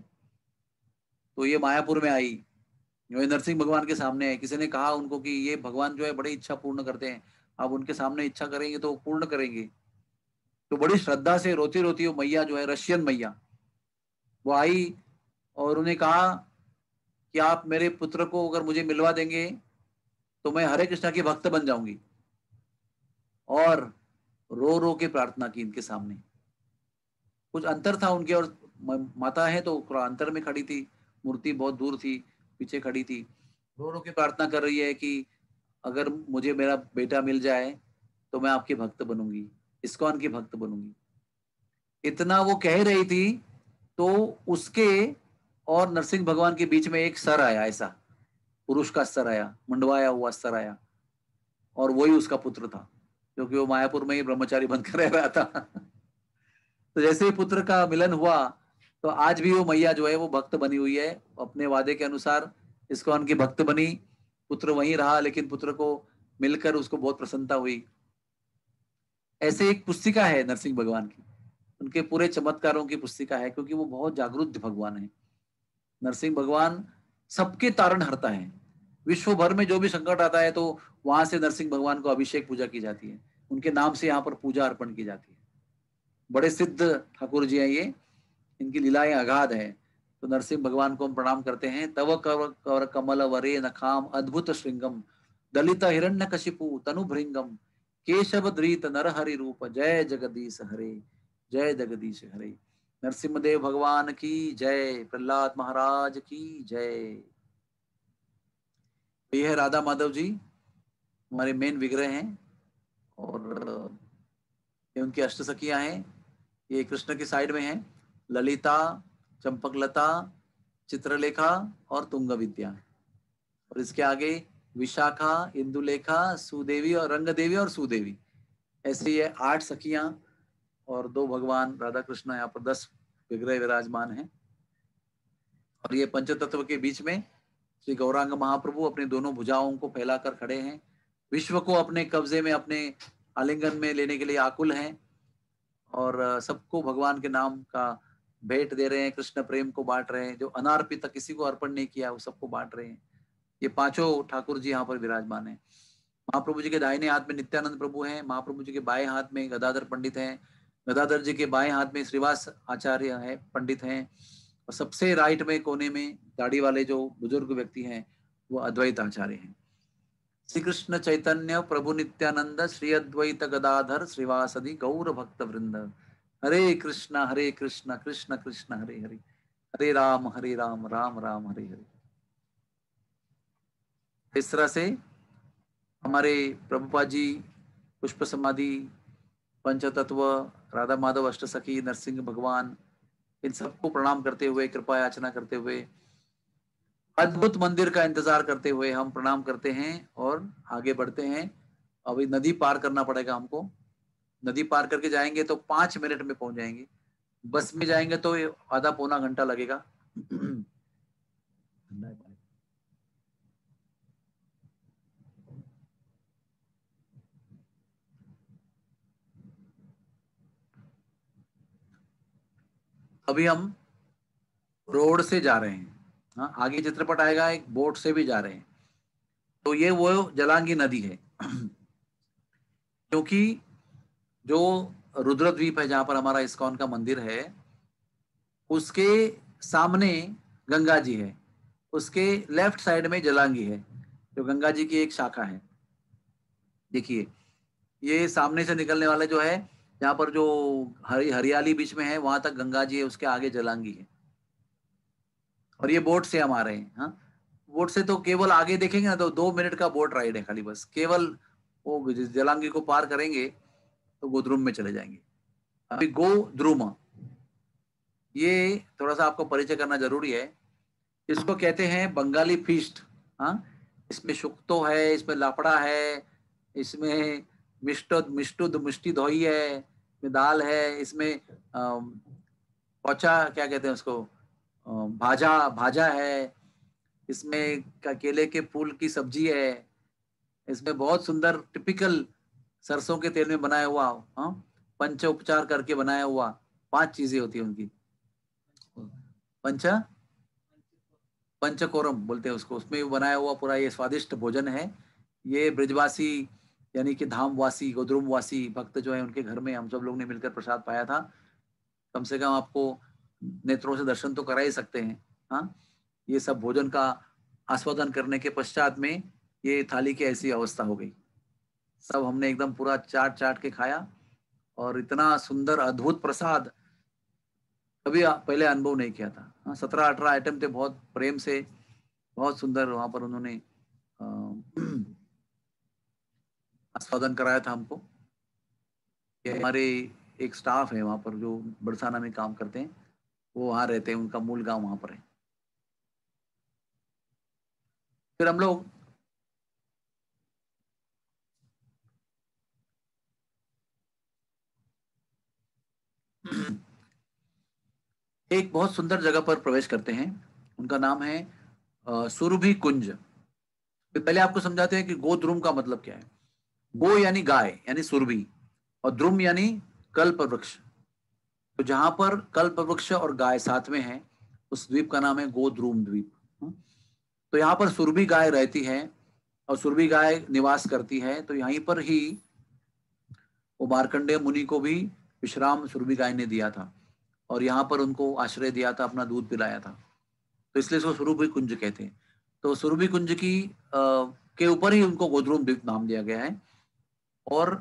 तो ये मायापुर में आई, ये नरसिंह भगवान के सामने है। किसी ने कहा उनको कि ये भगवान जो है बड़ी इच्छा पूर्ण करते हैं, आप उनके सामने इच्छा करेंगे तो पूर्ण करेंगे। तो बड़ी श्रद्धा से रोती रोती वो मैया जो है, रशियन मैया, वो आई और उन्हें कहा कि आप मेरे पुत्र को अगर मुझे मिलवा देंगे तो मैं हरे कृष्णा की भक्त बन जाऊंगी। और रो रो के प्रार्थना की इनके सामने। कुछ अंतर था उनके और माता है तो थोड़ा अंतर में खड़ी थी, मूर्ति बहुत दूर थी, पीछे खड़ी थी, रो रो के प्रार्थना कर रही है कि अगर मुझे मेरा बेटा मिल जाए तो मैं आपकी भक्त बनूंगी, इस्कॉन की भक्त बनूंगी। इतना वो कह रही थी तो उसके और नरसिंह भगवान के बीच में एक सर आया, ऐसा पुरुष का सर आया, मंडवाया हुआ सर आया, और वही उसका पुत्र था, क्योंकि वो मायापुर में ही ब्रह्मचारी बनकर रह रहा था। तो जैसे ही पुत्र का मिलन हुआ तो आज भी वो मैया जो है वो भक्त बनी हुई है, अपने वादे के अनुसार इस्कॉन की भक्त बनी। पुत्र वहीं रहा, लेकिन पुत्र को मिलकर उसको बहुत प्रसन्नता हुई। ऐसे एक पुस्तिका है नरसिंह भगवान की, उनके पूरे चमत्कारों की पुस्तिका है, क्योंकि वो बहुत जागरूक भगवान है। नरसिंह भगवान सबके तारण हरता है। विश्व भर में जो भी संकट आता है तो वहां से नरसिंह भगवान को अभिषेक पूजा की जाती है, उनके नाम से यहाँ पर पूजा अर्पण की जाती है। बड़े सिद्ध ठाकुर जी हैं ये, इनकी लीलाएं अगाध है। तो नरसिंह भगवान को हम प्रणाम करते हैं। तव कर कमल वरे नखाम अद्भुत श्रृंगम दलित हिरण्य कशिपु तनु भृंगम केशव धृत नरहरि रूप जय जगदीश हरे, जय जगदीश हरे। नरसिंहदेव भगवान की जय, प्रहलाद महाराज की जय। ये है राधा माधव जी, हमारे मेन विग्रह हैं, और ये उनकी अष्टसखियां हैं। ये कृष्ण की साइड में हैं, ललिता, चंपकलता, चित्रलेखा और तुंग विद्या। और इसके आगे विशाखा, इंदुलेखा, सुदेवी और रंगदेवी और सुदेवी, ऐसे ये 8 सखियां और 2 भगवान राधा कृष्ण यहाँ पर 10 विग्रह विराजमान हैं। और ये पंचतत्व के बीच में श्री गौरांग महाप्रभु अपने दोनों भुजाओं को फैलाकर खड़े हैं, विश्व को अपने कब्जे में, अपने आलिंगन में लेने के लिए आकुल हैं, और सबको भगवान के नाम का भेंट दे रहे हैं, कृष्ण प्रेम को बांट रहे हैं। जो अनार्पित किसी को अर्पण नहीं किया वो सबको बांट रहे हैं। ये 5 ठाकुर जी यहाँ पर विराजमान हैं। महाप्रभु जी के दाहिने हाथ में नित्यानंद प्रभु हैं, महाप्रभु जी के बाएं हाथ में गदाधर पंडित हैं, गदाधर जी के बाएं हाथ में श्रीवास आचार्य है, पंडित हैं, और सबसे राइट में कोने में दाढ़ी वाले जो बुजुर्ग व्यक्ति हैं वो अद्वैत आचार्य हैं। श्री कृष्ण चैतन्य प्रभु नित्यानंद श्री अद्वैत गदाधर श्रीवासदि गौर भक्त वृंद, हरे कृष्ण कृष्ण कृष्ण हरे हरे, हरे राम राम राम हरे हरे। इस तरह से हमारे प्रभुपाद जी पुष्प समाधि, पंचतत्व, राधा माधव अष्टसखी, नरसिंह भगवान, इन सबको प्रणाम करते हुए, कृपा याचना करते हुए, अद्भुत मंदिर का इंतजार करते हुए हम प्रणाम करते हैं और आगे बढ़ते हैं। अभी नदी पार करना पड़ेगा हमको। नदी पार करके जाएंगे तो 5 मिनट में पहुंच जाएंगे, बस में जाएंगे तो आधा पौना घंटा लगेगा। अभी हम रोड से जा रहे हैं, हाँ आगे चित्रपट आएगा, एक बोट से भी जा रहे हैं। तो ये वो जलांगी नदी है, क्योंकि जो रुद्रद्वीप है जहां पर हमारा इस्कॉन का मंदिर है, उसके सामने गंगा जी है, उसके लेफ्ट साइड में जलांगी है, जो गंगा जी की एक शाखा है। देखिए ये सामने से निकलने वाले जो है, जहां पर जो हरियाली बीच में है वहां तक गंगा जी है, उसके आगे जलांगी है। और ये बोट से हम आ रहे हैं। हाँ बोट से तो केवल आगे देखेंगे ना तो 2 मिनट का बोट राइड है खाली, बस केवल वो जलांगी को पार करेंगे तो गोद्रुम में चले जाएंगे। अभी गोद्रुम, ये थोड़ा सा आपको परिचय करना जरूरी है। इसको कहते हैं बंगाली फीस्ट। हाँ इसमें शुक्तो है, इसमें लापड़ा है, इसमें मिष्टी धोई है, इसमें दाल है, इसमें पौचा क्या कहते हैं उसको, भाजा भाजा है, इसमें केले के फूल की सब्जी है, इसमें बहुत सुंदर टिपिकल सरसों के तेल में बनाया हुआ, हाँ पंच उपचार करके बनाया हुआ 5 चीजें होती है उनकी। पंचकोरम बोलते हैं उसको, उसमें बनाया हुआ पूरा ये स्वादिष्ट भोजन है। ये ब्रजवासी यानी कि धामवासी, गोद्रुमवासी भक्त जो है उनके घर में हम सब लोग ने मिलकर प्रसाद पाया था। कम से कम आपको नेत्रों से दर्शन तो करा ही सकते हैं। हाँ ये सब भोजन का आस्वादन करने के पश्चात में ये थाली की ऐसी अवस्था हो गई। सब हमने एकदम पूरा चाट चाट के खाया, और इतना सुंदर अद्भुत प्रसाद कभी पहले अनुभव नहीं किया था। हाँ, 17-18 आइटम थे, बहुत प्रेम से, बहुत सुंदर वहां पर उन्होंने आस्वादन कराया था हमको। हमारे एक स्टाफ है वहां पर जो बरसाना में काम करते हैं, वो वहां रहते हैं, उनका मूल गांव वहां पर है। फिर हम लोग एक बहुत सुंदर जगह पर प्रवेश करते हैं, उनका नाम है सुरभि कुंज। पहले आपको समझाते हैं कि गोद्रुम का मतलब क्या है। गो यानी गाय यानी सुरभि, और द्रुम यानी कल्प वृक्ष। तो जहां पर कल्प वृक्ष और गाय साथ में है, उस द्वीप का नाम है गोद्रुम द्वीप। तो यहाँ पर सुरभि गाय रहती है और सुरभि गाय निवास करती है। तो यहीं पर ही वो मार्कंडेय मुनि को भी विश्राम सुरभि गाय ने दिया था, और यहाँ पर उनको आश्रय दिया था, अपना दूध पिलाया था। तो इसलिए इसको सुरभि कुंज कहते हैं। तो सुरभि कुंज की के ऊपर ही उनको गोद्रुम द्वीप नाम दिया गया है। और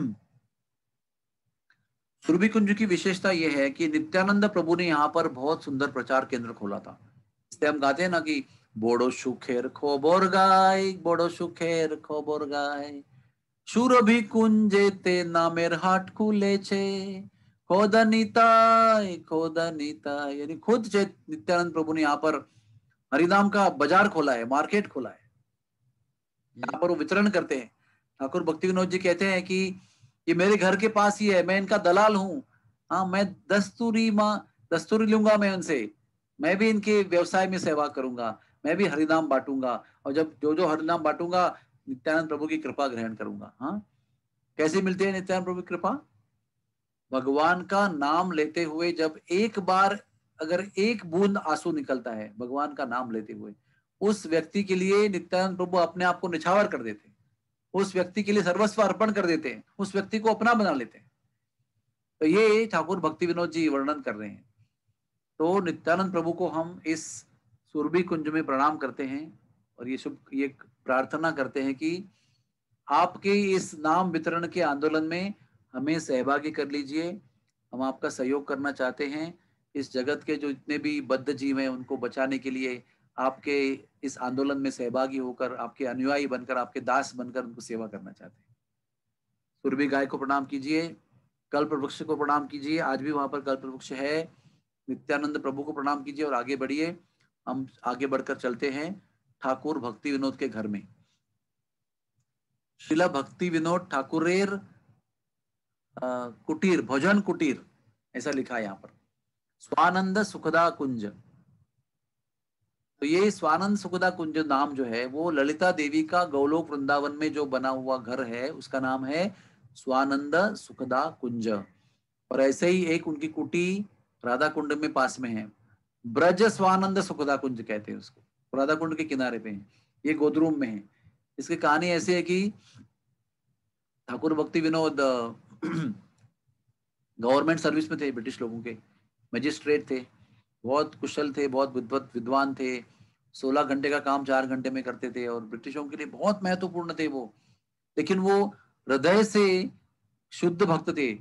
सुरभि कुंज की विशेषता यह है कि नित्यानंद प्रभु ने यहाँ पर बहुत सुंदर प्रचार केंद्र खोला था। इसलिए हम गाते हैं ना कि बोड़ो सुखेर खोबर गाय, बोड़ो सुखेर खोबर गाय, সুরভি কুঞ্জেতে नामेर हाट खुले छे, खोदा निताय खोदा निताय। यानी खुद नित्यानंद प्रभु ने यहाँ पर हरिनाम का बाजार खोला है, मार्केट खोला है, यहाँ पर वो वितरण करते हैं। ठाकुर भक्ति विनोद जी कहते हैं कि ये मेरे घर के पास ही है, मैं इनका दलाल हूँ। हाँ, मैं दस्तूरी लूंगा मैं उनसे, मैं भी इनके व्यवसाय में सेवा करूंगा, मैं भी हरिनाम बांटूंगा, और जब जो जो हरिनाम बांटूंगा नित्यानंद प्रभु की कृपा ग्रहण करूंगा। हाँ, कैसे मिलती है नित्यानंद प्रभु की कृपा? भगवान का नाम लेते हुए जब एक बार अगर एक बूंद आंसू निकलता है भगवान का नाम लेते हुए, उस व्यक्ति के लिए नित्यानंद प्रभु अपने आप को निछावर कर देते हैं, उस व्यक्ति के लिए सर्वस्व अर्पण कर देते हैं, उस व्यक्ति को अपना बना लेते हैं। तो ये ठाकुर भक्ति विनोद जी वर्णन कर रहे हैं। तो नित्यानंद प्रभु को हम इस सुरभि कुंज में प्रणाम करते हैं, और ये प्रार्थना करते हैं कि आपके इस नाम वितरण के आंदोलन में हमें सहभागी कर लीजिए। हम आपका सहयोग करना चाहते हैं। इस जगत के जो इतने भी बद्ध जीव हैं उनको बचाने के लिए आपके इस आंदोलन में सहभागी होकर, आपके अनुयायी बनकर, आपके दास बनकर उनको सेवा करना चाहते हैं। सुरभि गाय को प्रणाम कीजिए, कल्प वृक्ष को प्रणाम कीजिए, आज भी वहां पर कल्प वृक्ष है। नित्यानंद प्रभु को प्रणाम कीजिए और आगे बढ़िए। हम आगे बढ़कर चलते हैं ठाकुर भक्ति विनोद के घर में। शिला भक्ति विनोद ठाकुरेर कुटीर, भोजन कुटीर, ऐसा लिखा है यहाँ पर। स्वानंद सुखदा कुंज। तो ये स्वानंद सुखदा कुंज नाम जो है वो ललिता देवी का गौलोक वृंदावन में जो बना हुआ घर है उसका नाम है स्वानंद सुखदा कुंज। और ऐसे ही एक उनकी कुटी राधा कुंड में पास में है, ब्रज स्वानंद सुखदा कुंज कहते हैं उसको, राधा कुंड के किनारे पे है, ये गोद्रुम में है। इसकी कहानी ऐसी है कि ठाकुर भक्ति विनोद गवर्नमेंट सर्विस में थे, ब्रिटिश लोगों के मजिस्ट्रेट थे, बहुत कुशल थे, बहुत विद्वान थे। 16 घंटे का काम 4 घंटे में करते थे और ब्रिटिशों के लिए बहुत महत्वपूर्ण थे वो। लेकिन वो हृदय से शुद्ध भक्त थे।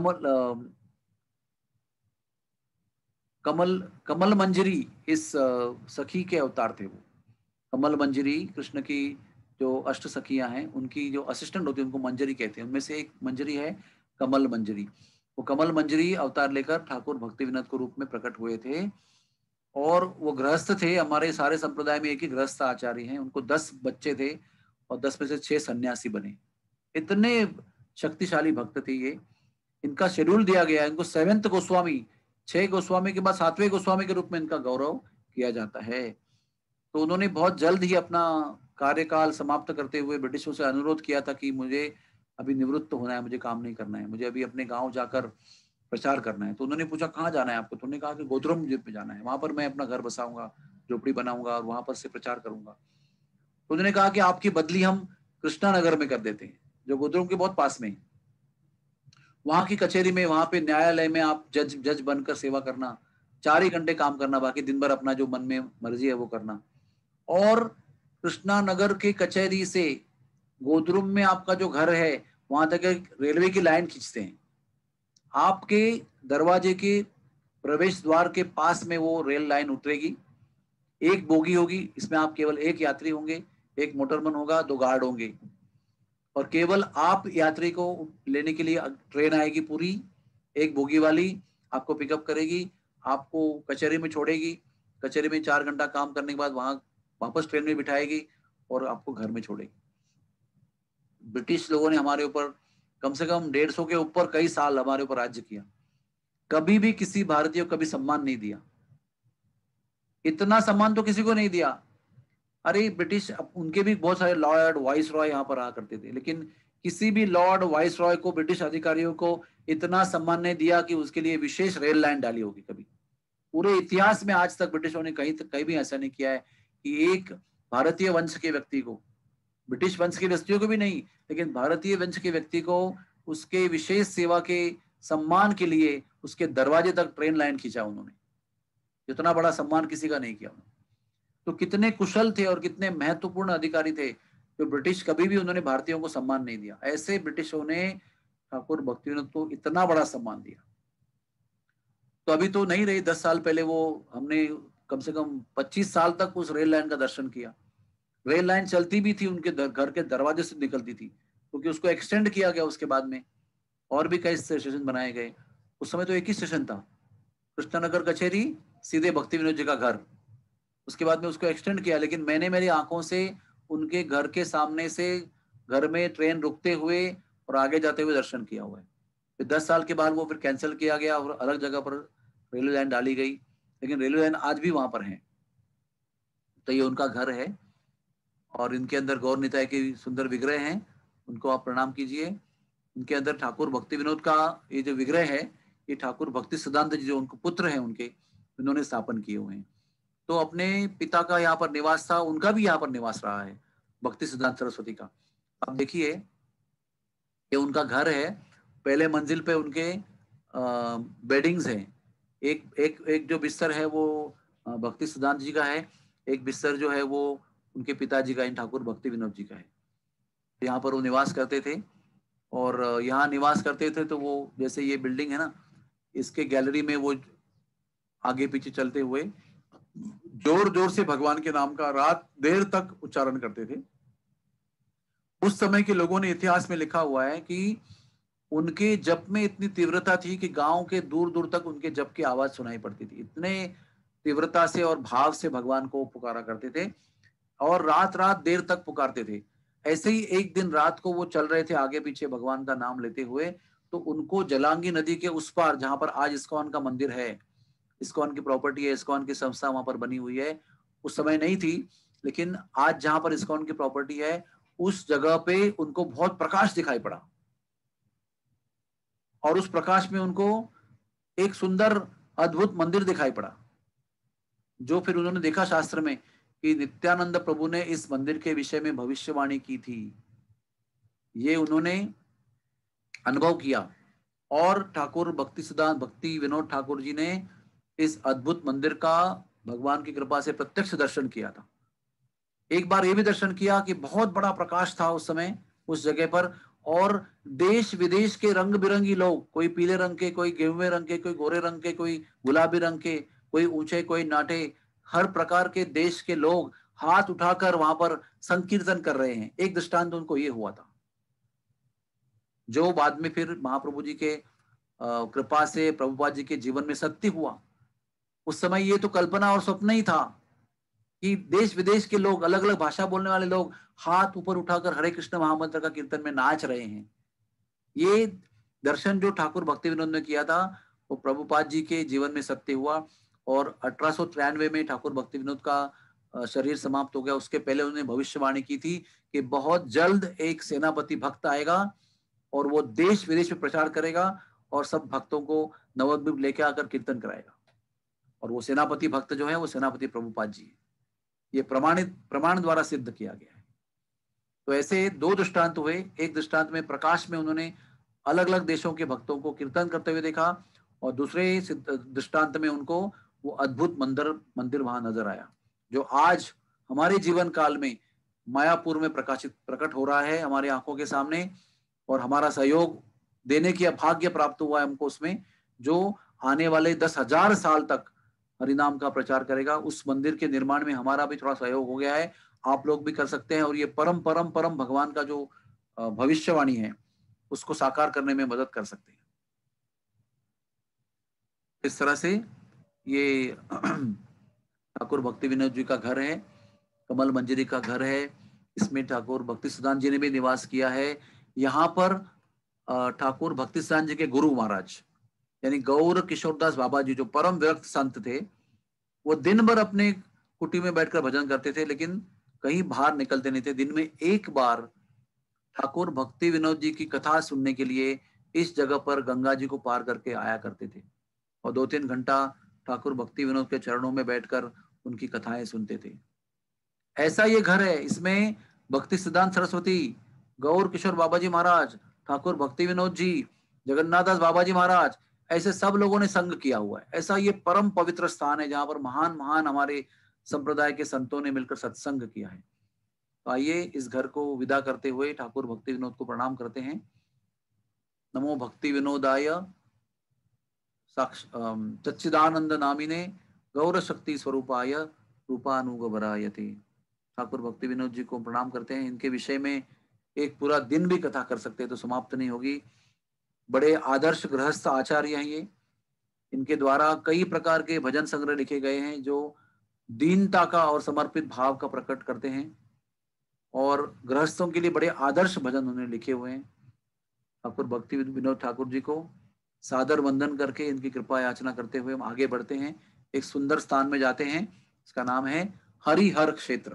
कमल मंजरी इस सखी के अवतार थे वो। कमल मंजरी कृष्ण की जो अष्ट सखियां हैं उनकी जो असिस्टेंट होती है उनको मंजरी कहते हैं, उनमें से एक मंजरी है कमल मंजरी। वो कमल मंजरी अवतार लेकर ठाकुर भक्ति विनोद के रूप में प्रकट हुए थे। और वो गृहस्थ थे, हमारे सारे संप्रदाय में एक ही गृहस्थ आचार्य हैं, उनको 10 बच्चे थे और 10 में से 6 सन्यासी बने। इतने शक्तिशाली भक्त थे ये। इनका शेड्यूल दिया गया है, इनको 7th गोस्वामी, 6 गोस्वामी के बाद 7वें गोस्वामी के रूप में इनका गौरव किया जाता है। तो उन्होंने बहुत जल्द ही अपना कार्यकाल समाप्त करते हुए ब्रिटिशों से अनुरोध किया था कि मुझे अभी निवृत्त होना है, मुझे काम नहीं करना है, मुझे अभी अपने गांव जाकर प्रचार करना है। तो उन्होंने पूछा कहाँ जाना है आपको? तो उन्होंने कहा कि गोद्रुम द्वीप पे जाना है, वहां पर मैं अपना घर बसाऊंगा, झोपड़ी बनाऊंगा और वहां पर से प्रचार करूंगा। तो उन्होंने कहा कि आपकी बदली हम कृष्णा नगर में कर देते हैं, जो गोद्रुम के बहुत पास में है। वहां की कचहरी में, वहां पे न्यायालय में आप जज बनकर सेवा करना, 4 ही घंटे काम करना, बाकी दिन भर अपना जो मन में मर्जी है वो करना। और कृष्णा नगर के कचहरी से गोद्रुम में आपका जो घर है वहां तक एक रेलवे की लाइन खींचते हैं। आपके दरवाजे के प्रवेश द्वार के पास में वो रेल लाइन उतरेगी। एक बोगी होगी, इसमें आप केवल एक यात्री होंगे, एक मोटरमैन होगा, 2 गार्ड होंगे, और केवल आप यात्री को लेने के लिए ट्रेन आएगी पूरी, एक बोगी वाली आपको पिकअप करेगी, आपको कचहरी में छोड़ेगी, कचहरी में 4 घंटा काम करने के बाद वहां वापस ट्रेन में बिठाएगी और आपको घर में छोड़ेगी। ब्रिटिश लोगों ने हमारे ऊपर कम से कम 150 के ऊपर कई साल हमारे ऊपर राज्य किया, कभी भी किसी भारतीय को कभी सम्मान नहीं दिया, इतना सम्मान तो किसी को नहीं दिया। अरे ब्रिटिश, उनके भी बहुत सारे लॉर्ड वाइस रॉय यहाँ पर आया करते थे, लेकिन किसी भी लॉर्ड वाइस रॉय को, ब्रिटिश अधिकारियों को इतना सम्मान नहीं दिया कि उसके लिए विशेष रेल लाइन डाली होगी कभी। पूरे इतिहास में आज तक ब्रिटिशों ने कहीं भी ऐसा नहीं किया है कि एक भारतीय वंश के व्यक्ति को, ब्रिटिश वंश के व्यक्तियों को भी नहीं, लेकिन भारतीय वंश के व्यक्ति को उसके विशेष सेवा के सम्मान के लिए उसके दरवाजे तक ट्रेन लाइन खींचा उन्होंने। इतना बड़ा सम्मान किसी का नहीं किया उन्होंने। तो कितने कुशल थे और कितने महत्वपूर्ण अधिकारी थे जो ब्रिटिश, कभी भी उन्होंने भारतीयों को सम्मान नहीं दिया। ऐसे ब्रिटिशों ने ठाकुर भक्तिविनोद को इतना बड़ा सम्मान दिया। तो अभी तो नहीं रही, 10 साल पहले वो हमने कम से कम 25 साल तक उस रेल लाइन का दर्शन किया। रेल लाइन चलती भी थी, उनके घर के दरवाजे से निकलती थी, क्योंकि उसको एक्सटेंड किया गया उसके बाद में, और भी कई स्टेशन बनाए गए। उस समय तो एक ही स्टेशन था, कृष्णनगर कचहरी, सीधे भक्ति विनोद जी का घर। उसके बाद में उसको एक्सटेंड किया, लेकिन मैंने मेरी आंखों से उनके घर के सामने से घर में ट्रेन रुकते हुए और आगे जाते हुए दर्शन किया हुआ है। फिर 10 साल के बाद वो फिर कैंसिल किया गया और अलग जगह पर रेलवे लाइन डाली गई, लेकिन रेलवे लाइन आज भी वहां पर है। तो ये उनका घर है और इनके अंदर गौर निताय के सुंदर विग्रह हैं, उनको आप प्रणाम कीजिए। इनके अंदर ठाकुर भक्ति विनोद का ये जो विग्रह है, ये ठाकुर भक्ति सिद्धांत जी जो उनको पुत्र हैं उनके, इन्होंने स्थापन किए हुए हैं। तो अपने पिता का यहाँ पर निवास था, उनका भी यहाँ पर निवास रहा है, भक्ति सिद्धांत सरस्वती का। अब देखिए ये उनका घर है, पहले मंजिल पे उनके बेडिंग्स हैं। एक जो बिस्तर है वो भक्ति सिद्धांत जी का है, एक बिस्तर जो है वो उनके पिताजी का, इन ठाकुर भक्ति विनोद जी का है। यहाँ पर वो निवास करते थे, और यहाँ निवास करते थे तो वो जैसे ये बिल्डिंग है ना, इसके गैलरी में वो आगे पीछे चलते हुए जोर जोर से भगवान के नाम का रात देर तक उच्चारण करते थे। उस समय के लोगों ने इतिहास में लिखा हुआ है कि उनके जप में इतनी तीव्रता थी कि गांव के दूर दूर तक उनके जप की आवाज सुनाई पड़ती थी। इतने तीव्रता से और भाव से भगवान को पुकारा करते थे और रात रात देर तक पुकारते थे। ऐसे ही एक दिन रात को वो चल रहे थे आगे पीछे भगवान का नाम लेते हुए, तो उनको जलांगी नदी के उस पार, जहां पर आज इस्कॉन का मंदिर है, इस्कॉन की प्रॉपर्टी है, इस्कॉन की संस्था वहां पर बनी हुई है, उस समय नहीं थी, लेकिन आज जहां पर इस्कॉन की प्रॉपर्टी है उस जगह पे उनको बहुत प्रकाश दिखाई पड़ा, और उस प्रकाश में उनको एक सुंदर अद्भुत मंदिर दिखाई पड़ा, जो फिर उन्होंने देखा शास्त्र में कि नित्यानंद प्रभु ने इस मंदिर के विषय में भविष्यवाणी की थी। ये उन्होंने अनुभव किया, और ठाकुर भक्ति सिद्धांत भक्ति विनोद ठाकुर जी ने इस अद्भुत मंदिर का भगवान की कृपा से प्रत्यक्ष दर्शन किया था। एक बार ये भी दर्शन किया कि बहुत बड़ा प्रकाश था उस समय उस जगह पर, और देश विदेश के रंग बिरंगी लोग, कोई पीले रंग के, कोई गेहुए रंग के, कोई गोरे रंग के, कोई गुलाबी रंग के, कोई ऊंचे कोई नाटे, हर प्रकार के देश के लोग हाथ उठाकर वहां पर संकीर्तन कर रहे हैं। एक दृष्टांत उनको ये हुआ था, जो बाद में फिर महाप्रभु जी के कृपा से प्रभुपाद जी के जीवन में सत्य हुआ। उस समय ये तो कल्पना और स्वप्न ही था कि देश विदेश के लोग, अलग अलग भाषा बोलने वाले लोग हाथ ऊपर उठाकर हरे कृष्ण महामंत्र का कीर्तन में नाच रहे हैं। ये दर्शन जो ठाकुर भक्ति विनोद ने किया था वो प्रभुपाद जी के जीवन में सत्य हुआ, और 1893 में ठाकुर भक्ति विनोद का शरीर समाप्त हो गया। उसके पहले उन्होंने भविष्यवाणी की थी कि बहुत जल्द एक सेनापति भक्त आएगा और वो देश विदेश में प्रचार करेगा और सब भक्तों को नवद्वीप लेके आकर कीर्तन कराएगा, और वो सेनापति भक्त जो है वो सेनापति प्रभुपाद जी है। ये प्रमाण द्वारा सिद्ध किया गया है। तो ऐसे 2 दृष्टांत हुए। एक दृष्टांत में प्रकाश में उन्होंने अलग अलग देशों के भक्तों को कीर्तन करते हुए देखा, और दूसरे दृष्टांत में उनको वो अद्भुत मंदिर वहां नजर आया, जो आज हमारे जीवन काल में मायापुर में प्रकट हो रहा है हमारी आंखों के सामने, और हमारा सहयोग देने की भाग्य प्राप्त हुआ है हमको उसमें, जो आने वाले 10,000 साल तक हरिनाम का प्रचार करेगा। उस मंदिर के निर्माण में हमारा भी थोड़ा सहयोग हो गया है, आप लोग भी कर सकते हैं और ये परम परम परम भगवान का जो भविष्यवाणी है उसको साकार करने में मदद कर सकते हैं। इस तरह से ये ठाकुर भक्ति विनोद जी का घर है, कमल मंजरी का घर है, इसमें ठाकुर भक्ति सिद्धांत जी ने भी निवास किया है। यहाँ पर ठाकुर भक्ति सिद्धांत जी के गुरु महाराज यानी गौर किशोरदास बाबा जी जो परम विरक्त संत थे, वो दिन भर अपने कुटी में बैठकर भजन करते थे, लेकिन कहीं बाहर निकलते नहीं थे। दिन में एक बार ठाकुर भक्ति विनोद जी की कथा सुनने के लिए इस जगह पर गंगा जी को पार करके आया करते थे और 2-3 घंटा ठाकुर भक्ति विनोद के चरणों में बैठकर उनकी कथाएं सुनते थे। ऐसा ये घर है, इसमें भक्ति सिद्धांत सरस्वती, गौर किशोर बाबा जी महाराज, ठाकुर भक्ति विनोद जी, जगन्नाथ दास बाबा जी महाराज, ऐसे सब लोगों ने संग किया हुआ है। ऐसा ये परम पवित्र स्थान है जहां पर महान महान हमारे संप्रदाय के संतों ने मिलकर सत्संग किया है। तो आइए इस घर को विदा करते हुए ठाकुर भक्ति विनोद को प्रणाम करते हैं। नमो भक्ति विनोदाय सच्चिदानंद नामिने गौर शक्ति स्वरूपाय रूपानुगवरायते। ठाकुर भक्ति विनोद जी को प्रणाम करते हैं। इनके विषय में एक पूरा दिन भी कथा कर सकते हैं तो समाप्त नहीं होगी। बड़े आदर्श गृहस्थ आचार्य हैं ये। इनके द्वारा कई प्रकार के भजन संग्रह लिखे गए हैं जो दीनता का और समर्पित भाव का प्रकट करते हैं और गृहस्थों के लिए बड़े आदर्श भजन उन्होंने लिखे हुए हैं। ठाकुर भक्ति विनोद ठाकुर जी को सादर वंदन करके इनकी कृपा याचना करते हुए हम आगे बढ़ते हैं। एक सुंदर स्थान में जाते हैं, इसका नाम है हरिहर क्षेत्र।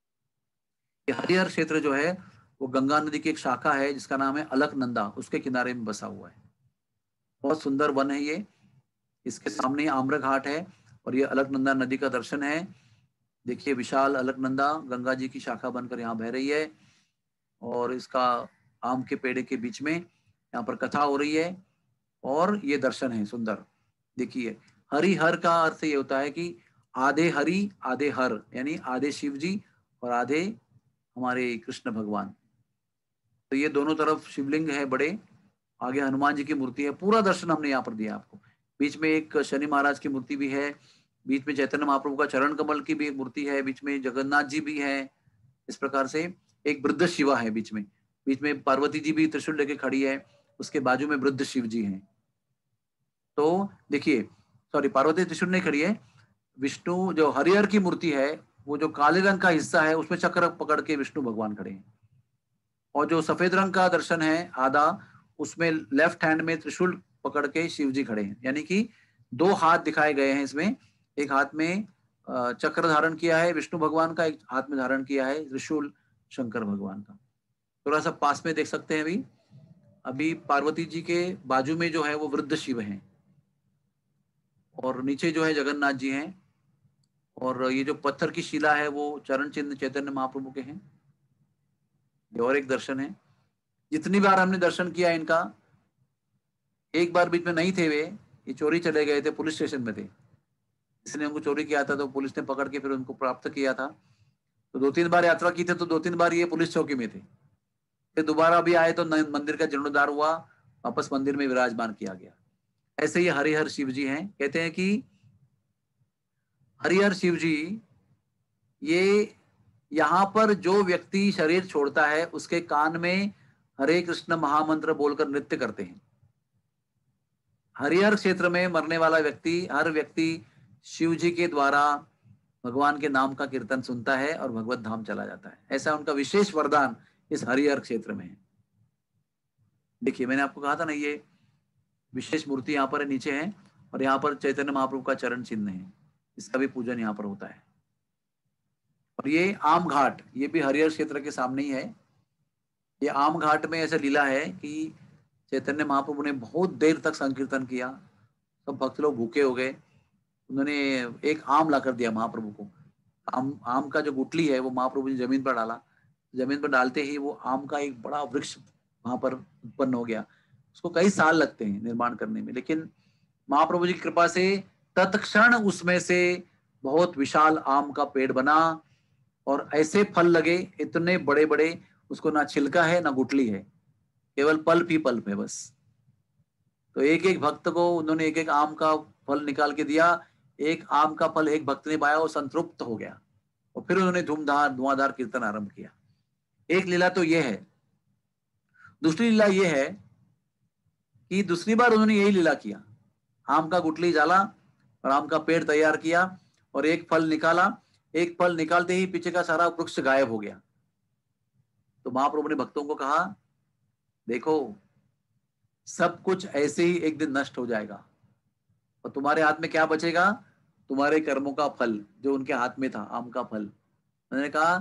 ये हरिहर क्षेत्र जो है वो गंगा नदी की एक शाखा है जिसका नाम है अलकनंदा, उसके किनारे में बसा हुआ है। बहुत सुंदर वन है ये। इसके सामने आम्र घाट है और ये अलकनंदा नदी का दर्शन है। देखिए विशाल अलकनंदा गंगा जी की शाखा बनकर यहाँ बह रही है और इसका आम के पेड़ के बीच में यहाँ पर कथा हो रही है और ये दर्शन है सुंदर। देखिए हरिहर का अर्थ ये होता है कि आधे हरि आधे हर, यानी आधे शिव जी और आधे हमारे कृष्ण भगवान। तो ये दोनों तरफ शिवलिंग है बड़े, आगे हनुमान जी की मूर्ति है। पूरा दर्शन हमने यहाँ पर दिया आपको। बीच में एक शनि महाराज की मूर्ति भी है, बीच में चैतन्य महाप्रभु का चरण कमल की भी एक मूर्ति है, बीच में जगन्नाथ जी भी है। इस प्रकार से एक वृद्ध शिवा है बीच में पार्वती जी भी त्रिशूल लेके खड़ी है, उसके बाजू में वृद्ध शिव जी हैं। तो देखिए सॉरी पार्वती त्रिशूल नहीं खड़ी है, विष्णु जो हरिहर की मूर्ति है वो जो काले रंग का हिस्सा है उसमें चक्र पकड़ के विष्णु भगवान खड़े हैं और जो सफेद रंग का दर्शन है आधा, उसमें लेफ्ट हैंड में त्रिशूल पकड़ के शिव जी खड़े हैं। यानी कि 2 हाथ दिखाए गए हैं इसमें, एक हाथ में चक्र धारण किया है विष्णु भगवान का, एक हाथ में धारण किया है त्रिशूल शंकर भगवान का। थोड़ा सा पास में देख सकते हैं अभी पार्वती जी के बाजू में जो है वो वृद्ध शिव हैं और नीचे जो है जगन्नाथ जी हैं और ये जो पत्थर की शिला है वो चरण चिन्ह चैतन्य महाप्रभु के हैं। ये और एक दर्शन है। जितनी बार हमने दर्शन किया इनका, एक बार बीच में नहीं थे वे, ये चोरी चले गए थे, पुलिस स्टेशन में थे, इसने उनको चोरी किया था तो पुलिस ने पकड़ के फिर उनको प्राप्त किया था। तो 2-3 बार यात्रा की थी तो 2-3 बार ये पुलिस चौकी में थे। फिर दोबारा भी आए तो मंदिर का जीर्णोद्धार हुआ, वापस मंदिर में विराजमान किया गया। ऐसे ही हरिहर शिव जी हैं। कहते हैं कि हरिहर शिव जी ये यहाँ पर जो व्यक्ति शरीर छोड़ता है उसके कान में हरे कृष्ण महामंत्र बोलकर नृत्य करते हैं। हरिहर क्षेत्र में मरने वाला व्यक्ति, हर व्यक्ति शिव जी के द्वारा भगवान के नाम का कीर्तन सुनता है और भगवत धाम चला जाता है। ऐसा उनका विशेष वरदान इस हरिहर क्षेत्र में है। देखिए मैंने आपको कहा था ना ये विशेष मूर्ति यहाँ पर नीचे है और यहाँ पर चैतन्य महाप्रभु का चरण चिन्ह है, इसका भी पूजन यहाँ पर होता है। और ये आम घाट, ये भी हरिहर क्षेत्र के सामने ही है। ये आम घाट में ऐसा लीला है कि चैतन्य महाप्रभु ने बहुत देर तक संकीर्तन किया, सब भक्त लोग भूखे हो गए। उन्होंने एक आम ला कर दिया महाप्रभु को। आम का जो गुटली है वो महाप्रभु ने जमीन पर डाला। जमीन पर डालते ही वो आम का एक बड़ा वृक्ष वहां पर उत्पन्न हो गया। उसको कई साल लगते हैं निर्माण करने में, लेकिन महाप्रभु जी की कृपा से तत्क्षण उसमें से बहुत विशाल आम का पेड़ बना और ऐसे फल लगे इतने बड़े बड़े, उसको ना छिलका है ना गुटली है, केवल पल्प ही पल्प है बस। तो एक एक भक्त को उन्होंने एक एक आम का फल निकाल के दिया। एक आम का फल एक भक्त ने पाया, वो संतृप्त हो गया, और फिर उन्होंने धुआंधार कीर्तन आरंभ किया। एक लीला तो ये है। दूसरी लीला ये है कि दूसरी बार उन्होंने यही लीला किया, आम का गुठली डाला और आम का पेड़ तैयार किया और एक फल निकाला। एक फल निकालते ही पीछे का सारा वृक्ष गायब हो गया। तो महाप्रभु ने भक्तों को कहा, देखो सब कुछ ऐसे ही एक दिन नष्ट हो जाएगा, और तुम्हारे हाथ में क्या बचेगा? तुम्हारे कर्मों का फल, जो उनके हाथ में था, आम का फल। उन्होंने कहा,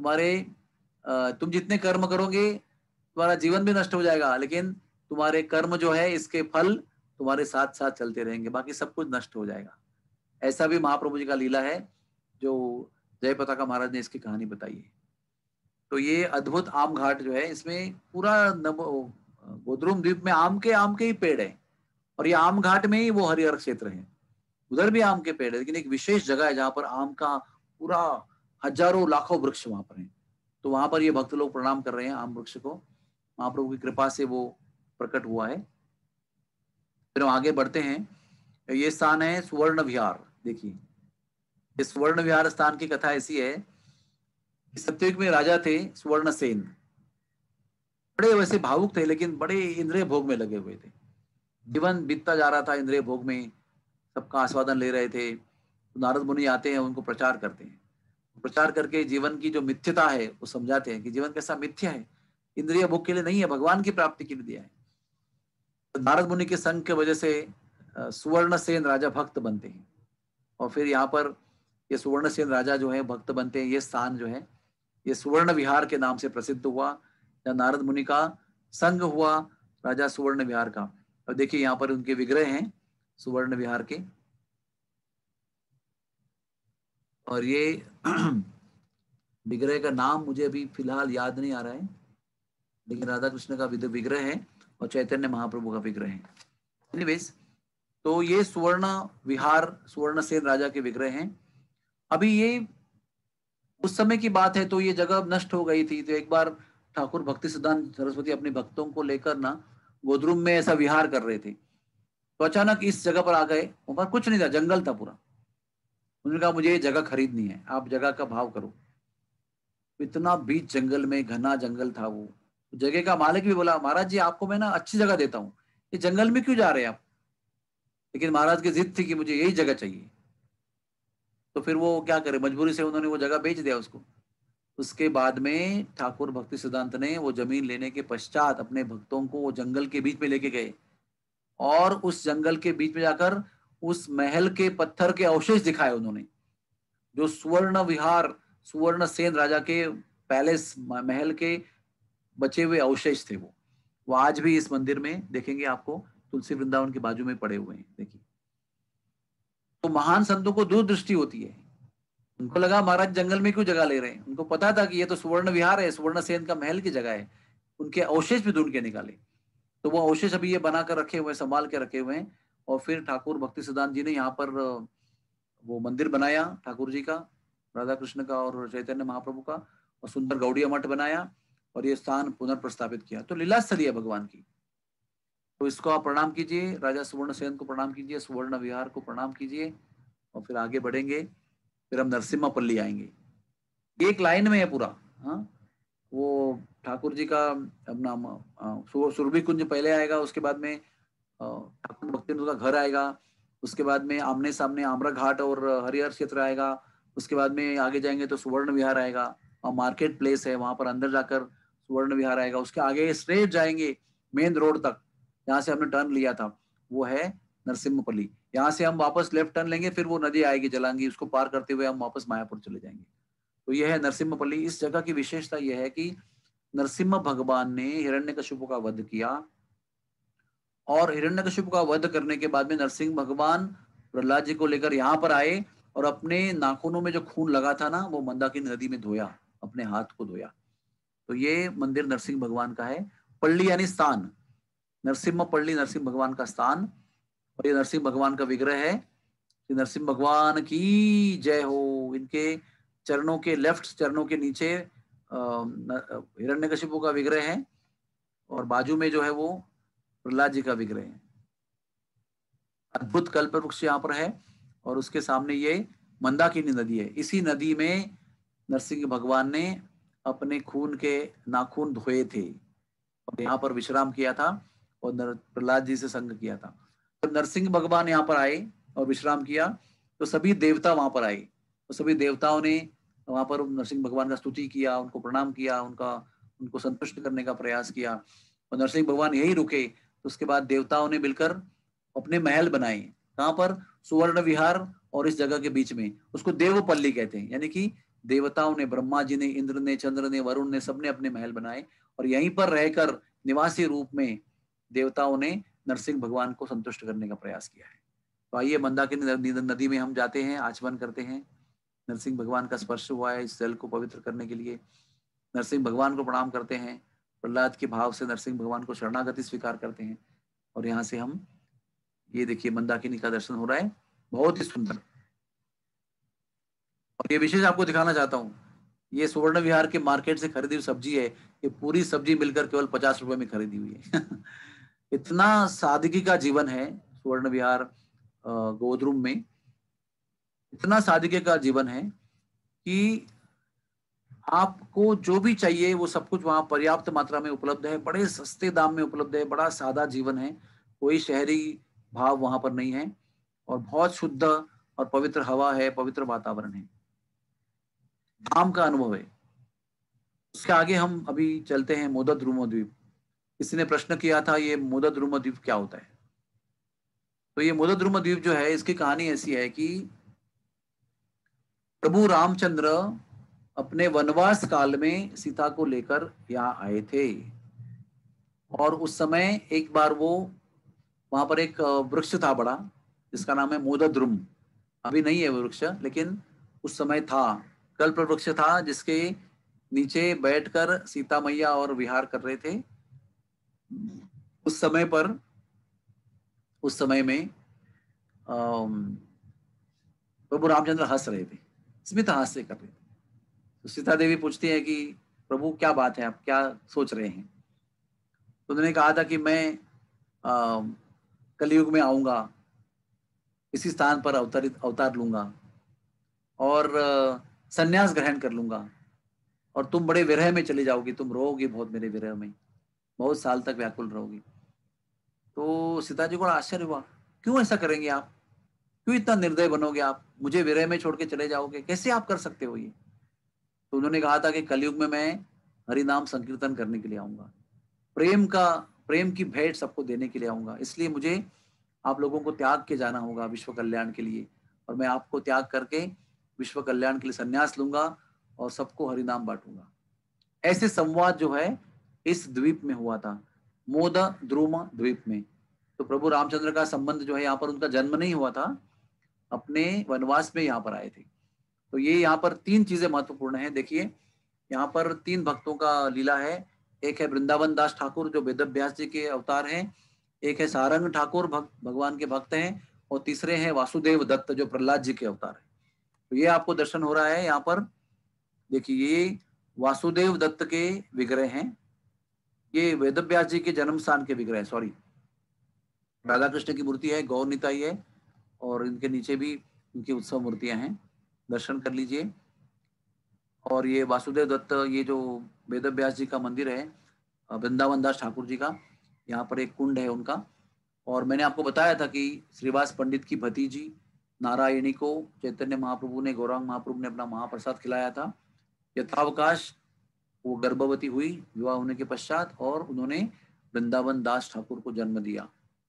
तुम जितने कर्म करोगे तुम्हारा जीवन भी नष्ट हो जाएगा, लेकिन तुम्हारे कर्म जो है इसके फल तुम्हारे साथ साथ चलते रहेंगे, बाकी सब कुछ नष्ट हो जाएगा। ऐसा भी महाप्रभु जी का लीला है, जो जय पताका महाराज ने इसकी कहानी बताई है। तो ये अद्भुत आम घाट जो है, इसमें पूरा गोद्रुम द्वीप में आम के ही पेड़ है, और ये आम घाट में ही वो हरिहर क्षेत्र है। उधर भी आम के पेड़ है, लेकिन एक विशेष जगह है जहां पर आम का पूरा हजारों लाखों वृक्ष वहां पर है। तो वहां पर ये भक्त लोग प्रणाम कर रहे हैं आम वृक्ष को। महाप्रभु की कृपा से वो प्रकट हुआ है। फिर हम आगे बढ़ते हैं। ये स्थान है सुवर्ण विहार। देखिए, ये सुवर्ण विहार स्थान की कथा ऐसी है, सत्ययुग में राजा थे सुवर्णसेन। बड़े वैसे भावुक थे, लेकिन बड़े इंद्रिय भोग में लगे हुए थे। जीवन बीतता जा रहा था इंद्रिय भोग में, सबका आस्वादन ले रहे थे। तो नारद मुनि आते हैं, उनको प्रचार करते हैं। प्रचार करके जीवन की जो मिथ्यता है वो समझाते हैं कि जीवन कैसा मिथ्या है, इंद्रिय भोग के लिए नहीं है, भगवान की प्राप्ति के लिए दिया है। तो नारद मुनि के संग के वजह से सुवर्णसेन राजा भक्त बनते हैं, और फिर यहाँ पर ये सुवर्णसेन राजा जो है भक्त बनते हैं। ये स्थान जो है ये सुवर्ण विहार के नाम से प्रसिद्ध हुआ, जहाँ नारद मुनि का संग हुआ राजा सुवर्ण विहार का। और देखिए यहाँ पर उनके विग्रह हैं सुवर्ण विहार के, और ये विग्रह का नाम मुझे अभी फिलहाल याद नहीं आ रहा है, लेकिन राधा कृष्ण का विग्रह है और चैतन्य महाप्रभु का विग्रह है। एनीवेज, तो ये सुवर्ण विहार सुवर्णसेन राजा के विग्रह हैं। अभी ये उस समय की बात है, तो ये जगह नष्ट हो गई थी। तो एक बार ठाकुर भक्ति सिद्धांत सरस्वती अपने भक्तों को लेकर ना गोद्रुम में ऐसा विहार कर रहे थे, तो अचानक इस जगह पर आ गए। वहां पर कुछ नहीं था, जंगल था पूरा। उन्होंने कहा, मुझे ये जगह खरीदनी है, आप जगह का भाव करो। इतना बीच जंगल में, घना जंगल था वो। जगह का मालिक भी बोला, महाराज जी आपको मैं ना अच्छी जगह देता हूँ, ये जंगल में क्यों जा रहे हैं आप? लेकिन महाराज की जिद थी कि मुझे यही जगह चाहिए। तो फिर वो क्या करे, मजबूरी से उन्होंने वो जगह बेच दिया उसको। उसके बाद में ठाकुर भक्ति सिद्धांत ने वो जमीन लेने के पश्चात अपने भक्तों को वो जंगल के बीच में लेके गए, और उस जंगल के बीच में जाकर उस महल के पत्थर के अवशेष दिखाए उन्होंने, जो सुवर्ण विहार सुवर्ण सेन राजा के पैलेस महल के बचे हुए अवशेष थे। वो आज भी इस मंदिर में देखेंगे आपको, तुलसी वृंदावन के बाजू में पड़े हुए हैं। देखिए, तो महान संतों को दूरदृष्टि होती है। उनको लगा महाराज जंगल में क्यों जगह ले रहे हैं, उनको पता था कि ये तो सुवर्ण विहार है, सुवर्ण सेन का महल की जगह है। उनके अवशेष भी ढूंढ के निकाले, तो वो अवशेष अभी ये बनाकर रखे हुए, संभाल के रखे हुए हैं। और फिर ठाकुर भक्ति सिद्धांत जी ने यहाँ पर वो मंदिर बनाया ठाकुर जी का, राधा कृष्ण का और चैतन्य महाप्रभु का, और सुंदर गौड़िया मठ बनाया, और ये स्थान पुनर्प्रस्थापित किया। तो लीलास्थली है भगवान की। तो इसको आप प्रणाम कीजिए, राजा सुवर्ण सेन को प्रणाम कीजिए, सुवर्ण विहार को प्रणाम कीजिए, और फिर आगे बढ़ेंगे। फिर हम नरसिम्हापल्ली आएंगे। एक लाइन में है पूरा। हाँ, वो ठाकुर जी का अपना सुरभि कुंज पहले आएगा, उसके बाद में ठाकुर भक्ति का घर आएगा, उसके बाद में आमने सामने आम्र घाट और हरिहर क्षेत्र आएगा, उसके बाद में आगे जाएंगे तो सुवर्ण विहार आएगा, और मार्केट प्लेस है, वहां पर अंदर जाकर सुवर्ण विहार आएगा। उसके आगे स्ट्रेट जाएंगे मेन रोड तक, जहाँ से हमने टर्न लिया था, वो है नरसिम्हापल्ली। यहाँ से हम वापस लेफ्ट टर्न लेंगे, फिर वो नदी आएगी जलांगी, उसको पार करते हुए हम वापस मायापुर चले जाएंगे। तो यह है नरसिम्हापल्ली। इस जगह की विशेषता यह है कि नरसिम्हा भगवान ने हिरण्यकशिपु का वध किया, और हिरण्यकशिपु का वध करने के बाद में नरसिंह भगवान प्रहलाद जी को लेकर यहाँ पर आए, और अपने नाखूनों में जो खून लगा था ना, वो मंदाकिनी नदी में धोया, अपने हाथ को धोया। तो ये मंदिर नरसिंह भगवान का है। पल्ली यानी स्थान, नरसिम्हापल्ली नरसिंह भगवान का स्थान, और ये नरसिंह भगवान का विग्रह है। नरसिंह भगवान की जय हो। इनके चरणों के लेफ्ट चरणों के नीचे हिरण्यकशिपु का विग्रह है, और बाजू में जो है वो प्रहलाद जी का विग्रह है। अद्भुत कल्प वृक्ष यहाँ पर है, और उसके सामने ये मंदाकिनी नदी है। इसी नदी में नरसिंह भगवान ने अपने खून के नाखून धोए थे और यहाँ पर विश्राम किया था और प्रहलाद जी से संग किया था। तो नरसिंह भगवान यहाँ पर आए और विश्राम किया, तो सभी देवता वहां पर आए, तो सभी देवताओं ने वहां पर नरसिंह भगवान का स्तुति किया, उनको प्रणाम किया, उनको संतुष्ट करने का प्रयास किया। और नरसिंह भगवान यही रुके, तो उसके बाद देवताओं ने मिलकर अपने महल बनाए। कहाँ पर? सुवर्ण विहार और इस जगह के बीच में, उसको देवपल्ली कहते हैं। यानी कि देवताओं ने, ब्रह्मा जी ने, इंद्र ने, चंद्र ने, वरुण ने, सबने अपने महल बनाए और यहीं पर रहकर निवासी रूप में देवताओं ने नरसिंह भगवान को संतुष्ट करने का प्रयास किया है। तो आइए मंदाकिनी नदी में हम जाते हैं, आचमन करते हैं। नरसिंह भगवान का स्पर्श हुआ है इस जल को पवित्र करने के लिए। नरसिंह भगवान को प्रणाम करते हैं, प्रहलाद के भाव से नरसिंह भगवान को शरणागति स्वीकार करते हैं। और यहाँ से हम, ये देखिए मंदाकिनी का दर्शन हो रहा है, बहुत ही सुंदर। और ये विशेष आपको दिखाना चाहता हूँ, ये सुवर्ण विहार के मार्केट से खरीदी हुई सब्जी है। ये पूरी सब्जी मिलकर केवल 50 रुपए में खरीदी हुई है। इतना सादगी का जीवन है सुवर्ण विहार गोदरूम में, इतना सादगी का जीवन है कि आपको जो भी चाहिए वो सब कुछ वहां पर्याप्त मात्रा में उपलब्ध है, बड़े सस्ते दाम में उपलब्ध है, बड़ा सादा जीवन है, कोई शहरी भाव वहां पर नहीं है, और बहुत शुद्ध और पवित्र हवा है, पवित्र वातावरण है, धाम का अनुभव है। उसके आगे हम अभी चलते हैं मोदद्रुम द्वीप। किसी ने प्रश्न किया था ये मोदद्रुम द्वीप क्या होता है। तो ये मोदद्रुम द्वीप जो है, इसकी कहानी ऐसी है कि प्रभु रामचंद्र अपने वनवास काल में सीता को लेकर यहाँ आए थे, और उस समय एक बार वो वहां पर एक वृक्ष था बड़ा, जिसका नाम है मोदद्रुम। अभी नहीं है वो वृक्ष, लेकिन उस समय था, कल्प वृक्ष था, जिसके नीचे बैठकर सीता मैया और विहार कर रहे थे। उस समय पर, उस समय में प्रभु रामचंद्र हंस रहे थे, स्मित हास्य कर रहे थे। तो सीता देवी पूछती है कि प्रभु क्या बात है, आप क्या सोच रहे हैं। तो उन्होंने कहा था कि मैं कलयुग में आऊंगा, इसी स्थान पर अवतार लूंगा और संन्यास ग्रहण कर लूंगा, और तुम बड़े विरह में चली जाओगी, तुम रोओगी बहुत मेरे विरह में, बहुत साल तक व्याकुल रहोगी। तो सीता जी को आश्चर्य हुआ, क्यों ऐसा करेंगे आप, क्यों इतना निर्दय बनोगे आप, मुझे विरह में छोड़ के चले जाओगे, कैसे आप कर सकते हो ये। तो उन्होंने कहा था कि कलयुग में मैं हरि नाम संकीर्तन करने के लिए आऊंगा, प्रेम की भेंट सबको देने के लिए आऊंगा, इसलिए मुझे आप लोगों को त्याग के जाना होगा विश्व कल्याण के लिए, और मैं आपको त्याग करके विश्व कल्याण के लिए संन्यास लूंगा और सबको हरि नाम बांटूंगा। ऐसे संवाद जो है इस द्वीप में हुआ था, मोदद्रुम द्वीप में। तो प्रभु रामचंद्र का संबंध जो है, यहाँ पर उनका जन्म नहीं हुआ था, अपने वनवास में यहाँ पर आए थे। तो ये यहाँ पर तीन चीजें महत्वपूर्ण है। देखिए यहाँ पर तीन भक्तों का लीला है। एक है वृंदावन दास ठाकुर जो वेद व्यास जी के अवतार हैं, एक है सारंग ठाकुर भगवान के भक्त हैं, और तीसरे हैं वासुदेव दत्त जो प्रहलाद जी के अवतार हैं। तो ये आपको दर्शन हो रहा है यहाँ पर। देखिए ये वासुदेव दत्त के विग्रह हैं, ये वेद व्यास जी के जन्म स्थान के विग्रह, सॉरी, राधा कृष्ण की मूर्ति है, गौर निताई है, और इनके नीचे भी इनकी उत्सव मूर्तियां हैं, दर्शन कर लीजिए। और ये वासुदेव दत्त, ये जो वेद व्यास जी का मंदिर है, वृंदावन दास ठाकुर जी का, यहाँ पर एक कुंड है उनका। और मैंने आपको बताया था कि श्रीवास पंडित की भतीजी नारायणी को चैतन्य महाप्रभु ने, गौरांग महाप्रभु ने अपना महाप्रसाद खिलाया था। यथावकाश वो गर्भवती हुई विवाह होने के पश्चात, और उन्होंने वृंदावन दास ठाकुर को जन्म दिया।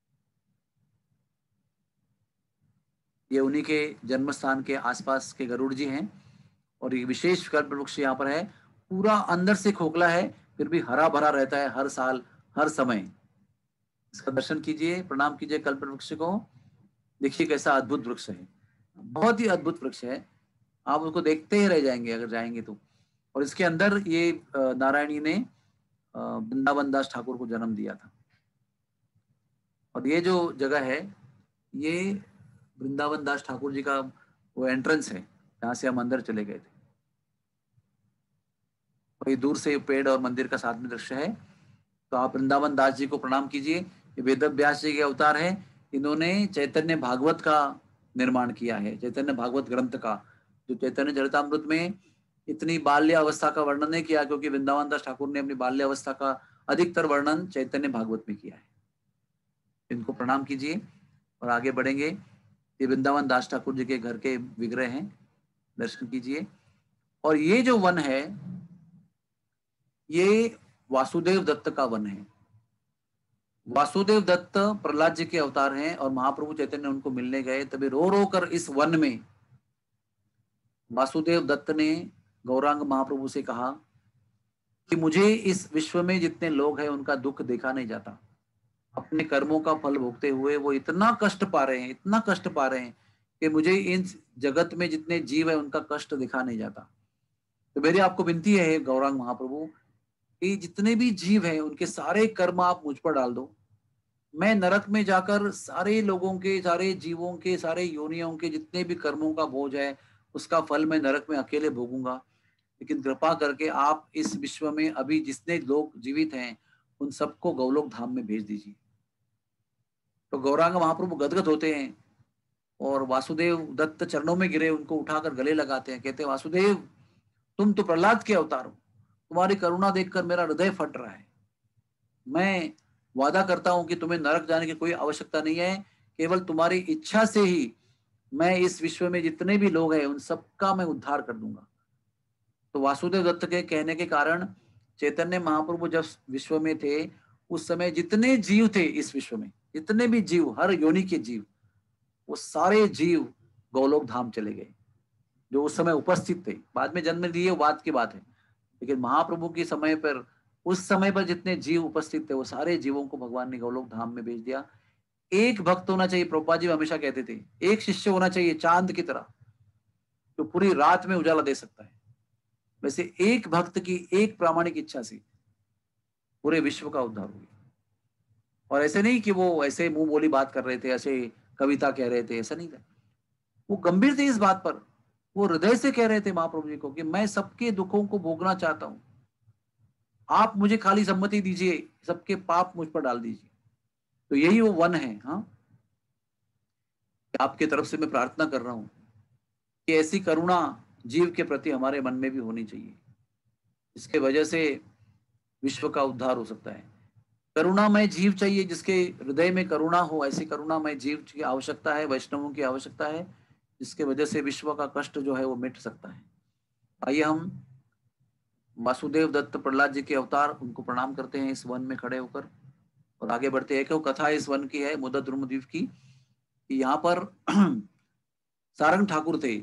ये उन्हीं के जन्म स्थान के आसपास के गरुड़ जी हैं। और ये विशेष कल्प वृक्ष यहाँ पर है, पूरा अंदर से खोखला है, फिर भी हरा भरा रहता है हर साल हर समय। इसका दर्शन कीजिए, प्रणाम कीजिए कल्प वृक्ष को। देखिए कैसा अद्भुत वृक्ष है, बहुत ही अद्भुत वृक्ष है, आप उसको देखते ही रह जाएंगे अगर जाएंगे तो। और इसके अंदर ये नारायणी ने वृंदावन दास ठाकुर को जन्म दिया था। और ये जो जगह है, ये वृंदावन दास ठाकुर जी का वो एंट्रेंस है, जहाँ से हम अंदर चले गए थे। वही दूर से पेड़ और मंदिर का साथ में दृश्य है। तो आप वृंदावन दास जी को प्रणाम कीजिए, ये वेद व्यास जी के अवतार है, इन्होंने चैतन्य भागवत का निर्माण किया है, चैतन्य भागवत ग्रंथ का, जो चैतन्य चरितामृत में इतनी बाल्य अवस्था का वर्णन नहीं किया, क्योंकि वृंदावन दास ठाकुर ने अपनी बाल्य अवस्था का अधिकतर वर्णन चैतन्य भागवत में किया है। इनको प्रणाम कीजिए और आगे बढ़ेंगे। ये वृंदावन दास ठाकुर जी के घर के विग्रह हैं, दर्शन कीजिए। और ये जो वन है ये वासुदेव दत्त का वन है। वासुदेव दत्त प्रहलाद जी के अवतार हैं और महाप्रभु चैतन्य उनको मिलने गए, तभी रो रो कर इस वन में वासुदेव दत्त ने गौरांग महाप्रभु से कहा कि मुझे इस विश्व में जितने लोग हैं उनका दुख देखा नहीं जाता। अपने कर्मों का फल भोगते हुए वो इतना कष्ट पा रहे हैं, इतना कष्ट पा रहे हैं कि मुझे इन जगत में जितने जीव है उनका कष्ट दिखा नहीं जाता। तो मेरी आपको विनती है गौरांग महाप्रभु कि जितने भी जीव हैं उनके सारे कर्म आप मुझ पर डाल दो। मैं नरक में जाकर सारे लोगों के, सारे जीवों के, सारे योनियों के जितने भी कर्मों का बोझ है उसका फल मैं नरक में अकेले भोगूंगा, लेकिन कृपा करके आप इस विश्व में अभी जितने लोग जीवित हैं उन सबको गौलोक धाम में भेज दीजिए। तो गौरांग महाप्रभु गदगद होते हैं और वासुदेव दत्त चरणों में गिरे, उनको उठाकर गले लगाते हैं, कहते हैं वासुदेव तुम तो प्रहलाद के अवतार हो, तुम्हारी करुणा देखकर मेरा हृदय फट रहा है। मैं वादा करता हूं कि तुम्हें नरक जाने की कोई आवश्यकता नहीं है, केवल तुम्हारी इच्छा से ही मैं इस विश्व में जितने भी लोग हैं उन सबका मैं उद्धार कर दूंगा। तो वासुदेव दत्त के कहने के कारण चैतन्य महाप्रभु जब विश्व में थे उस समय जितने जीव थे इस विश्व में, जितने भी जीव, हर योनि के जीव, वो सारे जीव गौलोक धाम चले गए जो उस समय उपस्थित थे। बाद में जन्म लिए वो बात की बात है, लेकिन महाप्रभु के समय पर, उस समय पर जितने जीव उपस्थित थे वो सारे जीवों को भगवान ने गौलोक धाम में भेज दिया। एक भक्त होना चाहिए, प्रभुपाद जी हमेशा कहते थे, एक शिष्य होना चाहिए चांद की तरह जो पूरी रात में उजाला दे सकता है। वैसे एक भक्त की एक प्रामाणिक इच्छा से पूरे विश्व का उद्धार हो गया। और ऐसे नहीं कि वो ऐसे मुंह बोली बात कर रहे थे, ऐसे कविता कह रहे थे, ऐसा नहीं था। वो गंभीर थे इस बात पर, वो हृदय से कह रहे थे महाप्रभु जी को कि मैं सबके दुखों को भोगना चाहता हूं, आप मुझे खाली सम्मति दीजिए, सबके पाप मुझ पर डाल दीजिए। तो यही वो वन है। हाँ, आपके तरफ से मैं प्रार्थना कर रहा हूं कि ऐसी करुणा जीव के प्रति हमारे मन में भी होनी चाहिए, इसके वजह से विश्व का उद्धार हो सकता है। करुणामय जीव चाहिए, जिसके हृदय में करुणा हो, ऐसी करुणामय जीव की आवश्यकता है, वैष्णवों की आवश्यकता है, जिसके वजह से विश्व का कष्ट जो है वो मिट सकता है। आइए हम वासुदेव दत्त प्रहलाद जी के अवतार, उनको प्रणाम करते हैं इस वन में खड़े होकर और आगे बढ़ते हैं। एक कथा इस वन की है मुदत द्रुमद्वीप की, कि यहाँ पर सारंग ठाकुर थे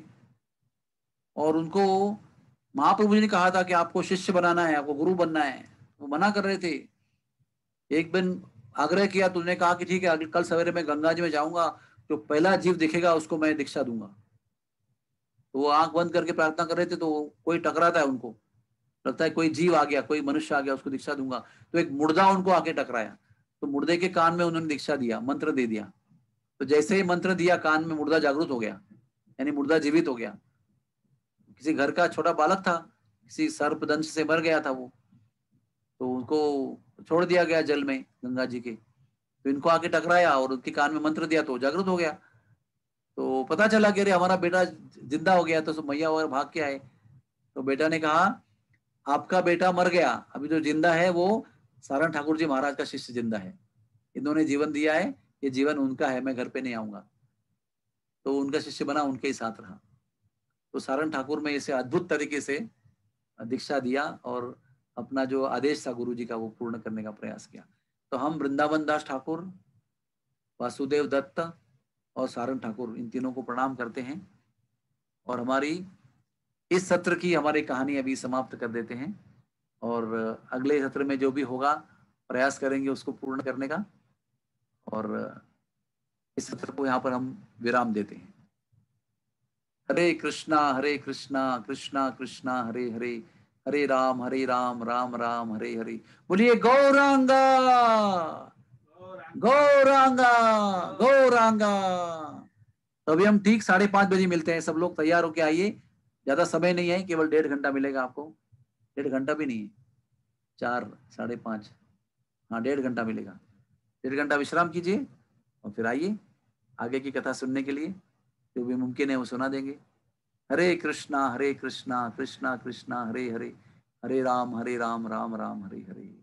और उनको महाप्रभु जी ने कहा था कि आपको शिष्य बनाना है, आपको गुरु बनना है। वो मना कर रहे थे। एक दिन आग्रह किया, तुमने कहा कि ठीक है, कल सवेरे मैं गंगा जी में जाऊंगा, जो पहला जीव दिखेगा उसको मैं दीक्षा दूंगा। तो वो आंख बंद करके प्रार्थना कर रहे थे, तो कोई टकराता है, उनको लगता है कोई जीव आ गया, कोई मनुष्य आ गया, उसको दीक्षा दूंगा। तो एक मुर्दा उनको आके टकराया, तो मुर्दे के कान में उन्होंने दीक्षा दिया, मंत्र दे दिया। तो जैसे ही मंत्र दिया कान में, मुर्दा जागृत हो गया, यानी मुर्दा जीवित हो गया। किसी घर का छोटा बालक था, किसी सर्पदंश से मर गया था वो, तो उनको छोड़ दिया गया जल में गंगा जी के। तो इनको आके टकराया और उनके कान में मंत्र दिया तो जागृत हो गया। तो पता चला कि अरे हमारा बेटा जिंदा हो गया। तो सब मैया वगैरह भाग के आए। तो बेटा ने कहा आपका बेटा मर गया, अभी जो जिंदा है वो सारंग ठाकुर जी महाराज का शिष्य जिंदा है, इन्होंने जीवन दिया है, ये जीवन उनका है, मैं घर पे नहीं आऊंगा। तो उनका शिष्य बना, उनके ही साथ रहा। तो सारंग ठाकुर में इसे अद्भुत तरीके से दीक्षा दिया और अपना जो आदेश था गुरु जी का वो पूर्ण करने का प्रयास किया। तो हम वृंदावन दास ठाकुर, वासुदेव दत्त और सारंग ठाकुर, इन तीनों को प्रणाम करते हैं और हमारी इस सत्र की हमारी कहानी अभी समाप्त कर देते हैं और अगले सत्र में जो भी होगा प्रयास करेंगे उसको पूर्ण करने का। और इस सत्र को यहाँ पर हम विराम देते हैं। हरे कृष्णा कृष्णा कृष्णा हरे हरे, हरे राम राम राम हरे हरे। बोलिए गौरांगा गौरांगा गौरांगा। तो अभी हम ठीक 5:30 बजे मिलते हैं। सब लोग तैयार होके आइए, ज्यादा समय नहीं है, केवल 1.5 घंटा मिलेगा आपको। 1.5 घंटा भी नहीं है, 4, 5:30, हाँ 1.5 घंटा मिलेगा। 1.5 घंटा विश्राम कीजिए और फिर आइए आगे की कथा सुनने के लिए, जो भी मुमकिन है वो सुना देंगे। हरे कृष्णा कृष्णा कृष्णा हरे हरे, हरे राम राम राम हरे हरे।